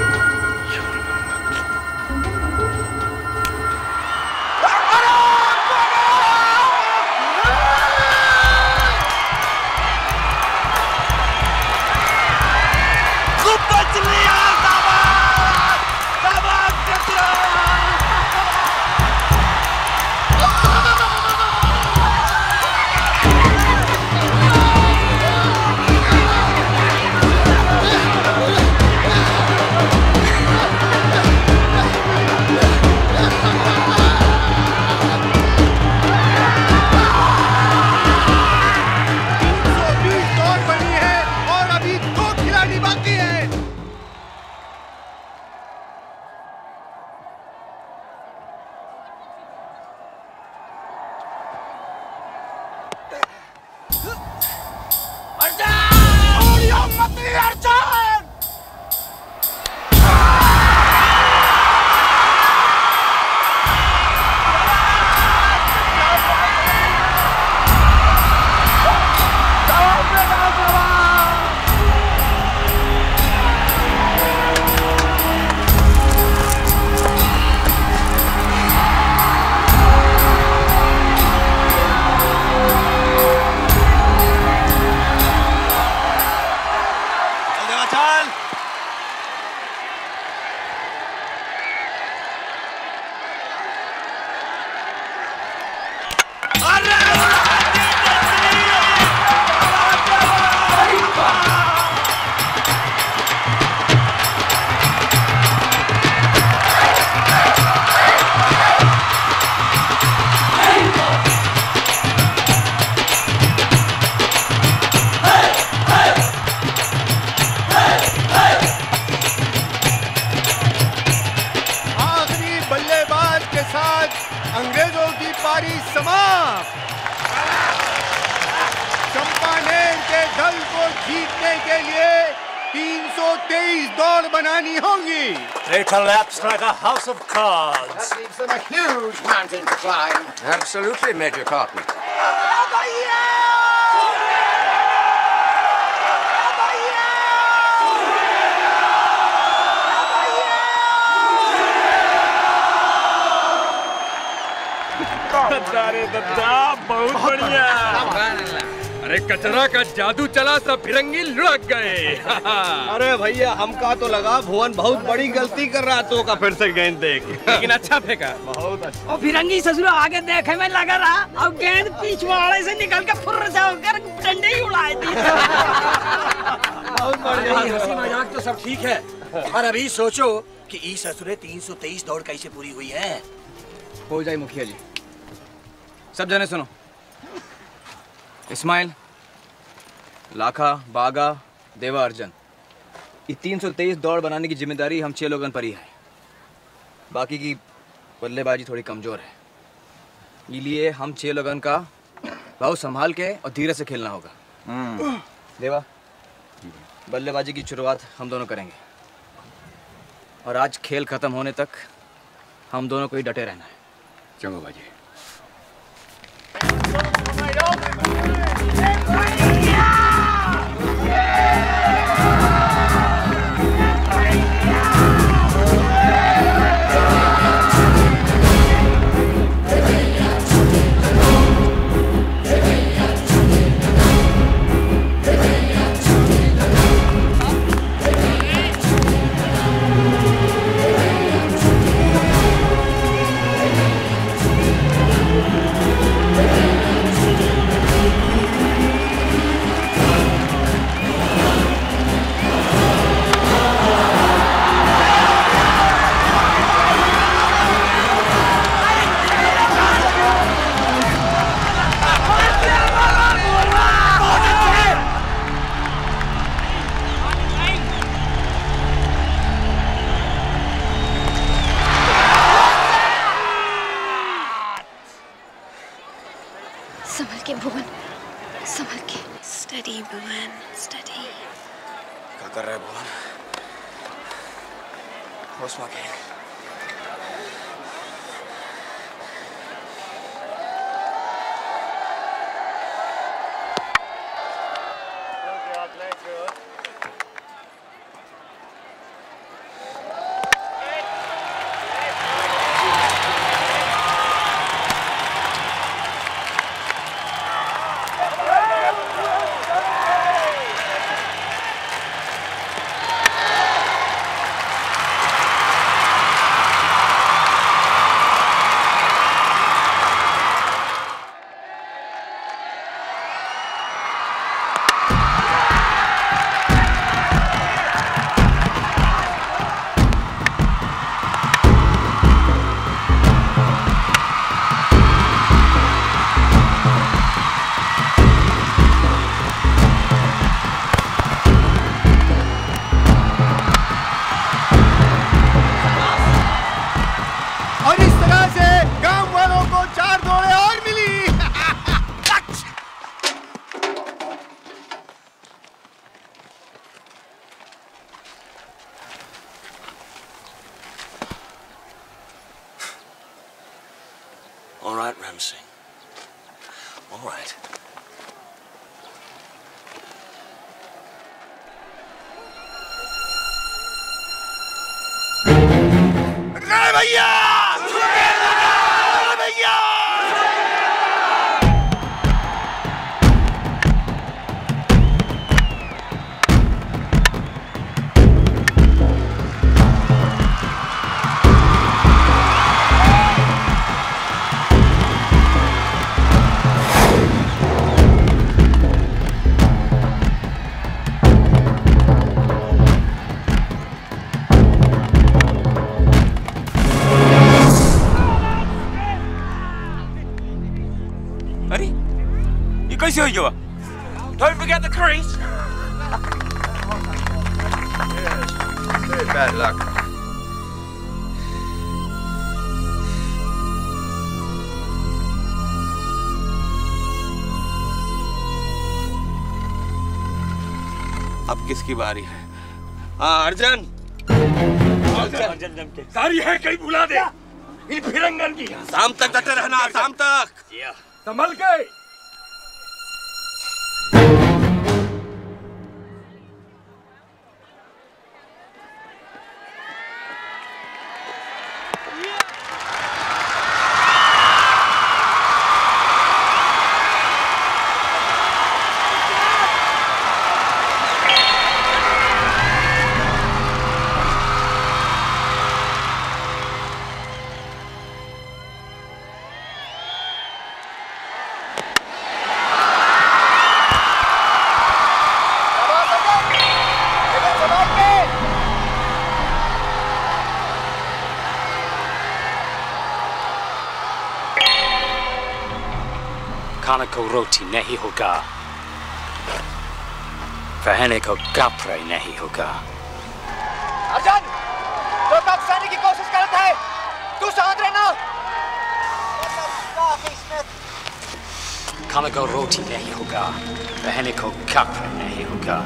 They collapse like a house of cards.
That leaves them a huge mountain to climb.
Absolutely, Major Carton.
दादा बहुत बढ़िया।
अरे कचरा का जादू चला, सब फिरंगी लुढ़क गए।
अरे भैया हमका तो लगा भुवन बहुत बड़ी गलती कर रहा तो का फिर से गेंद देख,
लेकिन अच्छा फेंका।
बहुत अच्छा।
और फिरंगी ससुरा आगे देखे में लगा रहा, अब गेंद पिछवाड़े से निकल के फुर्र से होकर डंडे ही उड़ाए दी।
बहुत बढ़िया।
हंसी मजाक तो सब ठीक है, पर अभी सोचो कि ई ससुरे तीन सौ तेईस दौड़ कैसे पूरी हुई है।
हो जाए मुखिया जी। सब जने सुनो, इस्माइल, लाखा, बागा, देवा, अर्जन, ये तीन सौ तेईस दौड़ बनाने की जिम्मेदारी हम छह लोगों पर ही है। बाकी की बल्लेबाजी थोड़ी कमजोर है, इसलिए हम छह लोगों का बहुत संभाल के और धीरे से खेलना होगा। देवा, बल्लेबाजी की शुरुआत हम दोनों करेंगे और आज खेल खत्म होने तक हम दोनों को ही डटे रहना है।
चंगो बाजी।
संभल के भुवन, संभल के।
Steady, Bhuvan, steady.
क्या कर रहा है भुवन? होश में आके।
All right, Ramsey. All right.
अरे भैया! अरे भैया!
कैसे हुई हुआ? Don't forget the crease.
Yes, very bad luck.
अब किसकी बारी है? हाँ अर्जन।
अर्जन सारी है कहीं बुला दे इन फिरंगन की।
शाम तक डटे रहना, शाम तक।
संभल के।
को रोटी नहीं होगा, पहनने को कपड़े नहीं होगा।
अर्जुन, तो कब उकसाने की कोशिश करता है, तू शांत रहना।
खाने को रोटी नहीं होगा, पहनने को कपड़े नहीं होगा।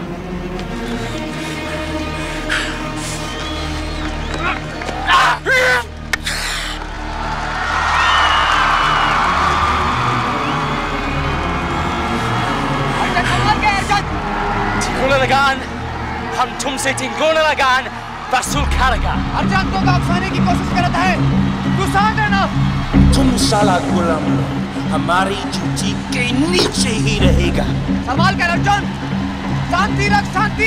तिकोना लगान, हम तुमसे तिकोना लगान वसूल करेगा। अर्जुन तो उकसाने की कोशिश करता है, तू शांत रहना।
तुम साला गुलाम हमारी जूती के नीचे ही रहेगा।
संभाल कर अर्जुन, शांति रख, शांति।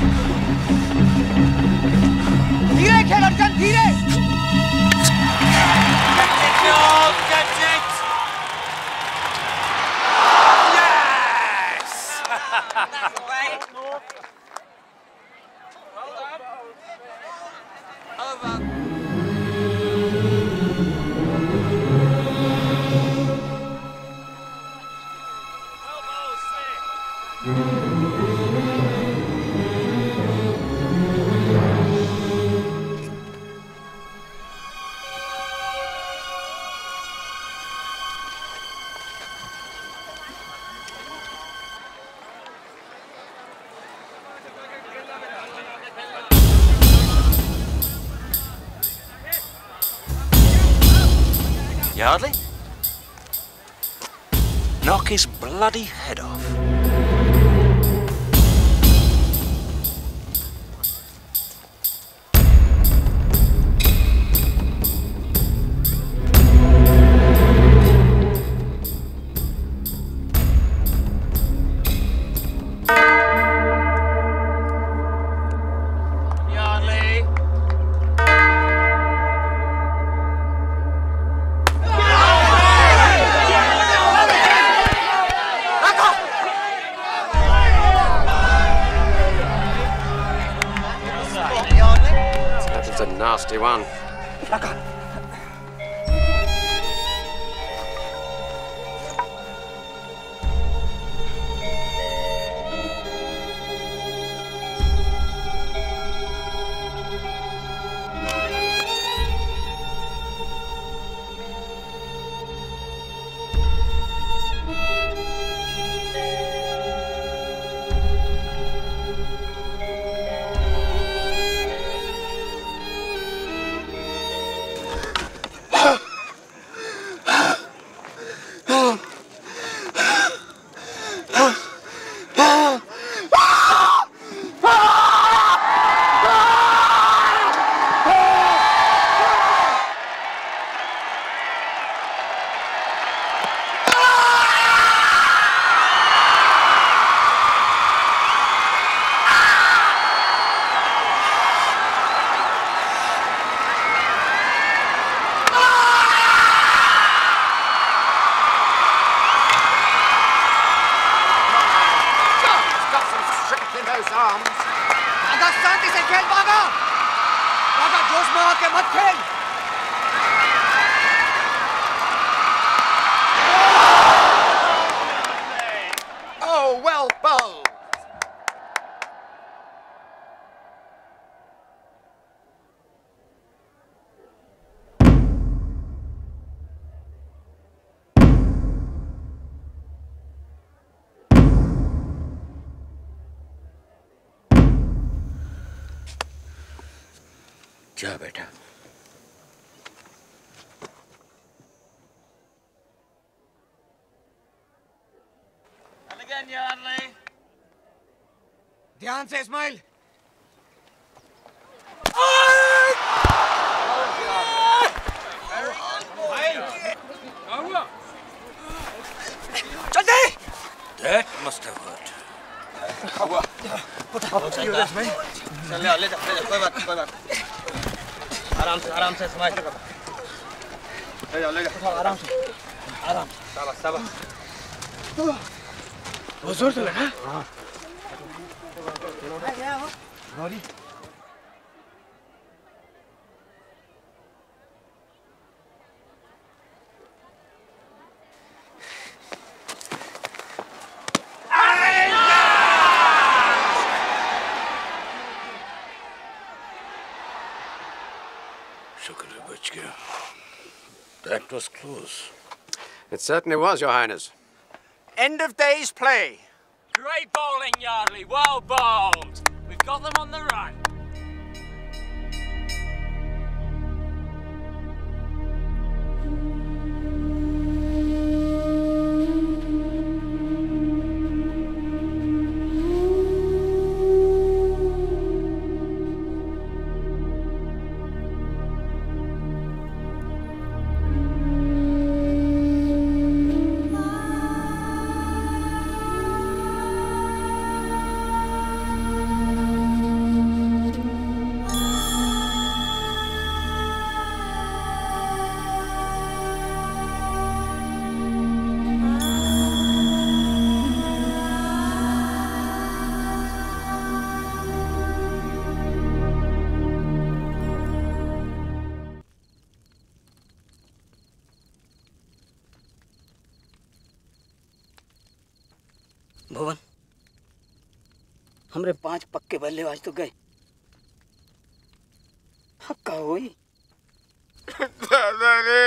धीरे खेल अर्जुन, धीरे।
Yardley? Knock his bloody head off.
Nasty one.
जा बेटा।
ध्यान से इस्माइल।
चलते। That must have hurt.
चल ले, ले जा, ले जा, कोई बात, कोई बात। आराम से, आराम से इस्माइल। ले जाओ, ले जाओ, आराम से, आराम। शाबाश, शाबाश।
बहुत जोर से लगा।
हाँ। Gauri.
was close.
It certainly was, Your Highness.
End of day's play.
Great bowling, Yardley. Well bowled. We've got them on the run.
भुवन, हमरे पांच पक्के बल्लेबाज तो गए। हक्का हुई।
दादा रे।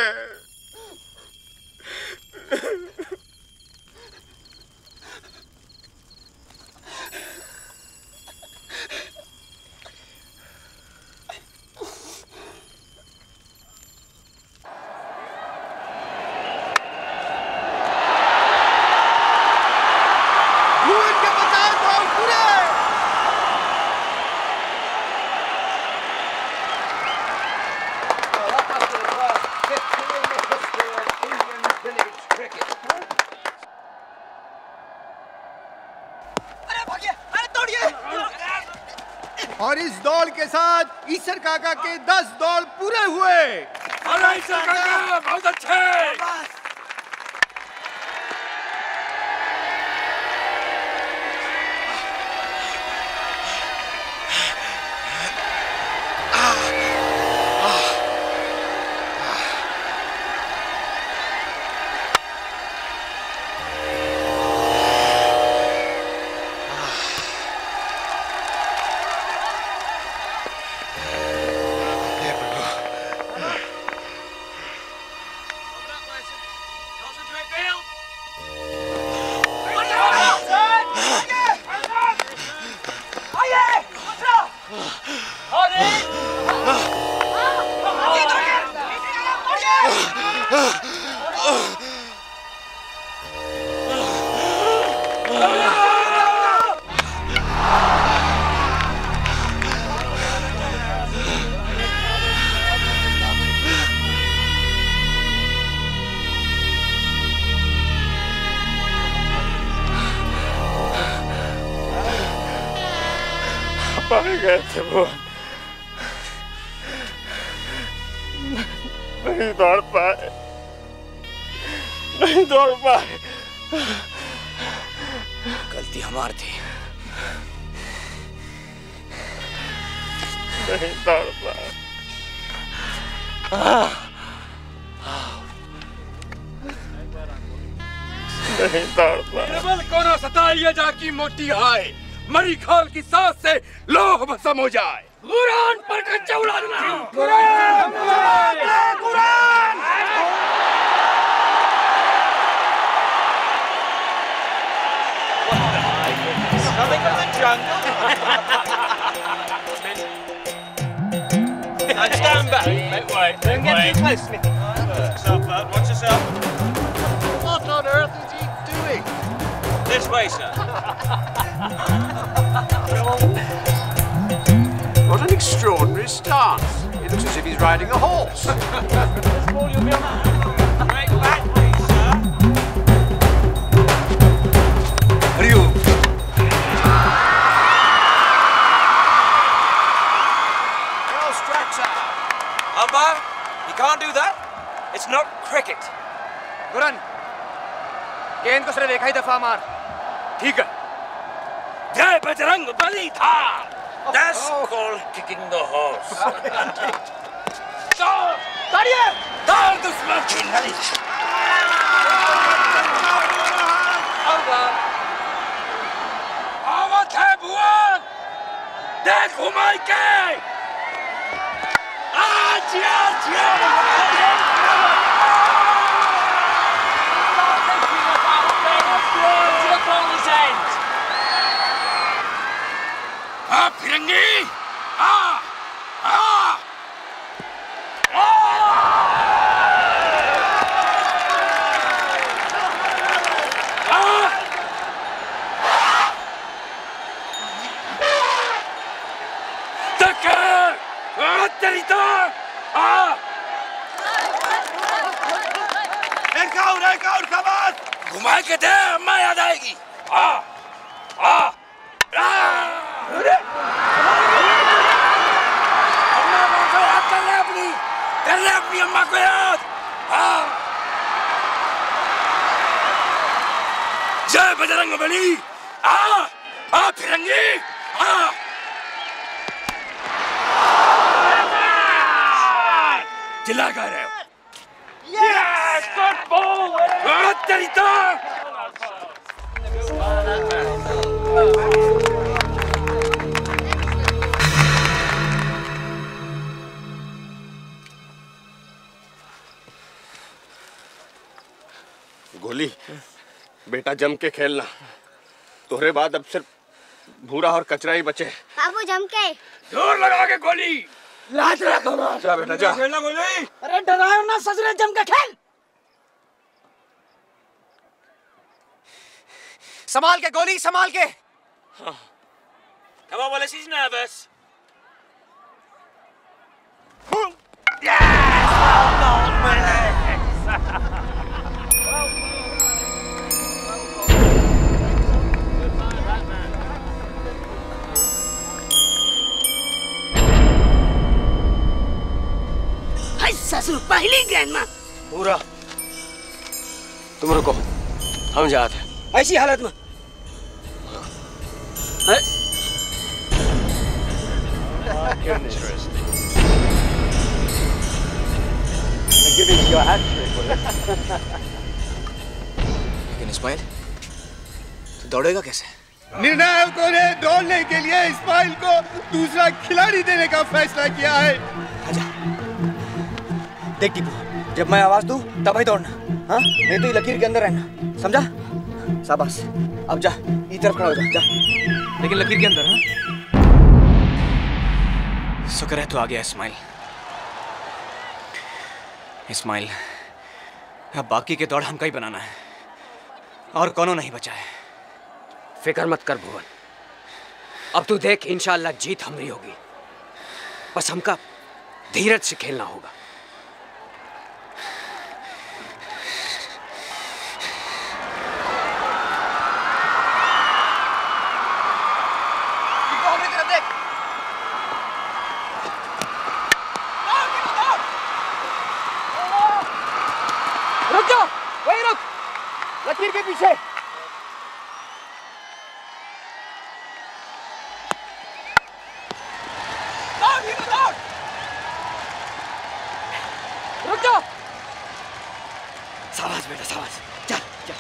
और इस दौड़ के साथ ईसर काका के दस दौड़ पूरे हुए।
अरे ईसर काका बहुत अच्छे।
पाए गए थे वो, नहीं दौड़ पाए, नहीं दौड़ पाए।
गलती हमारी थी।
नहीं दौड़ पाए। नहीं दौड़ पाए।
केवल कोना सताइए जाकी मोटी आए, मरी खाल की सांस से लोह भस्म हो जाए। कुरान पर कच्चा उड़ा देना। Quran Quran
Coming from the jungle. And stand back. Wait, wait, Don't get too close, Smithy. Watch yourself, bud. Watch yourself. What on earth is he doing? This way, sir.
What an extraordinary stance. It looks as if he's riding a horse.
Break back, please, sir.
Hurry up.
No structure. Umpire, you can't do that. It's not cricket.
गुरन, गेंद को सिर्फ एक ही दफा मार।
ठीक है। जय बजरंग बली था।
That's called kicking the horse.
ताड़िए! ताड़ दुश्मन की नली। आवत है भुवन, देख घुमाई के। आज आज फिरंगी आ आ तेरी तो आ
एक और एक और शाबाश
घुमा के दे अम्मा याद आएगी आ आ अम्मा को याद कर ले अपनी कर ले अपनी अम्मा को याद आ जय बजरंगबली आ आ फिरंगी आ चिल्ला कर रहे हो
Yes, good ball.
तेरी तो
गोली बेटा जम के खेलना तोहरे बाद अब सिर्फ भूरा और कचरा ही बचे।
बाबू जम के
जोर लगा के गोली
लाज रखो
जा बेटा जा
खेलना गोली।
अरे डराओ ना ससुरे जम के खेल।
संभाल के गोली संभाल के।
Come on, Wallace, he's nervous.
हाय ससुर पहली गेंद में
पूरा तुम रुको हम जाते हैं।
ऐसी हालत में
Interesting.
I'm giving you a hat trick. लेकिन इस्माइल तू दौड़ेगा कैसे?
निर्णायकों ने दौड़ने के लिए इस्माइल को दूसरा खिलाड़ी देने का फैसला किया है।
देख टीपू, जब मैं आवाज दूं तब ही दौड़ना, हाँ? नहीं तो ये लकीर के अंदर रहना, समझा? शाबाश, अब जा, इस तरफ खड़ा हो जा, जा। लेकिन लकीर के अंदर, हाँ? शुक्र है तू आ गया इस्माइल। इस्माइल, अब बाकी के दौड़ हमका ही बनाना है, और कौनो नहीं बचा है।
फिक्र मत कर भुवन, अब तू देख इंशाअल्लाह जीत हमारी होगी। बस हमका धीरज से खेलना होगा।
रुक जाओ, वहीं रुक, लकीर के पीछे। रुक जाओ। शाबाश बेटा शाबाश, चल चल।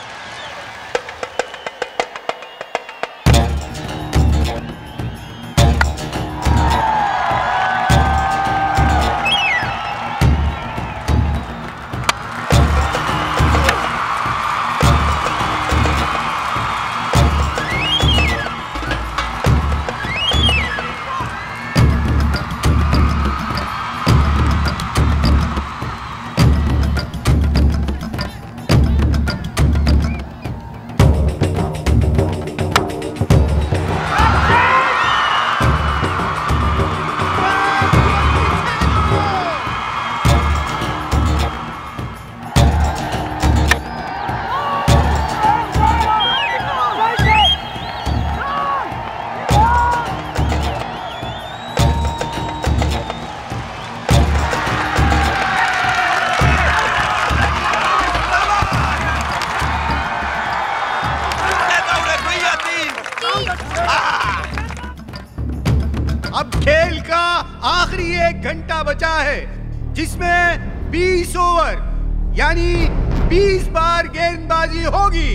अब खेल का आखिरी एक घंटा बचा है, जिसमें बीस ओवर यानी बीस बार गेंदबाजी होगी।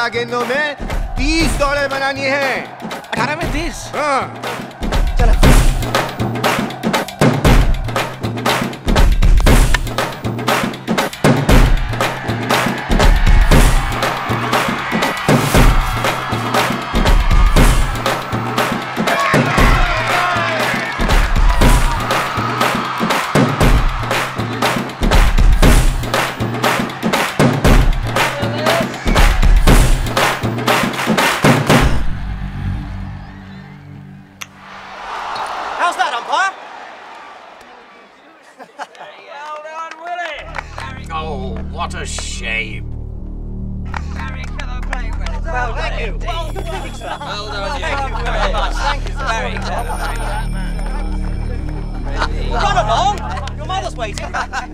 बारह गेंदों में तीस दौड़े बनानी है।
अठारह में तीस?
हाँ।
What a shame.
Well, thank you. Well, good work, sir. Well done. Thank you very much. Thank you, sir. Very clever. Run along. Your mother's waiting.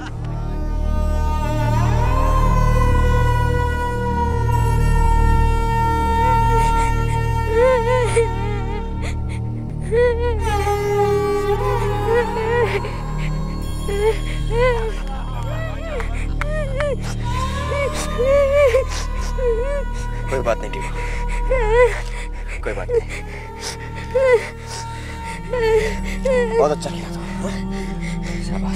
कोई बात नहीं टीम, कोई बात नहीं। बहुत अच्छा किया तुम। शाबाश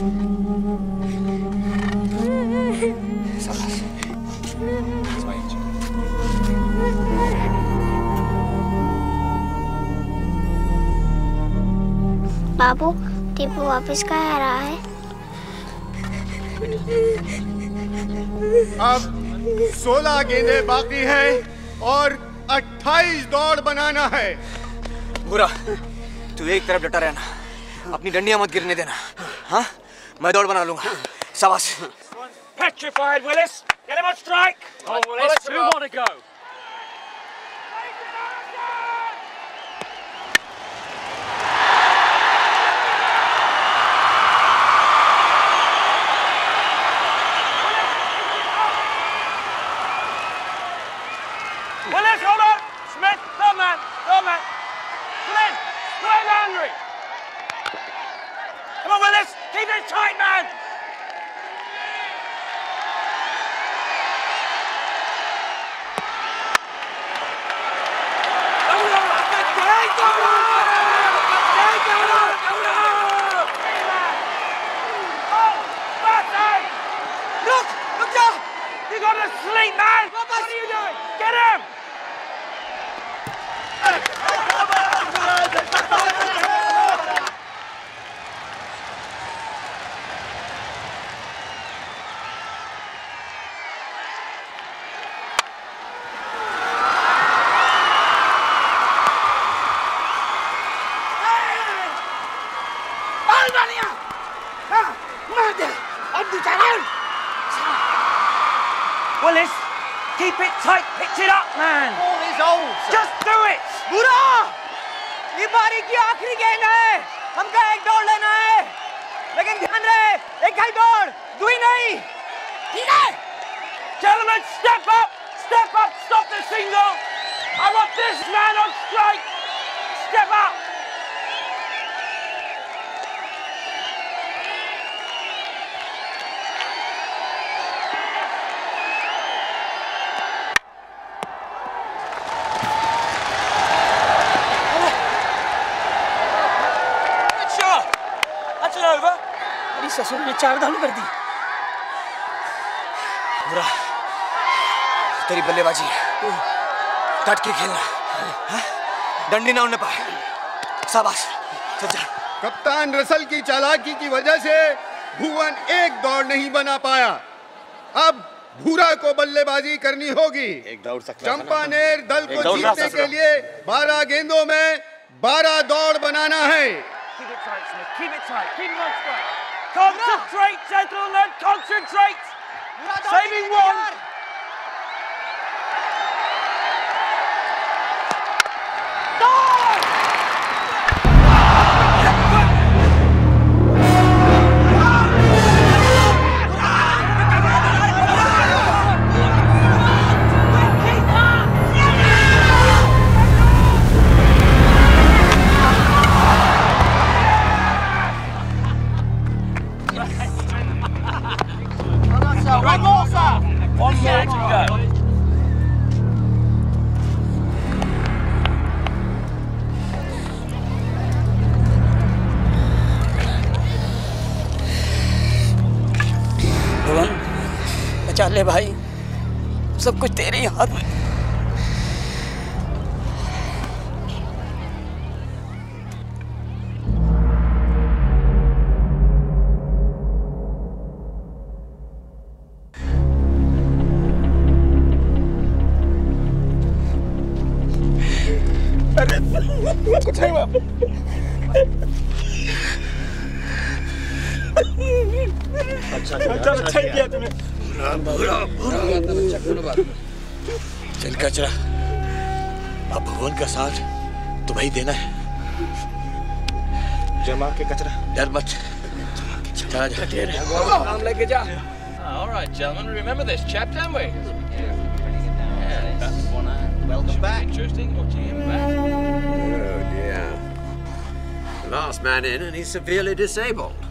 शाबाश।
बाबू टीपू वापस कहाँ आ रहा है?
अब सोलह गेंदें बाकी हैं और अट्ठाईस दौड़ बनाना है।
बुरा, तू एक तरफ डटा रहना, अपनी डंडियां मत गिरने देना। हाँ, मैं दौड़ बना लूंगा। शाबाश।
Petrified, Willis. Get him on strike.
Oh, Willis, who want to go?
Willis, hold on! Smith, third man, third man. Flynn, play Landry. Come on, Willis, keep it tight, man. Look, look down. You got to sleep, man. What are you doing? Get him. Albania! Ah, mother! Abdu Jalal! Willis, keep it tight, pitch it up, man!
Ball is old, sir.
Just do it!
बुरा, ये बारी की आखिरी गेंद है। हमका एक दौड़ लेना है, लेकिन ध्यान रहे, एक ही दौड़, दुई नहीं। ठीक है?
Gentlemen, step up! Step up! Stop the single! I want this man on strike! Step up!
ससुर ने चार धालू कर दी।
बुरा, तेरी बल्लेबाजी डट के खेलना, हाँ? डंडी ना उड़ने पाए। शाबाश, चल जा।
कप्तान रसल की चालाकी की वजह से भुवन एक दौड़ नहीं बना पाया। अब भूरा को बल्लेबाजी करनी होगी।
एक दौड़ सकता
चंपानेर दल को जीतने के लिए बारह गेंदों में बारह दौड़ बनाना है।
Keep it tight, Smith. Keep it tight. Keep him on strike. Concentrate, gentlemen. Concentrate. Saving one.
One more, sir. One more. ले भाई, सब कुछ तेरे ही हाथ में।
कुछ नहीं बाप।
अच्छा
अच्छा अच्छा किया तूने।
बुरा बुरा चल कचरा, अब भुवन का साथ तुम्हें ही देना है।
जमा के कचरा,
डर मत, चला जा।
नाम लेके जा।
All right, gentlemen, remember this chap, don't we? Yeah, that's one. Welcome back. Interesting. Watching him back.
Oh dear. Last man in, and he's severely disabled.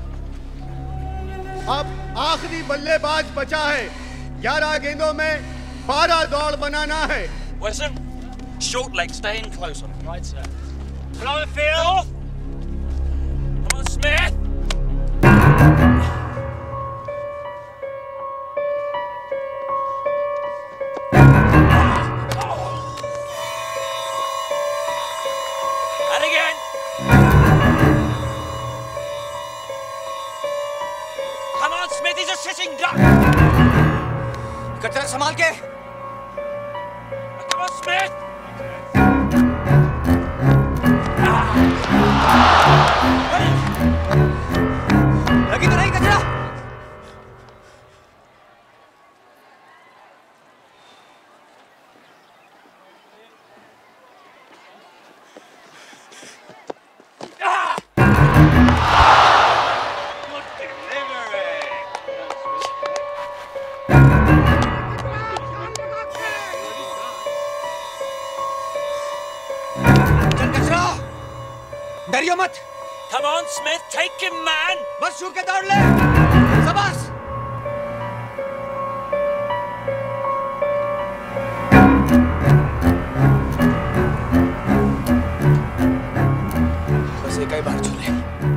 अब आखिरी बल्लेबाज बचा है। ग्यारह गेंदों में बारह दौड़ बनाना है।
Wesson, short leg, stay in closer.
Right, sir.
Cloverfield. Come on, Smith. And again. Come on, Smith, he's a sitting duck.
कचरा संभाल के।
Come on, Smith.
लगी तो नहीं कचरा? डरियो मत।
Come on, Smith, take him, man.
बस छू के दौड़ ले। शाबाश। बस एक ही बार छू ले।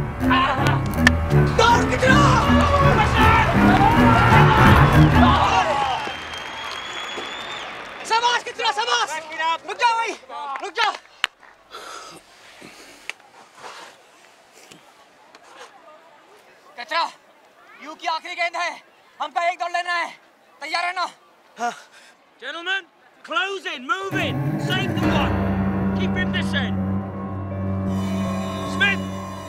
दौड़ कितना? शाबाश कितना शाबाश। रुक जा भाई, रुक जा। कचरा, यू की आखिरी गेंद है, हमका एक दौड़ लेना है, तैयार है ना? हाँ।
Gentlemen, close in, move in, save the one, keep him this end. Smith.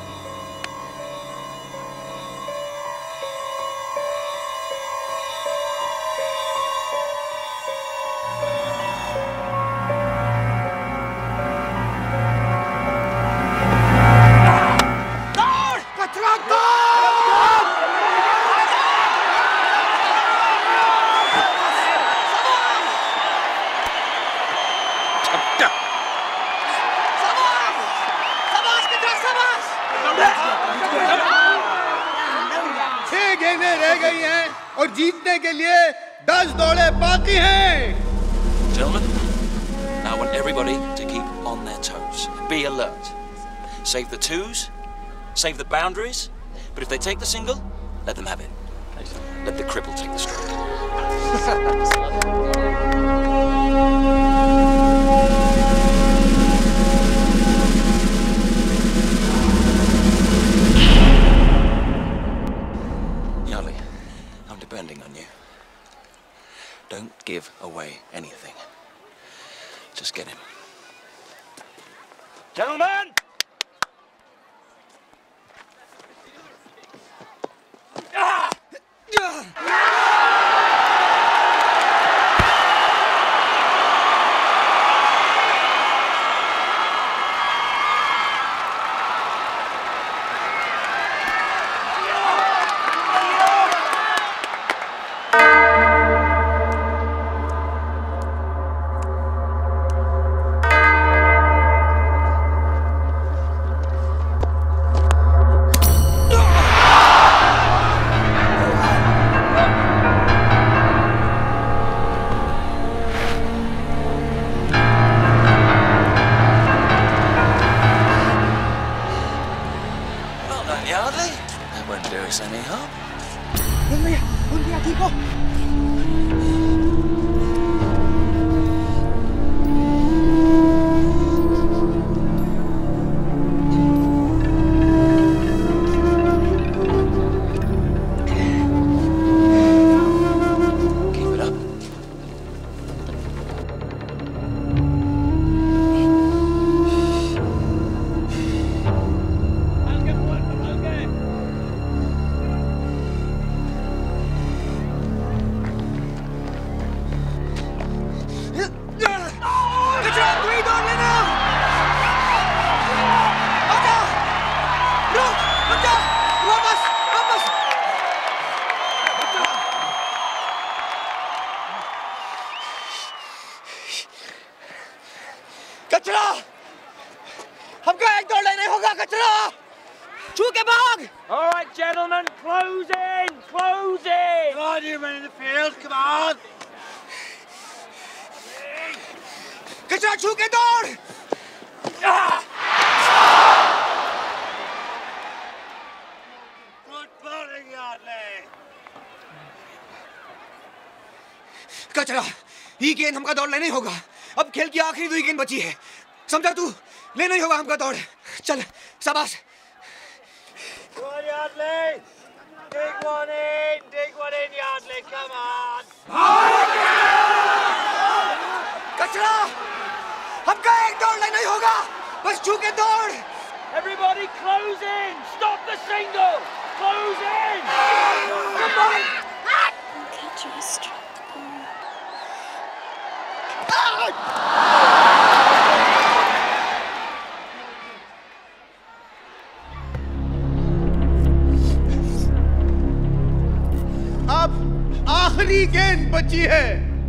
छह गेंदें रह गई हैं और जीतने के लिए दस दौड़े बाकी हैं।
Gentlemen, now I want everybody to keep on their toes. Be alert. Save the twos, save the boundaries, but if they take the single, let them have it. Let the cripple take the stroke. Yali, I'm depending on you. Don't give away anything. Just get him. Gentlemen! Ah! Well done, Yardley. That won't do us any harm.
ठीक हो?
कचरा, हमको एक दौड़ लेने होगा कचरा, छू के भाग।
All right, gentlemen, close in, close in.
Come on, you men in the field, come on. कचरा छू के दौड़।
Good bowling, Yardley.
कचरा, ये गेंद हमका दौड़ लेने होगा। अब खेल की आखिरी दो ही गेंद बची है, समझा तू? लेना ही होगा हमका दौड़। चल, शाबाश।
Come on, Yardley. Dig one in, dig one in, Yardley. Come on.
कचरा, हमका एक दौड़ लेना ही होगा, बस छू के दौड़।
Everybody close in. Stop the single. Close in.
Come on.
Catcher struck the ball.
अब आखिरी गेंद बची है।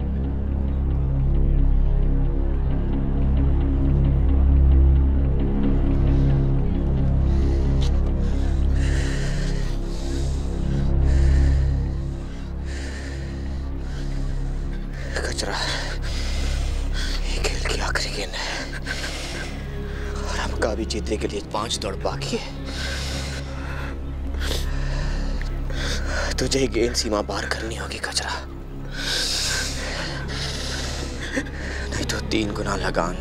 कचरा, ये खेल की आखिरी गेंद है और हमका भी जीतने के लिए पांच दौड़ बाकी है। तुझे गेंद सीमा पार करनी होगी कचरा, नहीं तो तीन गुना लगान।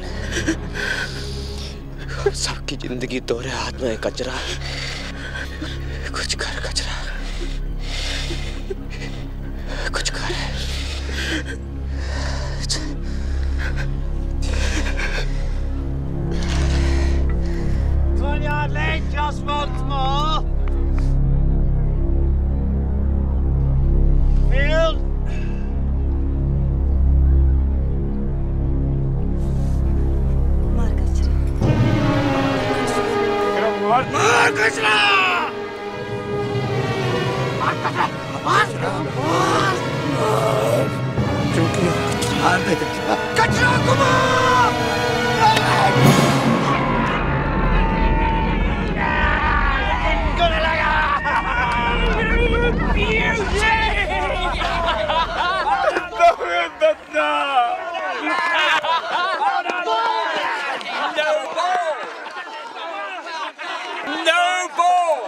सबकी जिंदगी तोरे हाथ में है कचरा, कुछ कर कचरा, कुछ कर।
Come on, Yardley, just once more. Field.
मार कचरा,
मार मार कचरा, मार कचरा, मार मार
क्योंकि कचरा कचरा घुमा।
No ball.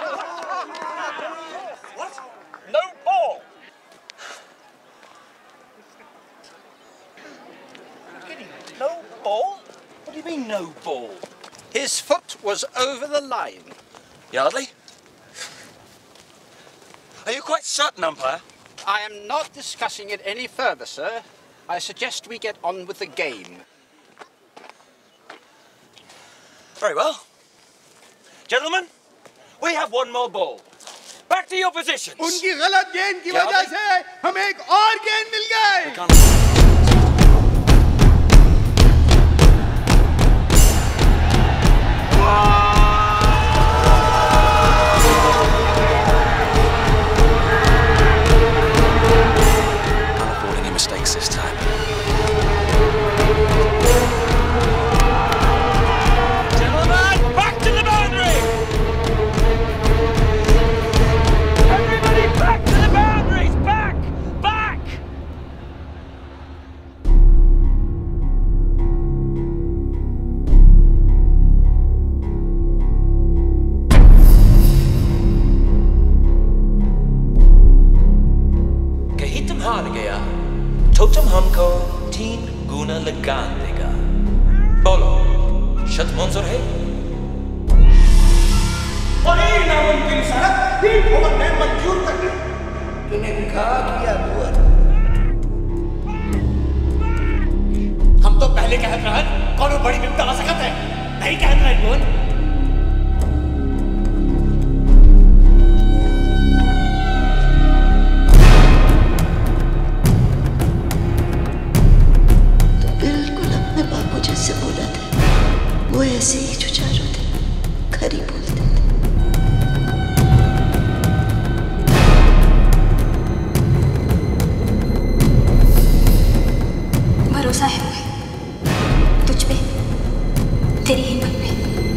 What? No ball.
No ball? What do you mean, no ball?
His foot was over the line.
Yardley? Are you quite certain, umpire?
I am not discussing it any further, sir. I suggest we get on with the game.
Very well. Gentlemen, we have one more ball. Back to your positions.
उनकी गलत गेंद की वजह से हमें एक और गेंद मिल गए।
Not avoiding any mistakes this time. तुम हमको तीन गुना लगान देगा। बोलो, शर्त मंजूर है?
और ये नामुमकिन शर्त ही भवन ने मंजूर कर दी। तूने कहा किया हुआ।
हम तो पहले कहत रहन कौन बड़ी विपदा आ सकत है, नहीं कहत रहे भुवन।
जैसे बोला था वो ऐसे ही जुझारू थे, खरी बोलते थे।
भरोसा है मुझे तुझ पे, तेरी हिम्मत पे।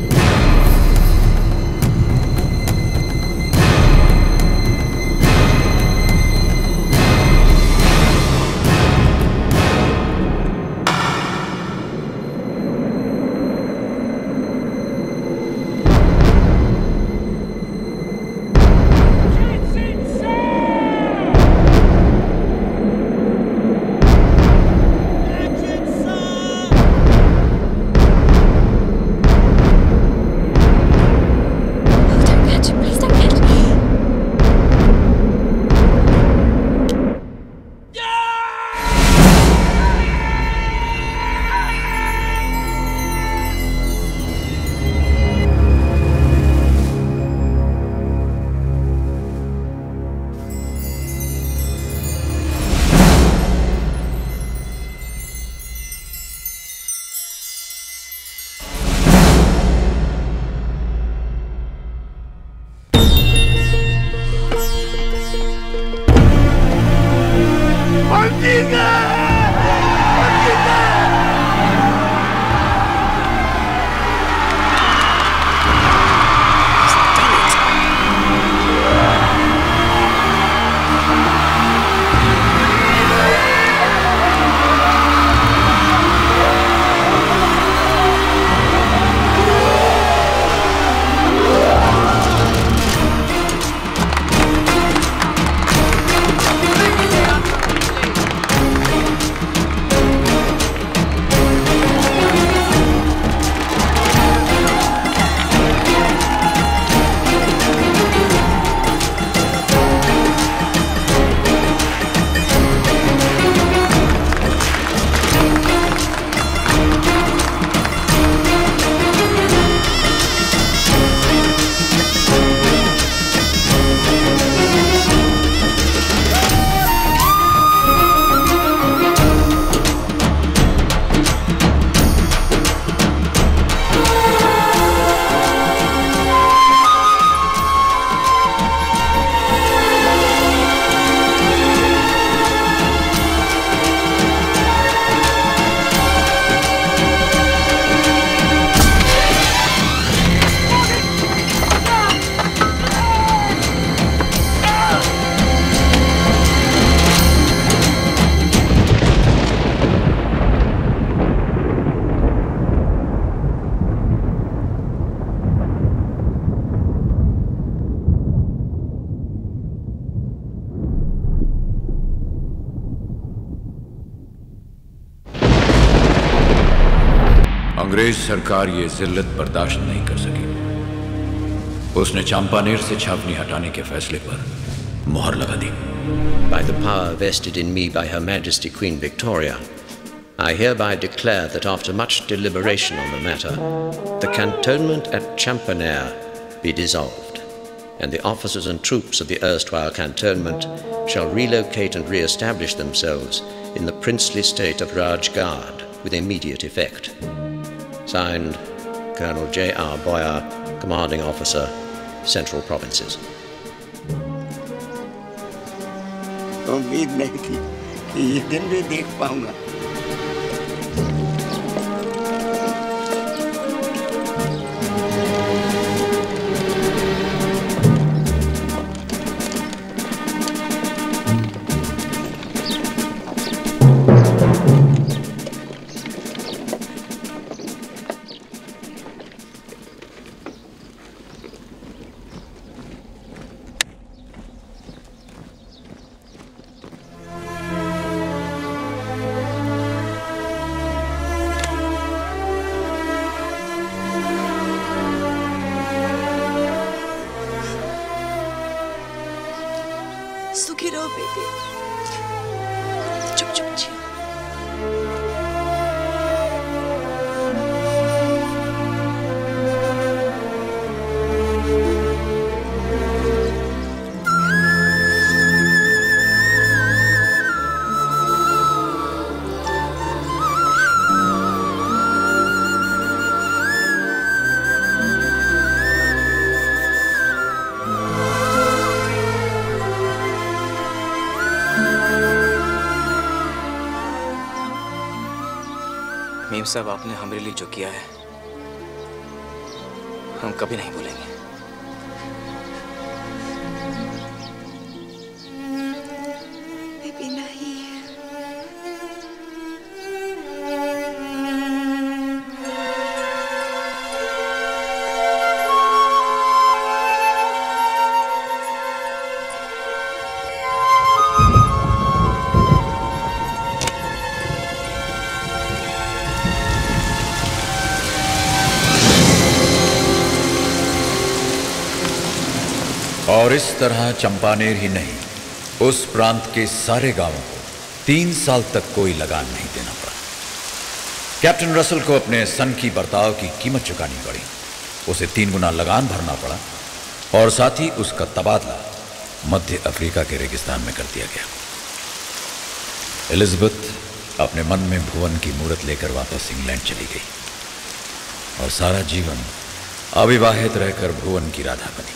अंग्रेज सरकार ये जिल्लत बर्दाश्त नहीं कर सकी। उसने चंपानेर से छावनी हटाने के फैसले पर मोहर लगा दी।
By the power vested in me by Her Majesty Queen Victoria, I hereby declare that after much deliberation on the matter, the cantonment at Champaner be dissolved, and the officers and troops of the erstwhile cantonment shall relocate and re-establish themselves in the princely state of Rajgarh with immediate effect. Signed, Colonel J R Boyer, Commanding Officer, Central Provinces.
उम्मीद नहीं थी कि ये दिन भी देख पाऊंगा। सुखी रहो बेटी। चुप चुप जियो।
मीम साहब, आपने हमारे लिए जो किया है हम कभी नहीं भूलेंगे।
बेबी नहीं।
और इस तरह चंपानेर ही नहीं, उस प्रांत के सारे गांवों को तीन साल तक कोई लगान नहीं देना पड़ा। कैप्टन रसल को अपने सन की बर्ताव की कीमत चुकानी पड़ी। उसे तीन गुना लगान भरना पड़ा और साथ ही उसका तबादला मध्य अफ्रीका के रेगिस्तान में कर दिया गया। एलिजाबेथ अपने मन में भुवन की मूरत लेकर वापस इंग्लैंड चली गई और सारा जीवन अविवाहित रहकर भुवन की राधा बनी।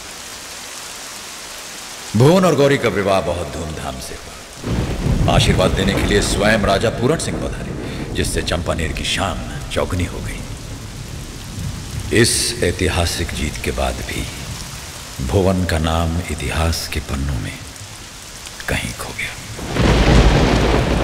भुवन और गौरी का विवाह बहुत धूमधाम से हुआ। आशीर्वाद देने के लिए स्वयं राजा पूरण सिंह पधारे, जिससे चंपानेर की शान चौगनी हो गई। इस ऐतिहासिक जीत के बाद भी भुवन का नाम इतिहास के पन्नों में कहीं खो गया।